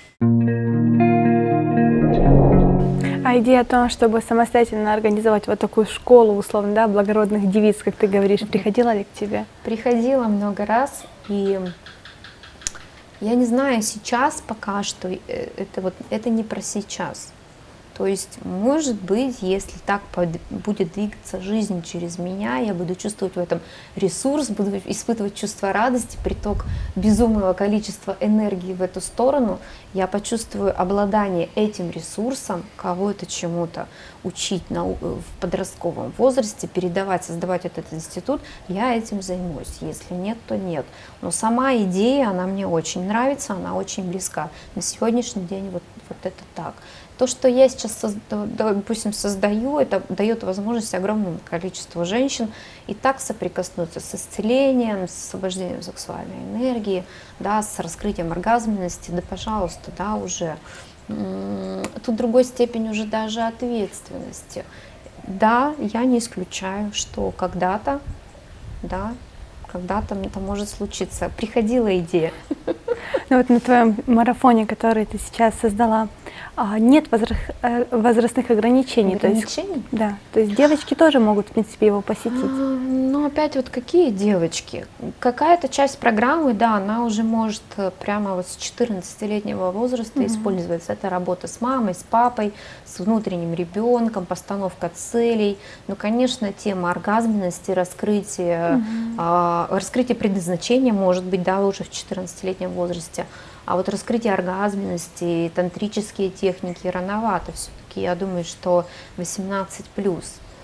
А идея о том, чтобы самостоятельно организовать вот такую школу, условно, да, благородных девиц, как ты говоришь, приходила ли к тебе? Приходила много раз, и я не знаю, сейчас пока что это не про сейчас. То есть, может быть, если так будет двигаться жизнь через меня, я буду чувствовать в этом ресурс, буду испытывать чувство радости, приток безумного количества энергии в эту сторону, я почувствую обладание этим ресурсом, кого-то чему-то учить в подростковом возрасте, передавать, создавать этот институт, я этим займусь. Если нет, то нет. Но сама идея, она мне очень нравится, она очень близка. На сегодняшний день вот это так. То, что я сейчас, допустим, создаю, это дает возможность огромному количеству женщин и так соприкоснуться с исцелением, с освобождением сексуальной энергии, да, с раскрытием оргазменности, да, пожалуйста, да, уже. Тут другой степень уже даже ответственности. Да, я не исключаю, что когда-то это может случиться. Приходила идея. Ну вот на твоем марафоне, который ты сейчас создала, нет возрастных ограничений. Ограничений? То есть девочки тоже могут, в принципе, его посетить. Ну, опять вот какие девочки? Какая-то часть программы, да, она уже может прямо вот с 14-летнего возраста использоваться. Это работа с мамой, с папой, с внутренним ребенком, постановка целей. Ну, конечно, тема оргазменности, раскрытие предназначения может быть, да, уже в 14-летнем возрасте. А вот раскрытие оргазменности, тантрические техники рановато. Все-таки я думаю, что 18+.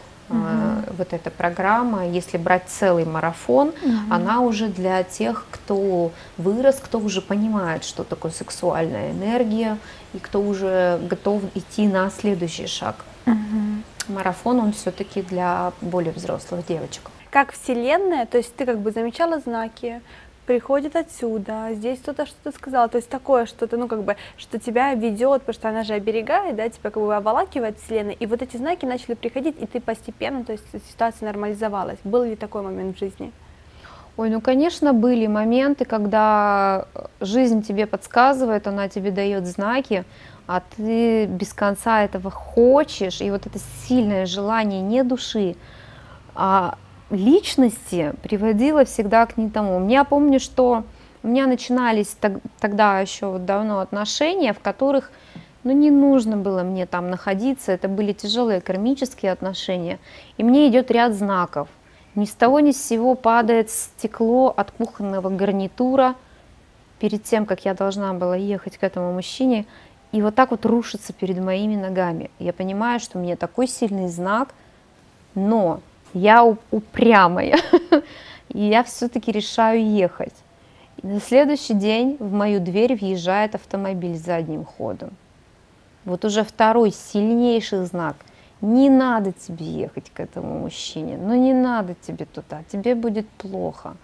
Вот эта программа, если брать целый марафон, она уже для тех, кто вырос, кто уже понимает, что такое сексуальная энергия, и кто уже готов идти на следующий шаг. Марафон, он все-таки для более взрослых девочек. Как Вселенная, то есть ты как бы замечала знаки, приходит отсюда, здесь кто-то что-то сказал, то есть такое что-то, что тебя ведет, потому что она же оберегает, да, тебя как бы обволакивает Вселенная, и вот эти знаки начали приходить, и ты постепенно, то есть ситуация нормализовалась. Был ли такой момент в жизни? Ой, ну, конечно, были моменты, когда жизнь тебе подсказывает, она тебе дает знаки, а ты без конца этого хочешь, и вот это сильное желание не души, а личности приводило всегда к не тому. Я помню, что у меня начинались тогда еще вот давно отношения, в которых не нужно было мне там находиться, это были тяжелые кармические отношения, и мне идет ряд знаков. Ни с того ни с сего падает стекло от кухонного гарнитура перед тем, как я должна была ехать к этому мужчине, и вот так вот рушится перед моими ногами. Я понимаю, что у меня такой сильный знак, но я упрямая, и я все-таки решаю ехать. И на следующий день в мою дверь въезжает автомобиль задним ходом. Вот уже второй сильнейший знак. Не надо тебе ехать к этому мужчине, не надо тебе туда, тебе будет плохо.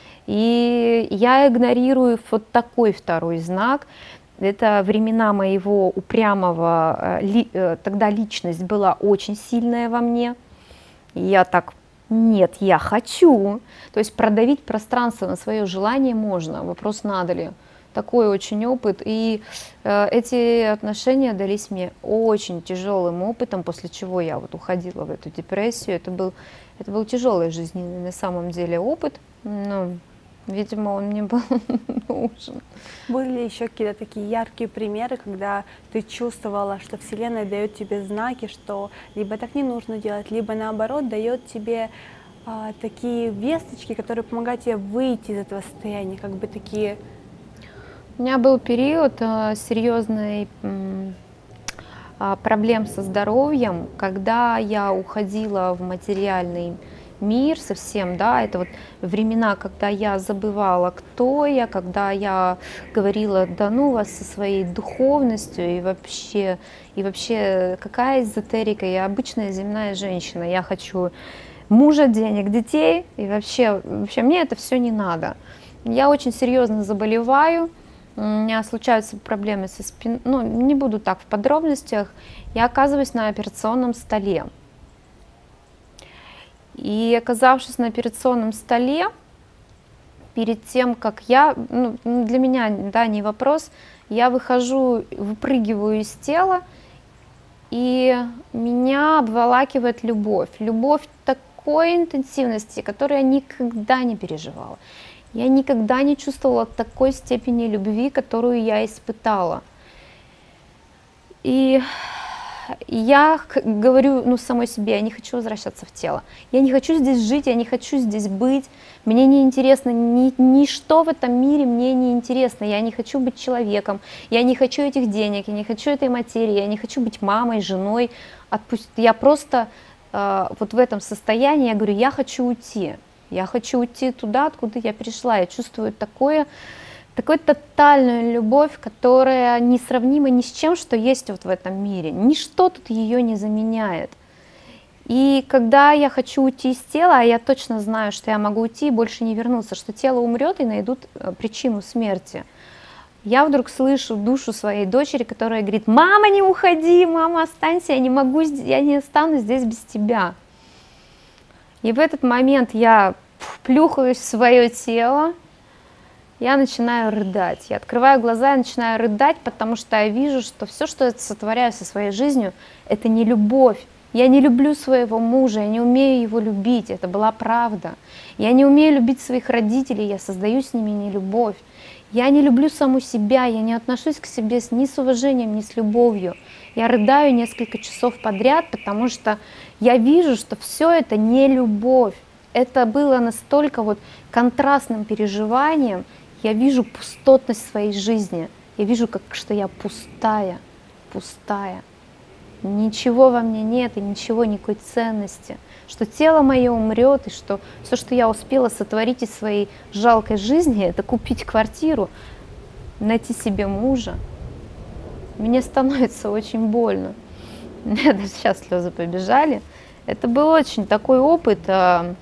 И я игнорирую вот такой второй знак. Это времена моего упрямого, тогда личность была очень сильная во мне. И я так Нет, я хочу. То есть продавить пространство на свое желание можно. Вопрос, надо ли. Такой очень опыт. И эти отношения дались мне очень тяжелым опытом, после чего я вот уходила в эту депрессию. Это был тяжелый жизненный на самом деле опыт. Но, видимо, он мне был нужен. Были ли еще какие-то такие яркие примеры, когда ты чувствовала, что Вселенная дает тебе знаки, что либо так не нужно делать, либо наоборот дает тебе такие весточки, которые помогают тебе выйти из этого состояния, как бы такие... У меня был период серьезной проблем со здоровьем, когда я уходила в материальный мир совсем, да, это вот времена, когда я забывала, кто я, когда я говорила, да ну вас со своей духовностью, и вообще какая эзотерика, я обычная земная женщина, я хочу мужа, денег, детей, и вообще мне это все не надо. Я очень серьезно заболеваю, у меня случаются проблемы со спиной, ну, не буду так в подробностях, я оказываюсь на операционном столе. И оказавшись на операционном столе, перед тем, как для меня, да, не вопрос, я выпрыгиваю из тела, и меня обволакивает любовь. Любовь такой интенсивности, которую я никогда не переживала. Я никогда не чувствовала такой степени любви, которую я испытала. И я говорю самой себе, я не хочу возвращаться в тело. Я не хочу здесь жить, я не хочу здесь быть. Мне не интересно, ничто в этом мире мне не интересно. Я не хочу быть человеком, я не хочу этих денег, я не хочу этой материи, я не хочу быть мамой, женой. Я просто вот в этом состоянии, я говорю, я хочу уйти. Я хочу уйти туда, откуда я пришла. Я чувствую такую тотальную любовь, которая несравнима ни с чем, что есть вот в этом мире. Ничто тут ее не заменяет. И когда я хочу уйти из тела, а я точно знаю, что я могу уйти и больше не вернуться, что тело умрет и найдут причину смерти, я вдруг слышу душу своей дочери, которая говорит: мама, не уходи, мама, останься, я не останусь здесь без тебя. И в этот момент я плюхаюсь в свое тело, я начинаю рыдать. Я открываю глаза и начинаю рыдать, потому что я вижу, что все, что я сотворяю со своей жизнью, это не любовь. Я не люблю своего мужа, я не умею его любить, это была правда. Я не умею любить своих родителей, я создаю с ними нелюбовь. Я не люблю саму себя, я не отношусь к себе ни с уважением, ни с любовью. Я рыдаю несколько часов подряд, потому что я вижу, что все это не любовь. Это было настолько вот контрастным переживанием. Я вижу пустотность своей жизни. Я вижу, что я пустая. Ничего во мне нет и ничего, никакой ценности. Что тело мое умрет, и что все, что я успела сотворить из своей жалкой жизни, это купить квартиру, найти себе мужа. Мне становится очень больно. У меня даже сейчас слезы побежали. Это был очень такой опыт. Это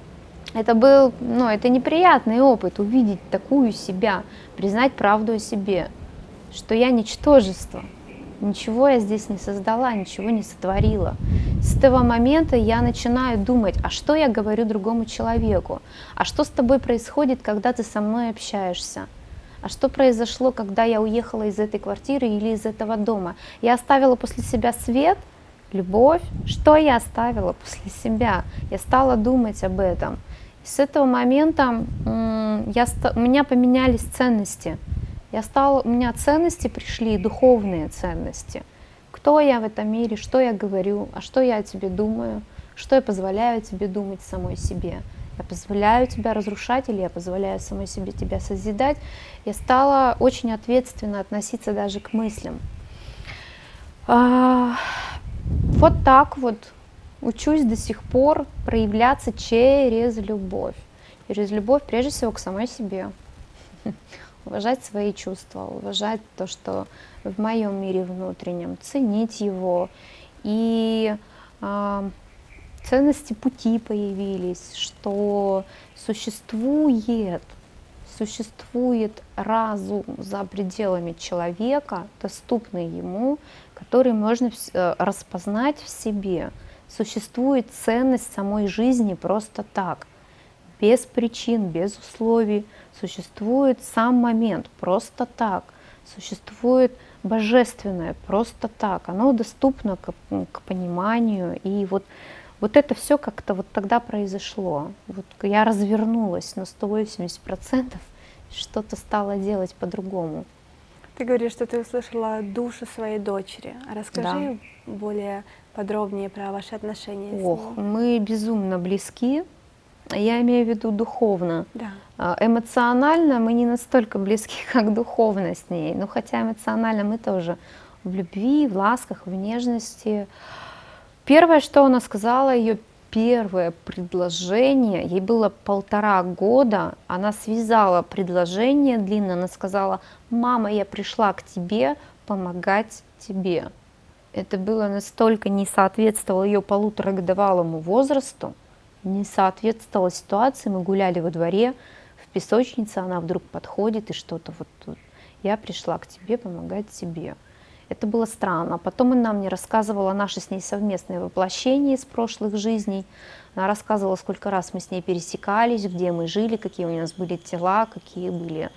неприятный опыт, увидеть такую себя, признать правду о себе, что я ничтожество, ничего я здесь не создала, ничего не сотворила. С этого момента я начинаю думать, а что я говорю другому человеку, а что с тобой происходит, когда ты со мной общаешься, а что произошло, когда я уехала из этой квартиры или из этого дома. Я оставила после себя свет, любовь, что я оставила после себя, я стала думать об этом. С этого момента у меня поменялись ценности. У меня ценности пришли, духовные ценности. Кто я в этом мире, что я говорю, а что я о тебе думаю, что я позволяю тебе думать самой себе. Я позволяю тебя разрушать или я позволяю самой себе тебя созидать. Я стала очень ответственно относиться даже к мыслям. Вот так вот. Учусь до сих пор проявляться через любовь. Через любовь, прежде всего, к самой себе. Уважать свои чувства, уважать то, что в моем мире внутреннем, ценить его. И ценности пути появились, что существует разум за пределами человека, доступный ему, который можно распознать в себе. Существует ценность самой жизни просто так, без причин, без условий. Существует сам момент просто так. Существует божественное просто так. Оно доступно к пониманию. И вот это все как-то вот тогда произошло. Вот я развернулась на 180%, что-то стала делать по-другому. Ты говоришь, что ты услышала душу своей дочери. Расскажи более подробнее про ваши отношения с ней. Мы безумно близки. Я имею в виду духовно. Да. Эмоционально мы не настолько близки, как духовно с ней. Но хотя эмоционально мы тоже в любви, в ласках, в нежности. Первое, что она сказала, ее первое предложение, ей было 1,5 года, она связала предложение длинное, она сказала: «Мама, я пришла к тебе помогать тебе». Это было настолько не соответствовало ее 1,5-годовалому возрасту, не соответствовало ситуации. Мы гуляли во дворе, в песочнице, она вдруг подходит и что-то вот тут: «Я пришла к тебе помогать тебе». Это было странно. Потом она мне рассказывала наши с ней совместные воплощения из прошлых жизней. Она рассказывала, сколько раз мы с ней пересекались, где мы жили, какие у нас были тела, какие были...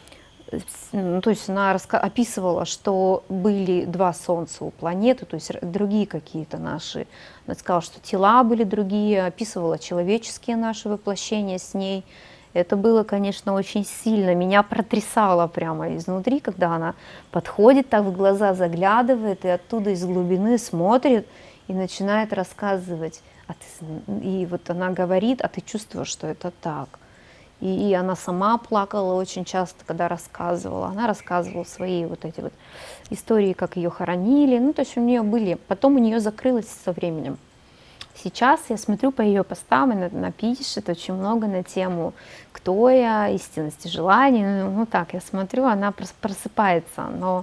то есть она описывала, что были 2 солнца у планеты, то есть другие какие-то наши. Она сказала, что тела были другие, описывала человеческие наши воплощения с ней. Это было, конечно, очень сильно. Меня протрясало прямо изнутри, когда она подходит, так в глаза заглядывает и оттуда из глубины смотрит и начинает рассказывать. И вот она говорит, а ты чувствуешь, что это так. И она сама плакала очень часто, когда рассказывала. Она рассказывала свои вот эти вот истории, как ее хоронили. Ну, то есть у нее были... Потом у нее закрылось со временем. Сейчас я смотрю по ее постам, она пишет очень много на тему «Кто я?», «Истинности желаний». Ну так, я смотрю, она просыпается. Но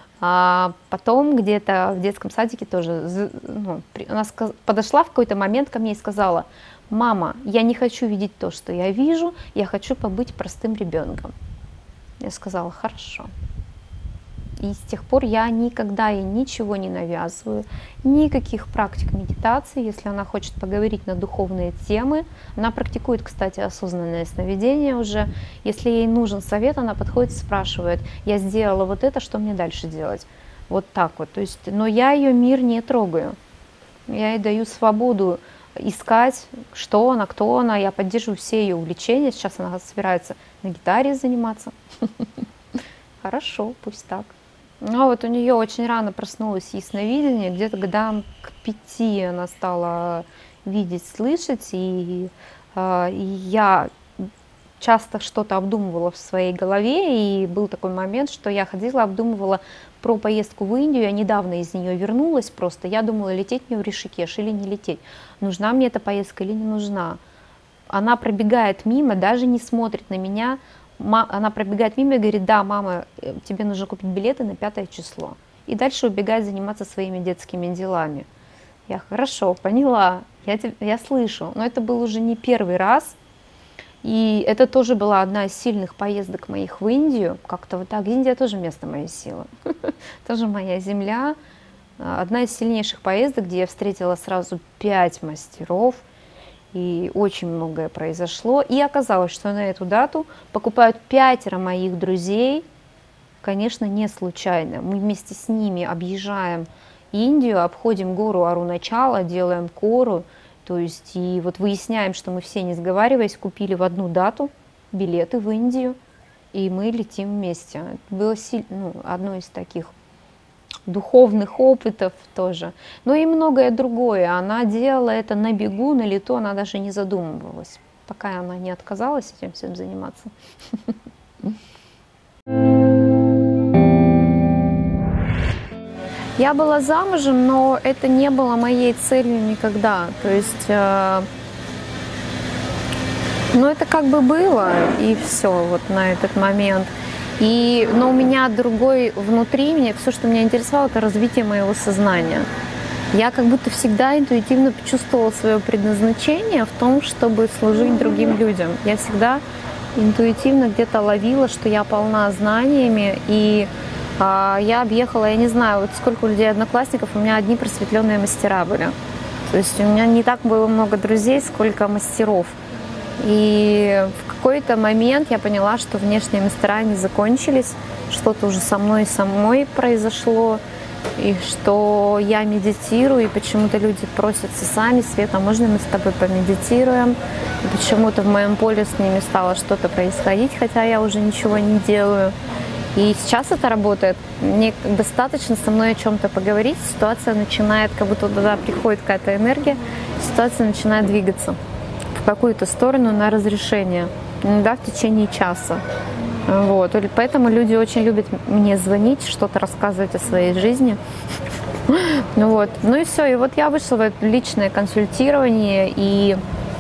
потом где-то в детском садике тоже она подошла в какой-то момент ко мне и сказала: «Мама, я не хочу видеть то, что я вижу, я хочу побыть простым ребенком». Я сказала: «Хорошо». И с тех пор я никогда ей ничего не навязываю, никаких практик медитации. Если она хочет поговорить на духовные темы, она практикует, кстати, осознанное сновидение уже. Если ей нужен совет, она подходит и спрашивает: «Я сделала вот это, что мне дальше делать?» Вот так вот. То есть, но я ее мир не трогаю. Я ей даю свободу искать, что она, кто она. Я поддерживаю все ее увлечения. Сейчас она собирается на гитаре заниматься. Хорошо, пусть так. Ну вот у нее очень рано проснулось ясновидение, где-то годам к 5 она стала видеть, слышать, и я часто что-то обдумывала в своей голове, и был такой момент, что я ходила, обдумывала про поездку в Индию, я недавно из нее вернулась просто, я думала, лететь мне в Ришикеш или не лететь, нужна мне эта поездка или не нужна. Она пробегает мимо, даже не смотрит на меня. Она пробегает мимо и говорит: «Да, мама, тебе нужно купить билеты на 5 число». И дальше убегает заниматься своими детскими делами. Я: «Хорошо, поняла, я слышу». Но это был уже не первый раз. И это тоже была одна из сильных поездок моих в Индию. Как-то вот так. Индия тоже место моей силы. Тоже моя земля. Одна из сильнейших поездок, где я встретила сразу 5 мастеров. И очень многое произошло. И оказалось, что на эту дату покупают 5 моих друзей. Конечно, не случайно. Мы вместе с ними объезжаем Индию, обходим гору Аруначала, делаем кору. То есть и вот выясняем, что мы все, не сговариваясь, купили в одну дату билеты в Индию. И мы летим вместе. Это было одно из таких духовных опытов тоже. Но и многое другое. Она делала это на бегу, на лету, она даже не задумывалась, пока она не отказалась этим всем заниматься. Я была замужем, но это не было моей целью никогда. То есть, это как бы было, и все вот на этот момент. Но у меня другой внутри, все, что меня интересовало, это развитие моего сознания. Я как будто всегда интуитивно почувствовала свое предназначение в том, чтобы служить другим людям. Я всегда интуитивно где-то ловила, что я полна знаниями, и я объехала, я не знаю, вот сколько у людей одноклассников, у меня одни просветленные мастера были. То есть у меня не так было много друзей, сколько мастеров. И в какой-то момент я поняла, что внешние мастера не закончились, что-то уже со мной самой произошло, и что я медитирую, и почему-то люди просятся сами: Света, можно мы с тобой помедитируем? И почему-то в моем поле с ними стало что-то происходить, хотя я уже ничего не делаю. И сейчас это работает. Мне достаточно со мной о чем-то поговорить, ситуация начинает, как будто туда приходит какая-то энергия, ситуация начинает двигаться в какую-то сторону на разрешение, иногда в течение часа. Вот. Поэтому люди очень любят мне звонить, что-то рассказывать о своей жизни. Вот. Ну и все. И вот я вышла в это личное консультирование и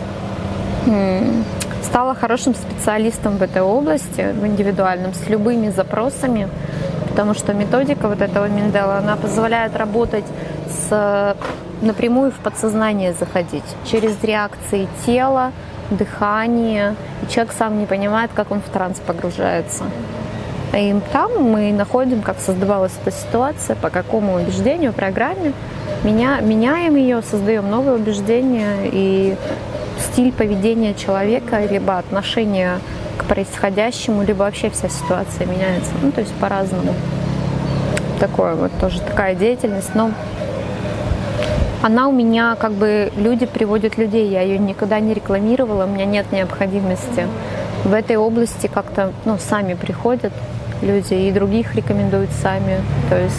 стала хорошим специалистом в этой области, в индивидуальном, с любыми запросами, потому что методика вот этого Мендела, она позволяет работать напрямую в подсознание заходить, через реакции тела, дыхание, и человек сам не понимает, как он в транс погружается. И там мы находим, как создавалась эта ситуация, по какому убеждению, программе, меняем ее, создаем новые убеждения, и стиль поведения человека, либо отношение к происходящему, либо вообще вся ситуация меняется. Ну, то есть по-разному. Такое вот тоже такая деятельность, но она у меня как бы люди приводят людей, я ее никогда не рекламировала, у меня нет необходимости. В этой области как-то, сами приходят люди и других рекомендуют сами. То есть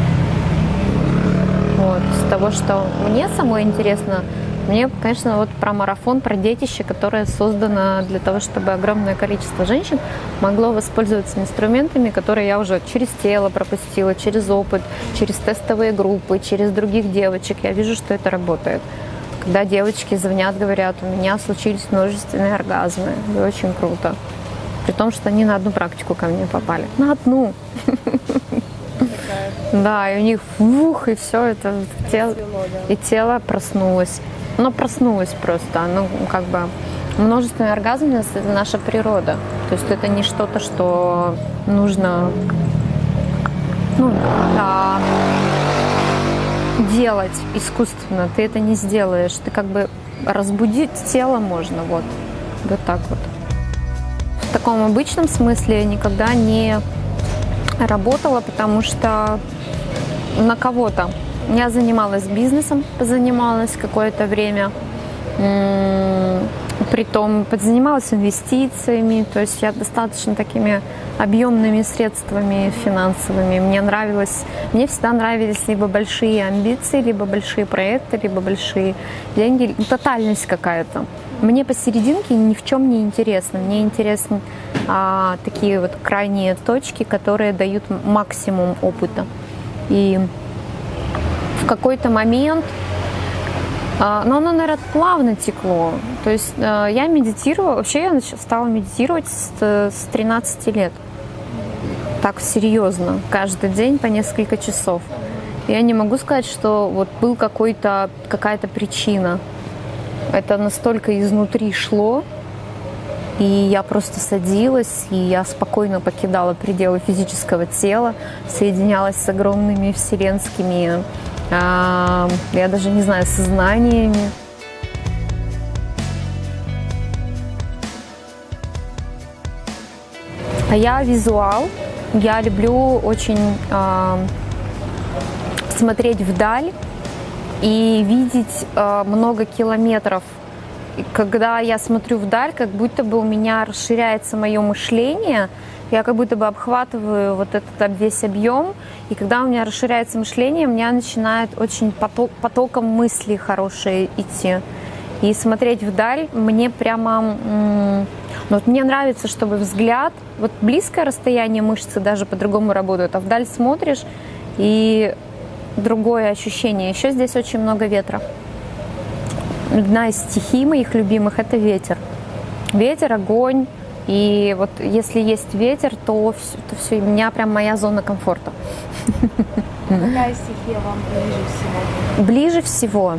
вот, с того, что мне самой интересно, мне, конечно, вот про марафон, про детище, которое создано для того, чтобы огромное количество женщин могло воспользоваться инструментами, которые я уже через тело пропустила, через опыт, через тестовые группы, через других девочек. Я вижу, что это работает. Когда девочки звонят, говорят: у меня случились множественные оргазмы. И очень круто. При том, что они на одну практику ко мне попали. На одну. Да, и у них и все это, и тело проснулось. Оно проснулось просто, как бы множественный оргазм — это наша природа. То есть это не что-то, что нужно делать искусственно. Ты это не сделаешь. Ты как бы разбудить тело можно, вот так вот. В таком обычном смысле я никогда не работала, потому что на кого-то. Я занималась бизнесом, позанималась какое-то время, притом подзанималась инвестициями, то есть я достаточно такими объемными средствами финансовыми. Мне всегда нравились либо большие амбиции, либо большие проекты, либо большие деньги, тотальность какая-то. Мне посерединке ни в чем не интересно. Мне интересны такие вот крайние точки, которые дают максимум опыта. И в какой-то момент, оно, наверное, плавно текло. То есть я медитировала, вообще я стала медитировать с 13 лет. Так серьезно, каждый день по несколько часов. Я не могу сказать, что вот был какая-то причина. Это настолько изнутри шло, и я просто садилась, и я спокойно покидала пределы физического тела, соединялась с огромными вселенскими, я даже не знаю, сознаниями. Я визуал, я люблю очень смотреть вдаль и видеть много километров. И когда я смотрю вдаль, как будто бы у меня расширяется мое мышление, я как будто бы обхватываю вот этот весь объем, и когда у меня расширяется мышление, у меня начинает очень потоком мыслей хорошие идти. И смотреть вдаль мне прямо... вот мне нравится, чтобы взгляд... Вот близкое расстояние мышцы даже по-другому работают, а вдаль смотришь, и другое ощущение. Еще здесь очень много ветра. Одна из стихий моих любимых — это ветер. Ветер, огонь. И вот если есть ветер, то все, у меня прям моя зона комфорта. Какая стихия вам ближе всего? Ближе всего?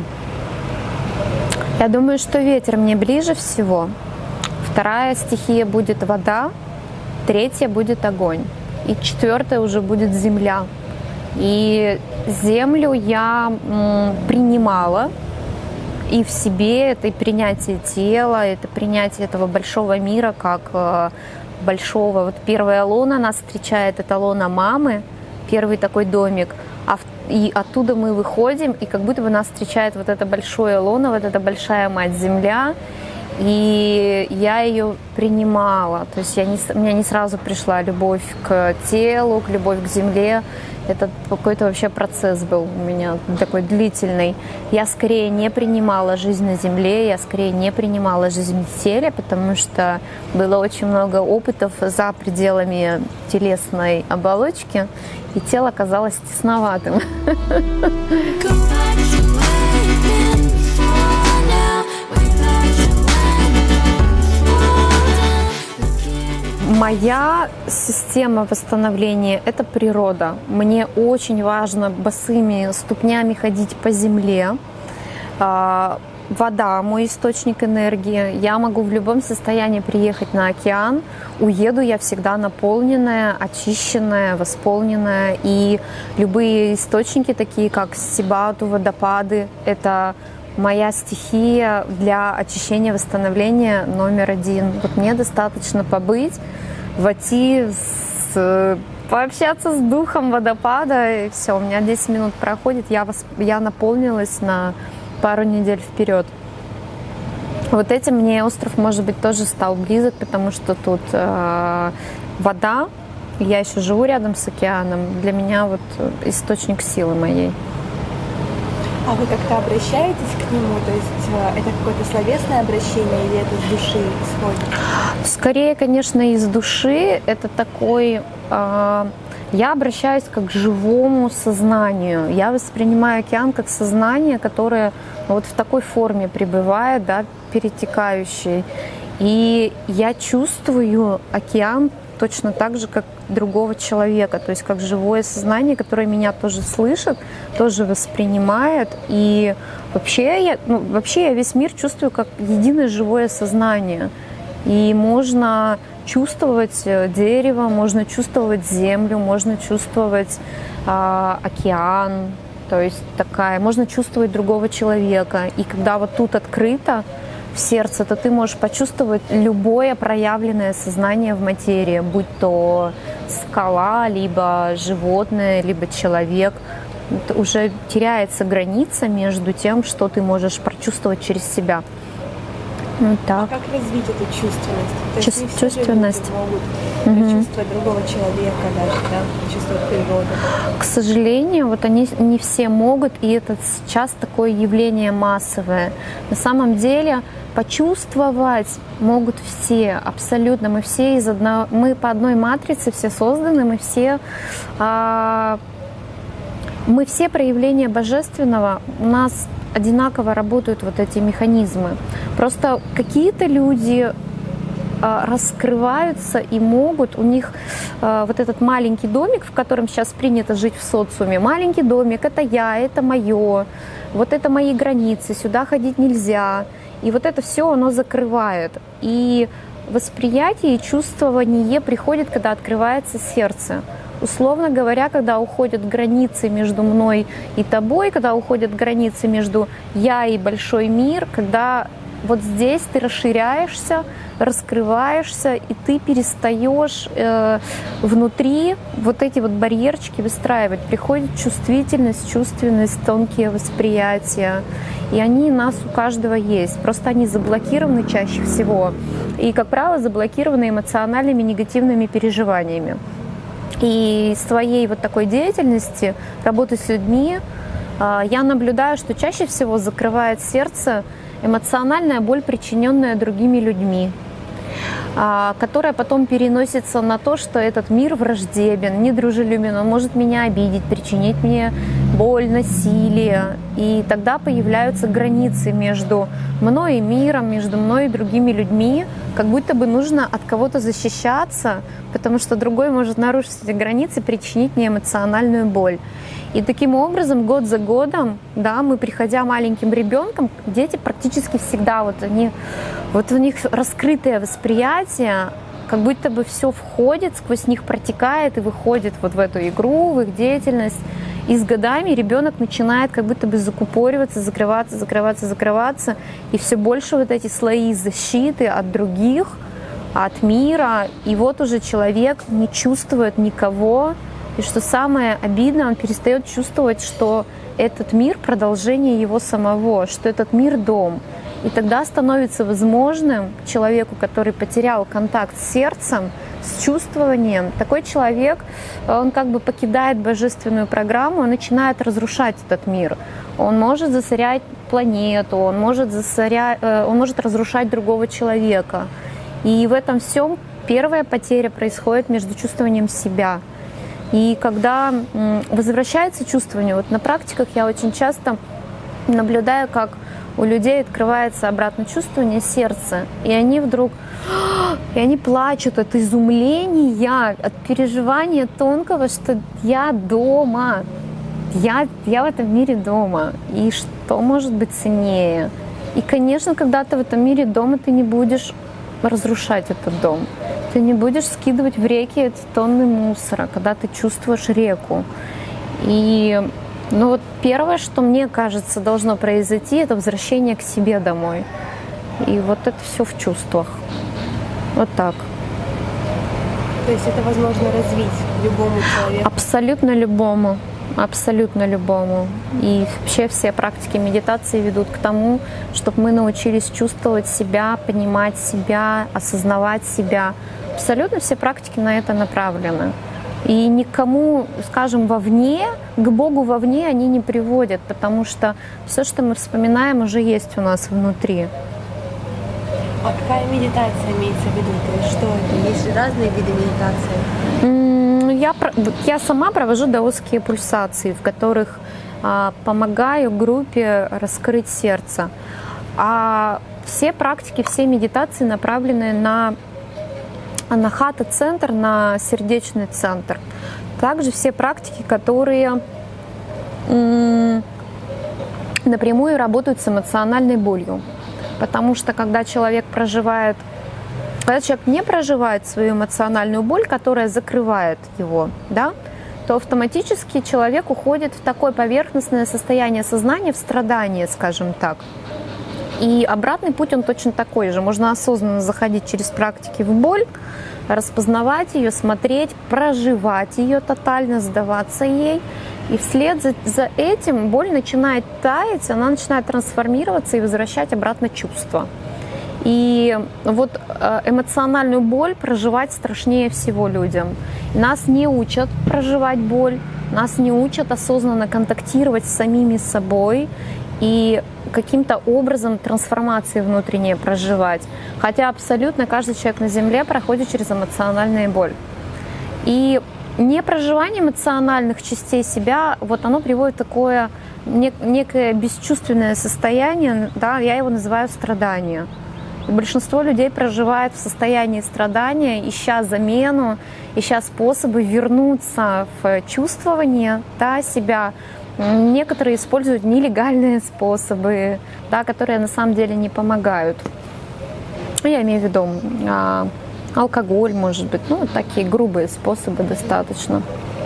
Я думаю, что ветер мне ближе всего. Вторая стихия будет вода, третья будет огонь. И четвертая уже будет земля. И землю я принимала и в себе, это и принятие тела, это принятие этого большого мира, как большого. Вот первая луна нас встречает, это луна мамы, первый такой домик, и оттуда мы выходим, и как будто бы нас встречает вот это большое луна, вот эта большая мать-земля, и я ее принимала, то есть у меня не сразу пришла любовь к телу, любовь к земле. Это какой-то вообще процесс был у меня такой длительный. Я скорее не принимала жизнь на земле, я скорее не принимала жизнь в теле, потому что было очень много опытов за пределами телесной оболочки, и тело казалось тесноватым. Моя система восстановления – это природа. Мне очень важно босыми ступнями ходить по земле. Вода – мой источник энергии. Я могу в любом состоянии приехать на океан. Уеду я всегда наполненная, очищенная, восполненная. И любые источники, такие как Сибату, водопады – это моя стихия для очищения, восстановления номер один. Вот мне достаточно побыть, войти, пообщаться с духом водопада, и все, у меня 10 минут проходит, я наполнилась на пару недель вперед. Вот этим мне остров, может быть, тоже стал близок, потому что тут вода, я еще живу рядом с океаном, для меня вот источник силы моей. А вы как-то обращаетесь к нему? То есть это какое-то словесное обращение или это с души исходит? Скорее, конечно, из души. Это такой... я обращаюсь как к живому сознанию. Я воспринимаю океан как сознание, которое вот в такой форме пребывает, да, перетекающей. И я чувствую океан точно так же, как другого человека, то есть как живое сознание, которое меня тоже слышит, тоже воспринимает. И вообще я весь мир чувствую как единое живое сознание. И можно чувствовать дерево, можно чувствовать землю, можно чувствовать океан, то есть можно чувствовать другого человека. И когда вот тут открыто в сердце, то ты можешь почувствовать любое проявленное сознание в материи, будь то скала, либо животное, либо человек. Это уже теряется граница между тем, что ты можешь прочувствовать через себя. Вот так. А как развить эту чувственность? То есть не все чувственность могут чувствовать другого человека даже, да? Чувствовать природу. К сожалению, вот они не все могут, и это сейчас такое явление массовое. На самом деле почувствовать могут все, абсолютно. Мы все мы по одной матрице все созданы, мы все проявления божественного. У нас одинаково работают вот эти механизмы. Просто какие-то люди раскрываются и могут, у них вот этот маленький домик, в котором сейчас принято жить в социуме, маленький домик, это я, это мое, вот это мои границы, сюда ходить нельзя. И вот это все оно закрывает. И восприятие и чувствование приходит, когда открывается сердце. Условно говоря, когда уходят границы между мной и тобой, когда уходят границы между я и большой мир, когда вот здесь ты расширяешься, раскрываешься, и ты перестаешь внутри вот эти вот барьерчики выстраивать. Приходит чувствительность, чувственность, тонкие восприятия. И они у нас у каждого есть. Просто они заблокированы чаще всего. И, как правило, заблокированы эмоциональными негативными переживаниями. И из своей вот такой деятельности, работы с людьми, я наблюдаю, что чаще всего закрывает сердце эмоциональная боль, причиненная другими людьми, которая потом переносится на то, что этот мир враждебен, недружелюбен, он может меня обидеть, причинить мне боль, насилие. И тогда появляются границы между мной и миром, между мной и другими людьми, как будто бы нужно от кого-то защищаться, потому что другой может нарушить эти границы, причинить мне эмоциональную боль. И таким образом, год за годом, да, мы, приходя маленьким ребенком, дети практически всегда, вот у них раскрытое восприятие, как будто бы все входит, сквозь них протекает и выходит вот в эту игру, в их деятельность. И с годами ребенок начинает как будто бы закупориваться, закрываться, и все больше вот эти слои защиты от других, от мира. И вот уже человек не чувствует никого. И что самое обидное, он перестает чувствовать, что этот мир — продолжение его самого, что этот мир — дом. И тогда становится возможным человеку, который потерял контакт с сердцем, с чувствованием, такой человек, он как бы покидает божественную программу и начинает разрушать этот мир. Он может засорять планету, он может разрушать другого человека. И в этом всем первая потеря происходит между чувствованием себя. И когда возвращается чувствование, вот на практиках я очень часто наблюдаю, как у людей открывается обратно чувствование сердца, и они вдруг плачут от изумления, от переживания тонкого, что я дома, я в этом мире дома, и что может быть ценнее. И, конечно, когда ты в этом мире дома, ты не будешь разрушать этот дом, ты не будешь скидывать в реки эти тонны мусора, когда ты чувствуешь реку. И вот первое, что мне кажется должно произойти, это возвращение к себе домой. И вот это все в чувствах. Вот так. То есть это возможно развить любому человеку? Абсолютно любому. Абсолютно любому. И вообще все практики медитации ведут к тому, чтобы мы научились чувствовать себя, понимать себя, осознавать себя. Абсолютно все практики на это направлены. И никому, скажем, вовне, к Богу вовне они не приводят, потому что все, что мы вспоминаем, уже есть у нас внутри. А какая медитация имеется в виду? То есть что это? Есть же разные виды медитации. Я сама провожу даосские пульсации, в которых помогаю группе раскрыть сердце. А все практики, все медитации направлены на хата-центр, на сердечный центр. Также все практики, которые напрямую работают с эмоциональной болью. Потому что когда человек не проживает свою эмоциональную боль, которая закрывает его, да, то автоматически человек уходит в такое поверхностное состояние сознания, в страдание, скажем так. И обратный путь, он точно такой же. Можно осознанно заходить через практики в боль, распознавать ее, смотреть, проживать ее тотально, сдаваться ей. И вслед за этим боль начинает таять, она начинает трансформироваться и возвращать обратно чувства. И вот эмоциональную боль проживать страшнее всего людям. Нас не учат проживать боль, нас не учат осознанно контактировать с самими собой и каким-то образом трансформации внутренние проживать. Хотя абсолютно каждый человек на Земле проходит через эмоциональную боль. И непроживание эмоциональных частей себя, вот оно приводит в такое некое бесчувственное состояние, да, я его называю страдание. И большинство людей проживает в состоянии страдания, ища замену, ища способы вернуться в чувствование, да, себя. Некоторые используют нелегальные способы, да, которые на самом деле не помогают. Я имею в виду алкоголь, может быть, ну, такие грубые способы достаточно.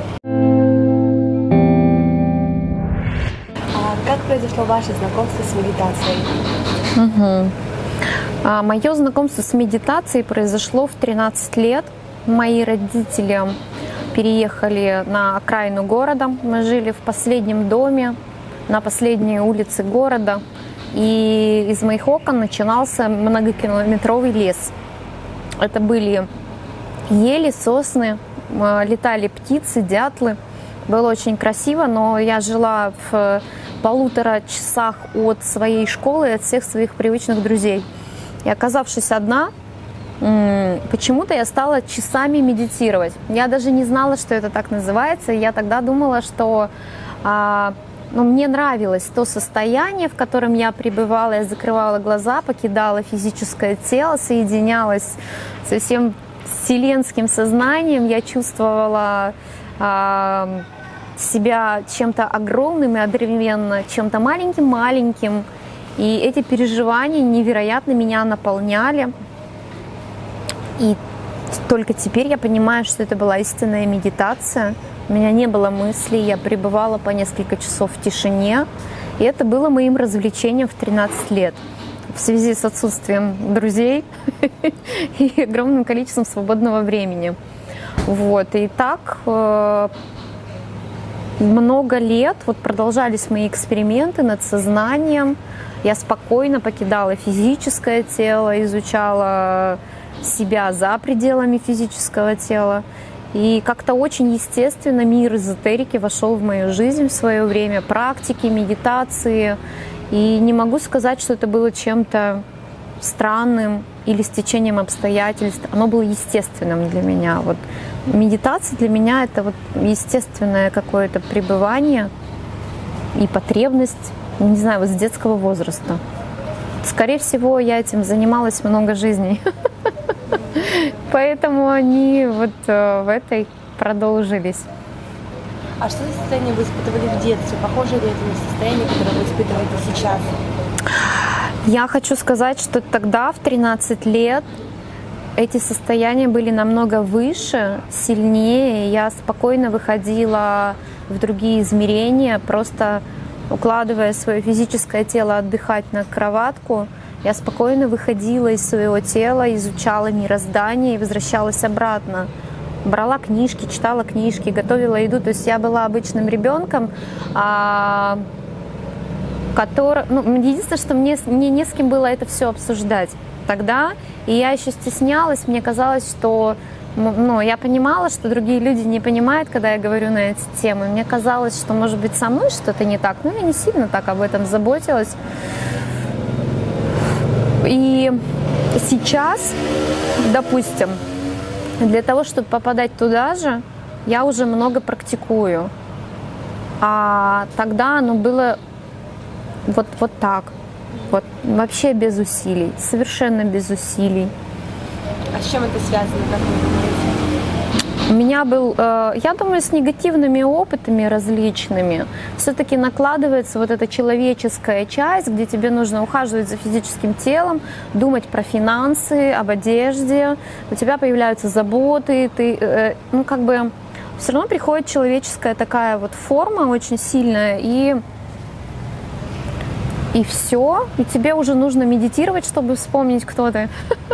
А как произошло ваше знакомство с медитацией? Мое знакомство с медитацией произошло в 13 лет. Мои родители переехали на окраину города. Мы жили в последнем доме, на последней улице города. И из моих окон начинался многокилометровый лес. Это были ели, сосны, летали птицы, дятлы. Было очень красиво, но я жила в 1,5 часах от своей школы и от всех своих привычных друзей. И оказавшись одна, почему-то я стала часами медитировать. Я даже не знала, что это так называется. Я тогда думала, что мне нравилось то состояние, в котором я пребывала. Я закрывала глаза, покидала физическое тело, соединялась со всем вселенским сознанием. Я чувствовала себя чем-то огромным и одновременно чем-то маленьким-маленьким. И эти переживания невероятно меня наполняли. И только теперь я понимаю, что это была истинная медитация. у меня не было мыслей, я пребывала по несколько часов в тишине. И это было моим развлечением в 13 лет. В связи с отсутствием друзей и огромным количеством свободного времени. Вот. И так много лет вот продолжались мои эксперименты над сознанием. Я спокойно покидала физическое тело, изучала себя за пределами физического тела. И как-то очень естественно мир эзотерики вошел в мою жизнь в свое время, практики, медитации. И не могу сказать, что это было чем-то странным или стечением обстоятельств. Оно было естественным для меня. Вот медитация для меня — это вот естественное какое-то пребывание и потребность, не знаю, вот с детского возраста. Скорее всего, я этим занималась много жизней. Поэтому они вот в этой продолжились. А что за состояние вы испытывали в детстве? Похоже ли это на состояние, которое вы испытываете сейчас? Я хочу сказать, что тогда, в 13 лет, эти состояния были намного выше, сильнее. Я спокойно выходила в другие измерения, просто укладывая свое физическое тело отдыхать на кроватку. Я спокойно выходила из своего тела, изучала мироздание и возвращалась обратно. Брала книжки, читала книжки, готовила еду. То есть я была обычным ребенком, который... единственное, что мне не с кем было это все обсуждать тогда. И я еще стеснялась, мне казалось, что... я понимала, что другие люди не понимают, когда я говорю на эти темы. Мне казалось, что, может быть, со мной что-то не так. Но я не сильно так об этом заботилась. И сейчас, допустим, для того, чтобы попадать туда же, я уже много практикую. А тогда оно было вот так. Вот, вообще без усилий, совершенно без усилий. А с чем это связано, как вы думаете? У меня был, я думаю, с негативными опытами различными все-таки накладывается вот эта человеческая часть, где тебе нужно ухаживать за физическим телом, думать про финансы, об одежде, у тебя появляются заботы, ты, все равно приходит человеческая такая вот форма очень сильная, и все, и тебе уже нужно медитировать, чтобы вспомнить, кто ты.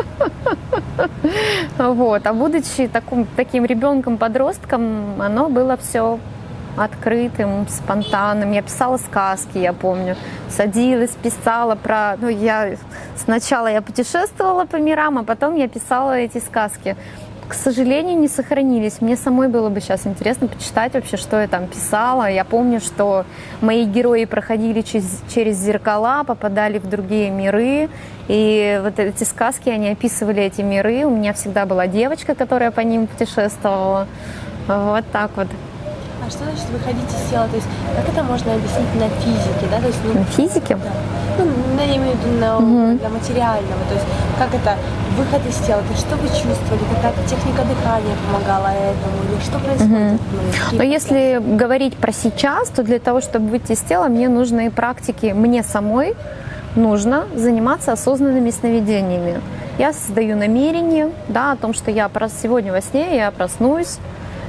Вот. А будучи таким ребенком-подростком, оно было все открытым, спонтанным. Я писала сказки, я помню. Садилась, писала про... Сначала я путешествовала по мирам, а потом я писала эти сказки. К сожалению, не сохранились. Мне самой было бы сейчас интересно почитать вообще, что я там писала. Я помню, что мои герои проходили через зеркала, попадали в другие миры. И вот эти сказки, они описывали эти миры. У меня всегда была девочка, которая по ним путешествовала. Вот так вот. А что значит выходить из тела? То есть как это можно объяснить на физике? Да? То есть, на физике? Да. Я имею в виду на материального. То есть как это выход из тела? То есть что вы чувствовали? Какая-то техника дыхания помогала этому? Или что происходит? Но если говорить про сейчас, то для того, чтобы выйти из тела, мне нужны практики. Мне самой нужно заниматься осознанными сновидениями. Я создаю намерение, о том, что сегодня во сне я проснусь,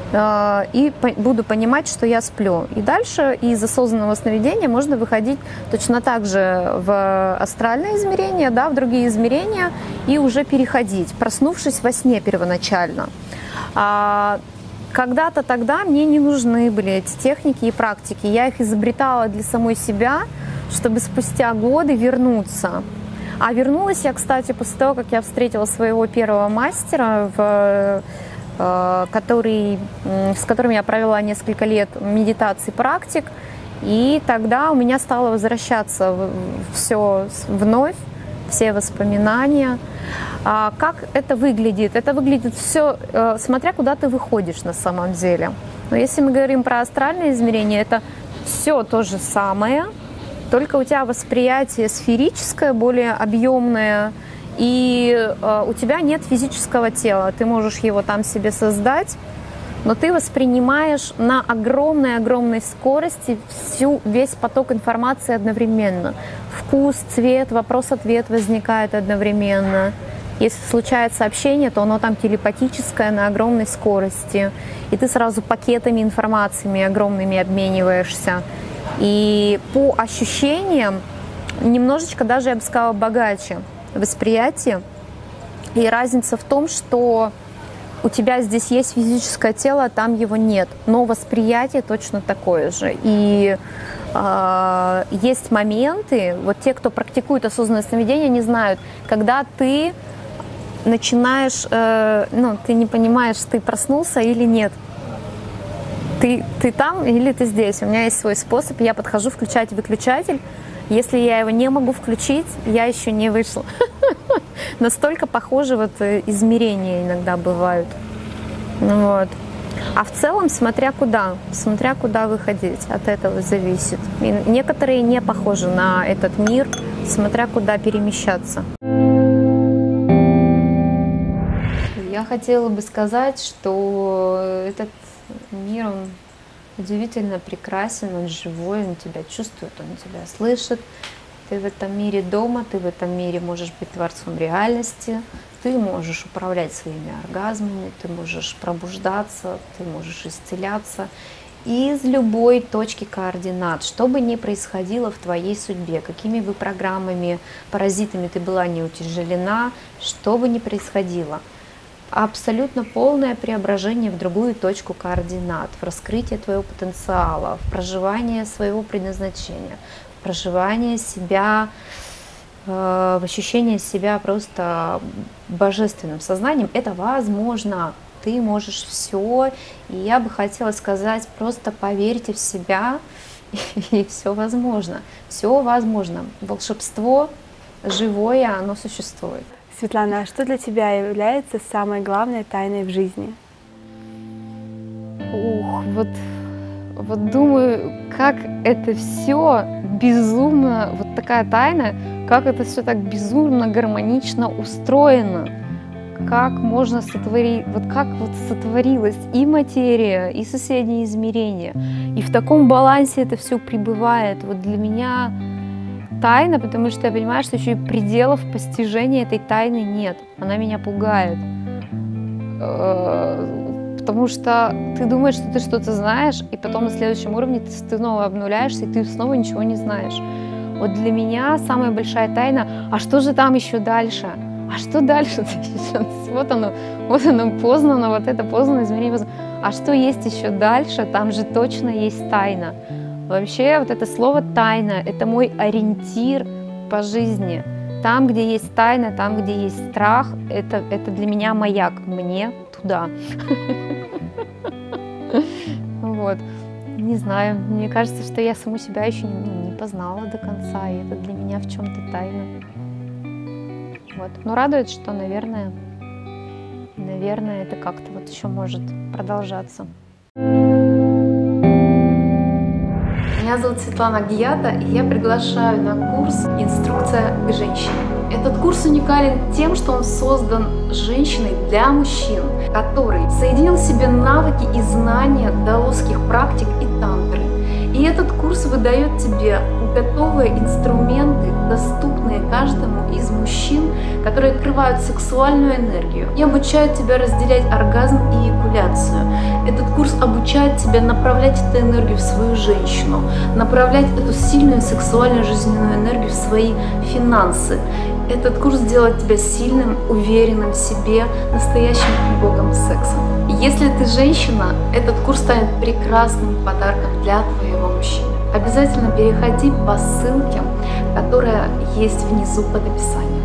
и буду понимать, что я сплю. И дальше из осознанного сновидения можно выходить точно так же в астральное измерение, в другие измерения, и уже переходить, проснувшись во сне первоначально. Когда-то тогда мне не нужны были эти техники и практики. Я их изобретала для самой себя, чтобы спустя годы вернуться. А вернулась я, кстати, после того, как я встретила своего первого мастера, с которым я провела несколько лет медитаций, практик, и тогда у меня стало возвращаться все вновь, все воспоминания. Как это выглядит? Это выглядит все, смотря куда ты выходишь на самом деле. Но если мы говорим про астральное измерение, это все то же самое, только у тебя восприятие сферическое, более объемное, и у тебя нет физического тела. Ты можешь его там себе создать, но ты воспринимаешь на огромной скорости весь поток информации одновременно. Вкус, цвет, вопрос-ответ возникает одновременно. Если случается общение, то оно там телепатическое на огромной скорости, и ты сразу пакетами информациями огромными обмениваешься. И по ощущениям немножечко даже, я бы сказала, богаче восприятие. И разница в том, что у тебя здесь есть физическое тело, а там его нет, но восприятие точно такое же. И есть моменты, вот те, кто практикует осознанное сновидение, не знают, когда ты начинаешь, ты не понимаешь, ты проснулся или нет. Ты там или ты здесь. У меня есть свой способ, я подхожу, включать выключатель. Если я его не могу включить, я еще не вышла. Настолько похожи вот измерения иногда бывают. Вот. А в целом, смотря куда выходить, от этого зависит. И некоторые не похожи на этот мир, смотря куда перемещаться. Я хотела бы сказать, что этот мир, он удивительно прекрасен, он живой, он тебя чувствует, он тебя слышит. Ты в этом мире дома, ты в этом мире можешь быть творцом реальности, ты можешь управлять своими оргазмами, ты можешь пробуждаться, ты можешь исцеляться из любой точки координат, что бы ни происходило в твоей судьбе, какими бы программами, паразитами ты была не утяжелена, что бы ни происходило. Абсолютно полное преображение в другую точку координат, в раскрытие твоего потенциала, в проживание своего предназначения, в проживание себя, в ощущение себя просто божественным сознанием. Это возможно. Ты можешь все. И я бы хотела сказать, просто поверьте в себя, и все возможно. Все возможно. Волшебство живое, оно существует. Светлана, а что для тебя является самой главной тайной в жизни? Вот думаю, как это все безумно, вот такая тайна, как это все так безумно гармонично устроено, как можно сотворить, вот как вот сотворилась и материя, и соседние измерения, и в таком балансе это все пребывает. Вот для меня тайна, потому что я понимаю, что еще и пределов постижения этой тайны нет. Она меня пугает. Потому что ты думаешь, что ты что-то знаешь, и потом на следующем уровне ты снова обнуляешься, и ты снова ничего не знаешь. Вот для меня самая большая тайна, а что же там еще дальше? А что дальше? Вот оно познано, вот это познано, измерение. А что есть еще дальше? Там же точно есть тайна. Вообще вот это слово «тайна» — это мой ориентир по жизни. Там, где есть тайна, там, где есть страх, это для меня маяк. Мне туда. Вот. Не знаю, мне кажется, что я саму себя еще не познала до конца, и это для меня в чем-то тайна. Вот. Но радует, что, наверное, это как-то вот еще может продолжаться. Меня зовут Светлана Гията, и я приглашаю на курс «Инструкция к женщине». Этот курс уникален тем, что он создан женщиной для мужчин, который соединил в себе навыки и знания даосских практик и тантры. И этот курс выдает тебе готовые инструменты, доступные каждому из мужчин, которые открывают сексуальную энергию и обучают тебя разделять оргазм и эякуляцию. Этот курс обучает тебя направлять эту энергию в свою женщину, направлять эту сильную сексуальную жизненную энергию в свои финансы. Этот курс сделает тебя сильным, уверенным в себе, настоящим богом секса. Если ты женщина, этот курс станет прекрасным подарком для твоего мужчины. Обязательно переходи по ссылке, которая есть внизу под описанием.